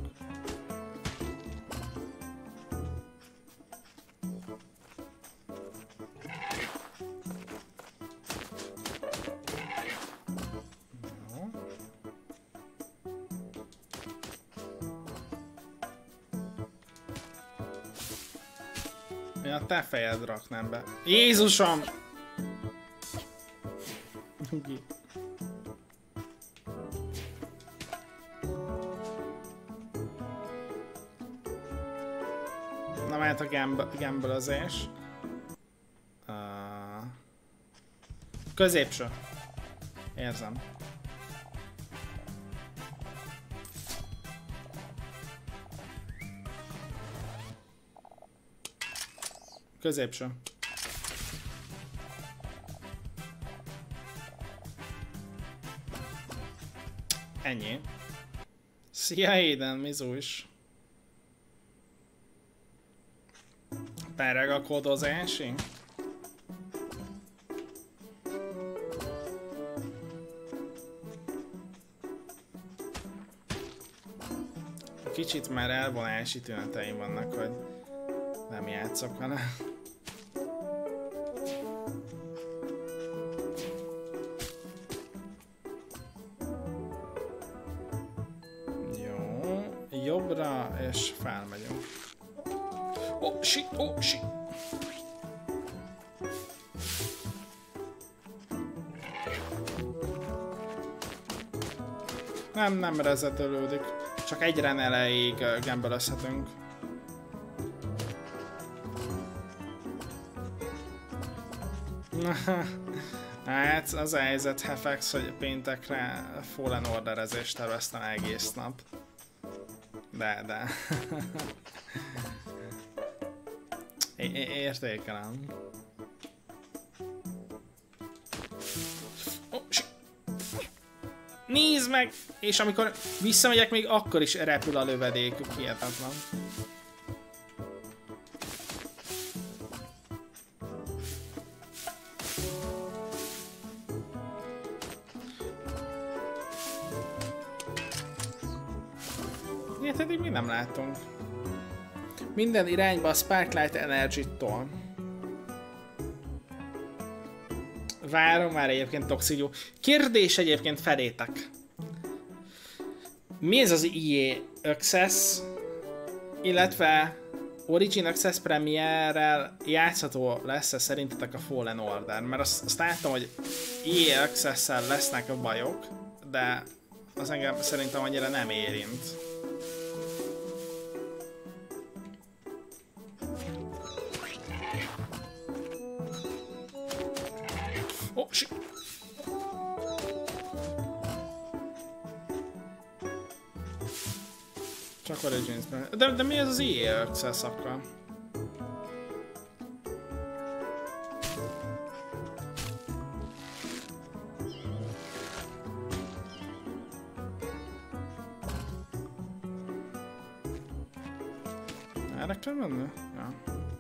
Jó. Én a te fejed raknám be. Jézusom! Na mehet a gamblezés. Uh, középső. Érzem. Középső. Ennyi. Szia Aiden, Mizu is. Pereg a kódozási? Kicsit már elvonási tüneteim vannak, hogy nem játszok vele. Jó, jobbra és felmegyünk. Ó, oh, shit, ó, oh, shit! Nem, nem rezetölődik. Csak egy ren elejéig gambelezhetünk. Hát az a helyzet, Hefex, hogy péntekre Fallen Orderezést terveztem egész nap. De, de. É értékelem. Oh, nézd meg! És amikor visszamegyek, még akkor is repül a lövedékük, hihetetlen. Ilyet eddig mi nem látunk. Minden irányba a Sparklight Energy-tól. Várom már egyébként Toxigyó. Kérdés egyébként felétek. Mi ez az i á Access, illetve Origin Access Premiere-rel játszható lesz-e szerintetek a Fallen Order? Mert azt, azt láttam, hogy i á Access-szel lesznek a bajok, de az engem szerintem annyira nem érint. Oh, shit. Csak Origins-ben. De, de mi ez az i á Access akkor? Erre kell menni? Ja.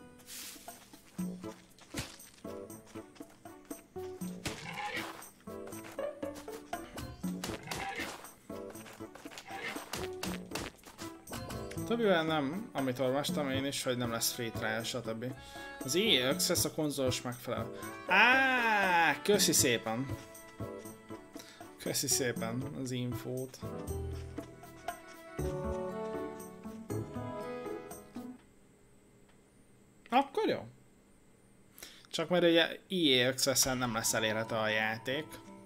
Többivel nem, amit olvastam én is, hogy nem lesz free trial, stb. Az i á Access a konzolos megfelelő. Áááá, köszi szépen! Köszi szépen az infót. Akkor jó. Csak mert ugye i á Access-en nem lesz elérhető a játék.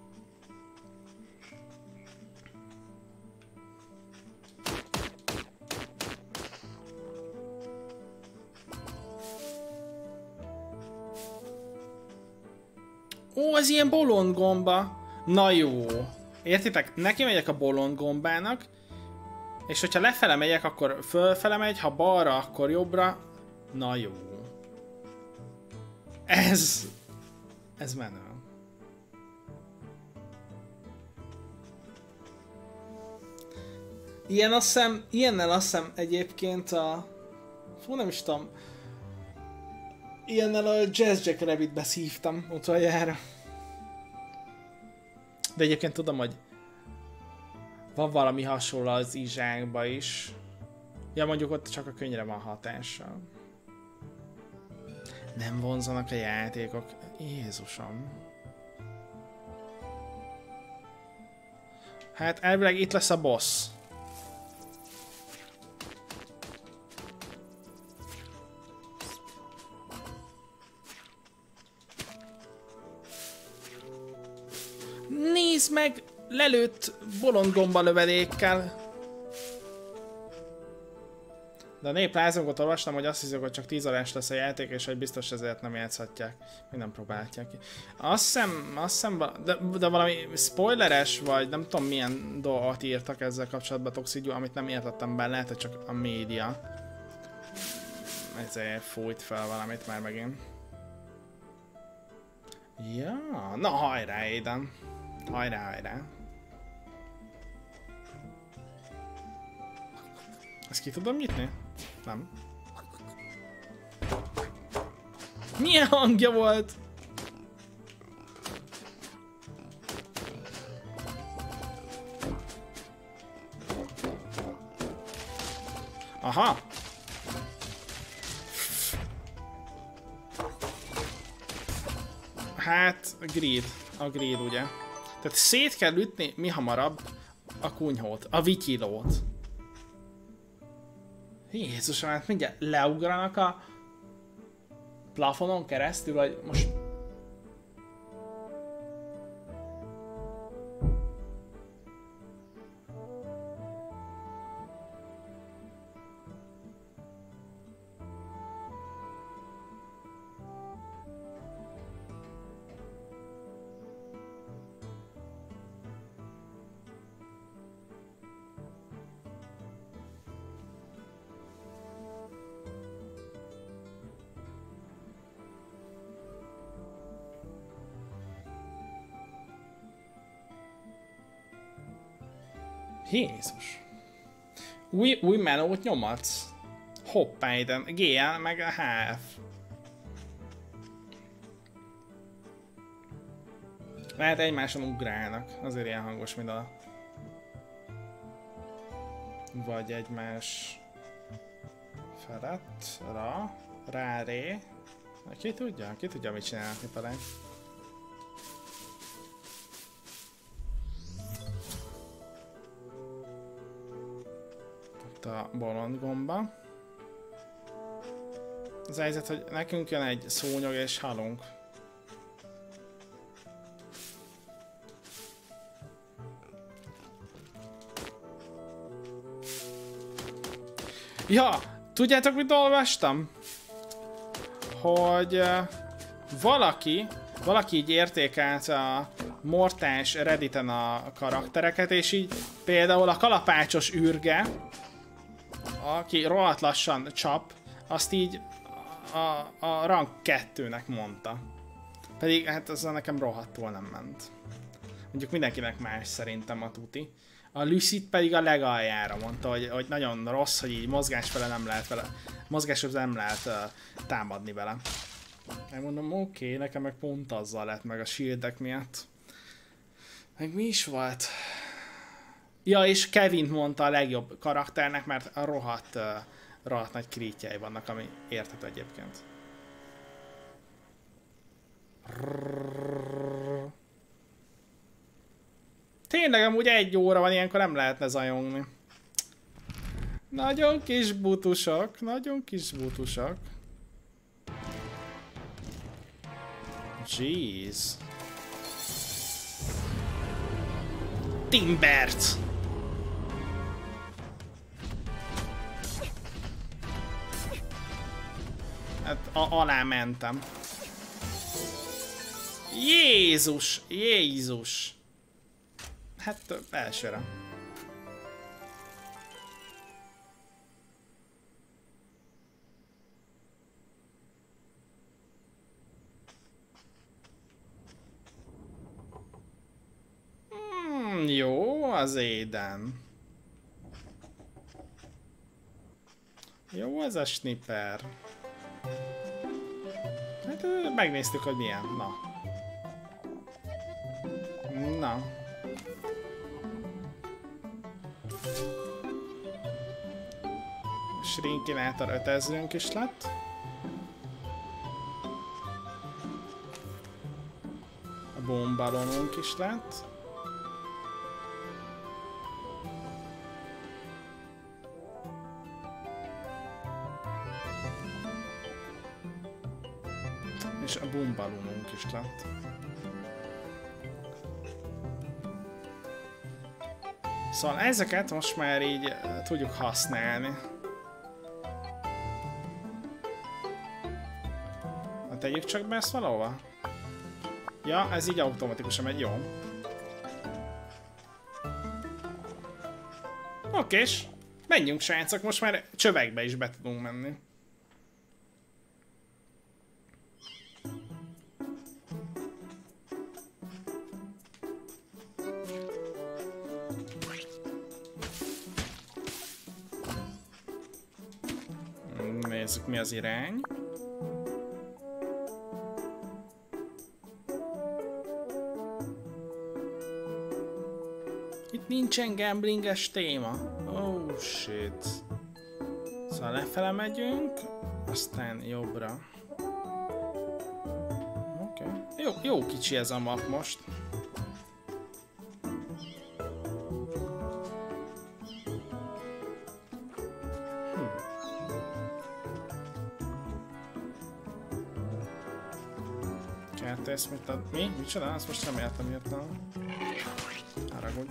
Ó, ez ilyen bolond gomba. Na jó. Értitek? Neki megyek a bolond gombának, és hogyha lefele megyek, akkor fölfele megy, ha balra, akkor jobbra. Na jó. Ez... Ez menő. Ilyen azt hiszem, ilyennel azt hiszem egyébként a... Fú, nem is tudom. Ilyennel a Jazz Jack Rabbit-be szívtam utoljára. De egyébként tudom, hogy van valami hasonló az izsákba is. Ja, mondjuk ott csak a könyvre van hatással. Nem vonzanak a játékok. Jézusom. Hát elvileg itt lesz a boss. Nézd meg! Lelőtt bolond gomba lövedékkel. De a néplázunkat olvastam, hogy azt hiszik, hogy csak tíz órás lesz a játék, és hogy biztos ezért nem játszhatják. Még nem próbálhatják ki. Azt hiszem, azt hiszem, de, de valami spoileres, vagy nem tudom milyen dolgot írtak ezzel kapcsolatban Toxigyú, amit nem értettem bele, lehet, hogy csak a média. Ezért fújt fel valamit már megint. Ja, na hajrá, Aiden. Hajrá, hajrá. Ezt ki tudom nyitni? Nem. Milyen hangja volt? Aha! Hát, a grid. A grid, ugye? Tehát szét kell ütni mi hamarabb a kunyhót, a vityilót. Jézusom, hát mindjárt leugranak a plafonon keresztül, vagy most... Jézus. Új, új melót nyomatsz? Hoppá ide. gé el meg a há ef. Lehet egymáson ugrálnak. Azért ilyen hangos, mint a... Vagy egymás... felett, ra, rá, ré. Ki tudja? Ki tudja, mit csinálnak itt a lány? A bolond gomba. Az helyzet, hogy nekünk jön egy szúnyog és halunk. Ja, tudjátok mit olvastam? Hogy uh, valaki, valaki így értékelt a Mortás Redditen a karaktereket, és így például a kalapácsos űrge, aki rohadt lassan csap, azt így a, a rang kettőnek mondta. Pedig hát azzal nekem rohadtul nem ment. Mondjuk mindenkinek más szerintem a tuti. A Lucid pedig a legaljára mondta, hogy, hogy nagyon rossz, hogy így mozgásfele nem lehet vele, mozgásfele nem lehet uh, támadni vele. Én mondom, oké, okay, nekem meg pont azzal lett meg a shieldek miatt. Meg mi is volt? Ja, és Kevint mondta a legjobb karakternek, mert a rohadt, uh, rohadt nagy krítjei vannak, ami érthető egyébként. Tényleg amúgy egy óra van, ilyenkor nem lehetne zajongni. Nagyon kis butusok, nagyon kis butusok. Jeez. Timbert! Hát alá mentem. Jézus! Jézus! Hát elsőre. Hmm, jó, az Éden. Jó, az a sniper. Hát megnéztük, hogy milyen. Na. Na. Shrinkinator ötezrünk is lett. A bombalonunk is lett. És a bombalonunk is lett. Szóval ezeket most már így tudjuk használni. Na tegyük csak be ezt valahova? Ja, ez így automatikusan megy, jó. Okés, menjünk srácok, most már csövekbe is be tudunk menni. Nézzük, mi az irány. Itt nincsen gamblinges téma. Oh shit. Szóval lefele megyünk, aztán jobbra. Oké. Okay. Jó, jó kicsi ez a map most. Ezt mit ad? Mi? Micsoda? Azt most nem értem értem. Haragudj.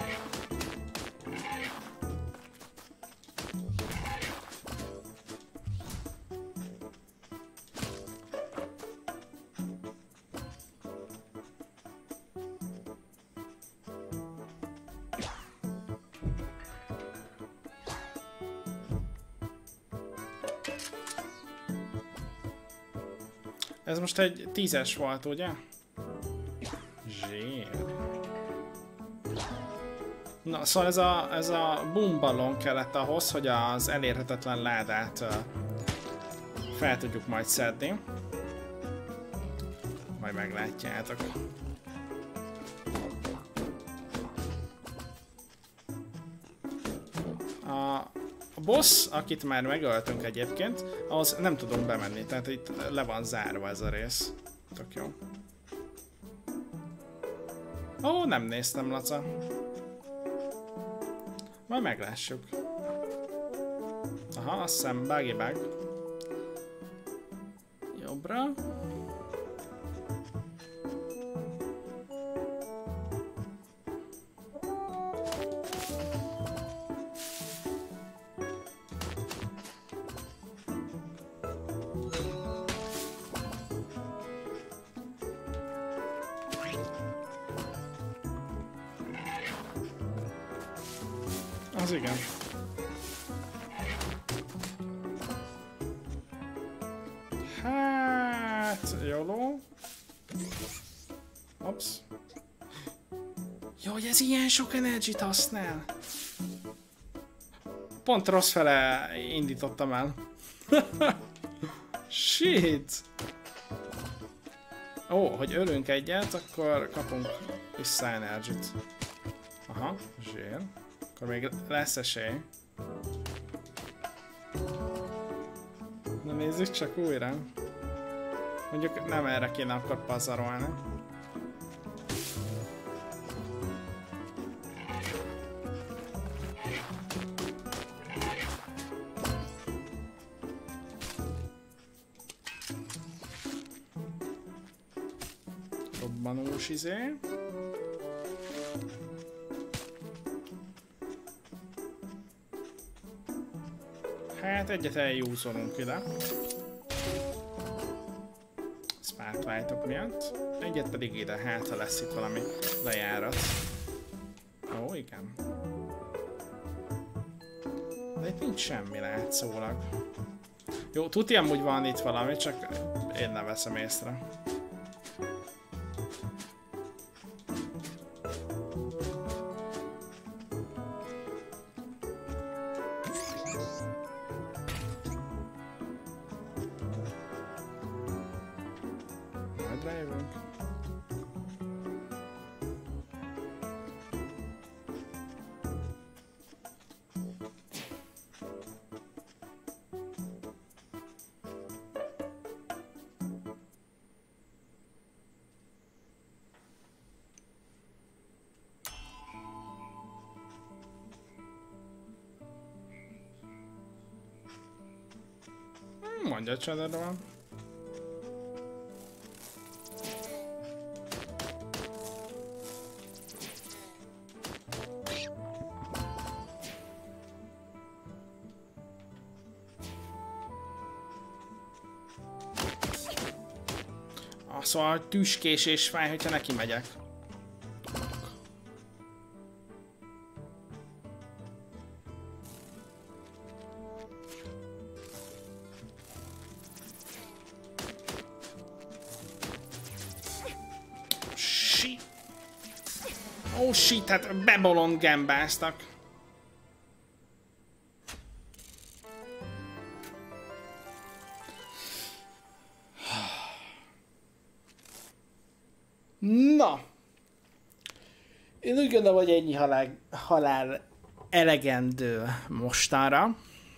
Ez most egy tízes volt, ugye? Zsír. Na, szóval ez a, ez a boomballon kellett ahhoz, hogy az elérhetetlen ládát uh, fel tudjuk majd szedni. Majd meglátjátok. A A boss, akit már megöltünk egyébként, ahhoz nem tudunk bemenni, tehát itt le van zárva ez a rész. Tök jó. Ó, nem néztem, Laca. Majd meglássuk. Aha, azt hiszem buggy bug. Jobbra. Az igen. Hát, jóló. Ops. Jó, hogy ez ilyen sok energit használ. Pont rossz fele indítottam el. Shit. Ó, hogy ölünk egyet, akkor kapunk vissza energit. Aha, zsír. Akkor még lesz esély. Na nézzük csak újra. Mondjuk nem erre kéne akkor pazarolni. Robbanós izé. Hát egyet eljúzolunk ide. Sparklightok miatt. Egyet pedig ide, hát ha lesz itt valami lejárat. Ó, igen. De itt nincs semmi látszólag. Jó, tuti amúgy van itt valami, csak én nem veszem észre. Mondja, csodada van. Ah, szóval tüskés és fáj, hogyha neki megyek. Oh shit, hát bebolond gembáztak. Na! Én úgy gondolom, hogy ennyi halál, halál elegendő mostanra.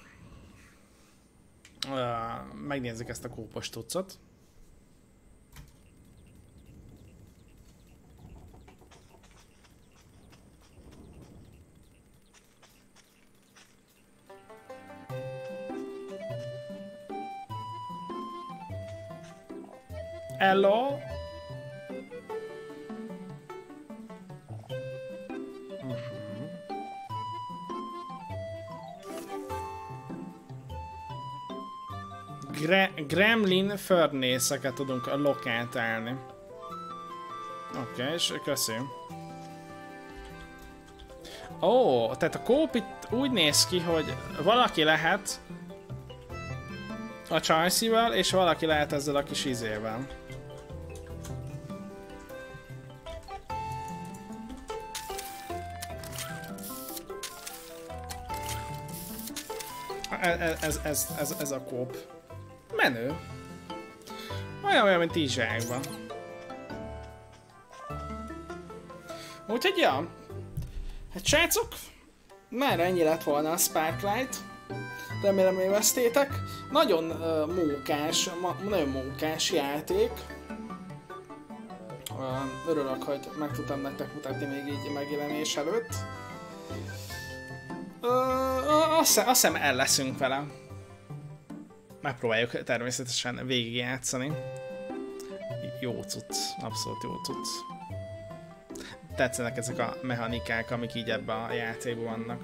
Uh, megnézzük ezt a kópos tucot. Hello? Gre Gremlin furnace-eket tudunk lokáltálni. Oké, okay, és köszi. Ó, oh, tehát a kóp itt úgy néz ki, hogy valaki lehet a csajszival, és valaki lehet ezzel a kis izével. Ez, ez, ez, ez, ez a kóp. Menő. Olyan olyan, mint Izsákban. Úgyhogy ja. Hát srácok, már ennyi lett volna a Sparklite. Remélem élveztétek. Nagyon uh, mókás, ma, nagyon mókás játék. Uh, örülök, hogy meg tudtam nektek mutatni még így megjelenés előtt. Uh, azt, azt hiszem el leszünk vele. Megpróbáljuk természetesen végigjátszani. Jó cucc, abszolút jó cucc. Tetszenek ezek a mechanikák, amik így ebben a játékban vannak.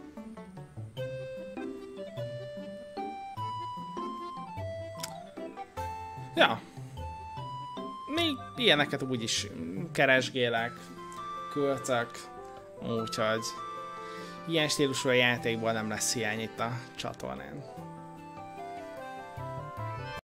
Ja. Még ilyeneket úgyis keresgélek, költök, úgyhogy ilyen stílusú a játékból nem lesz hiány itt a csatornán.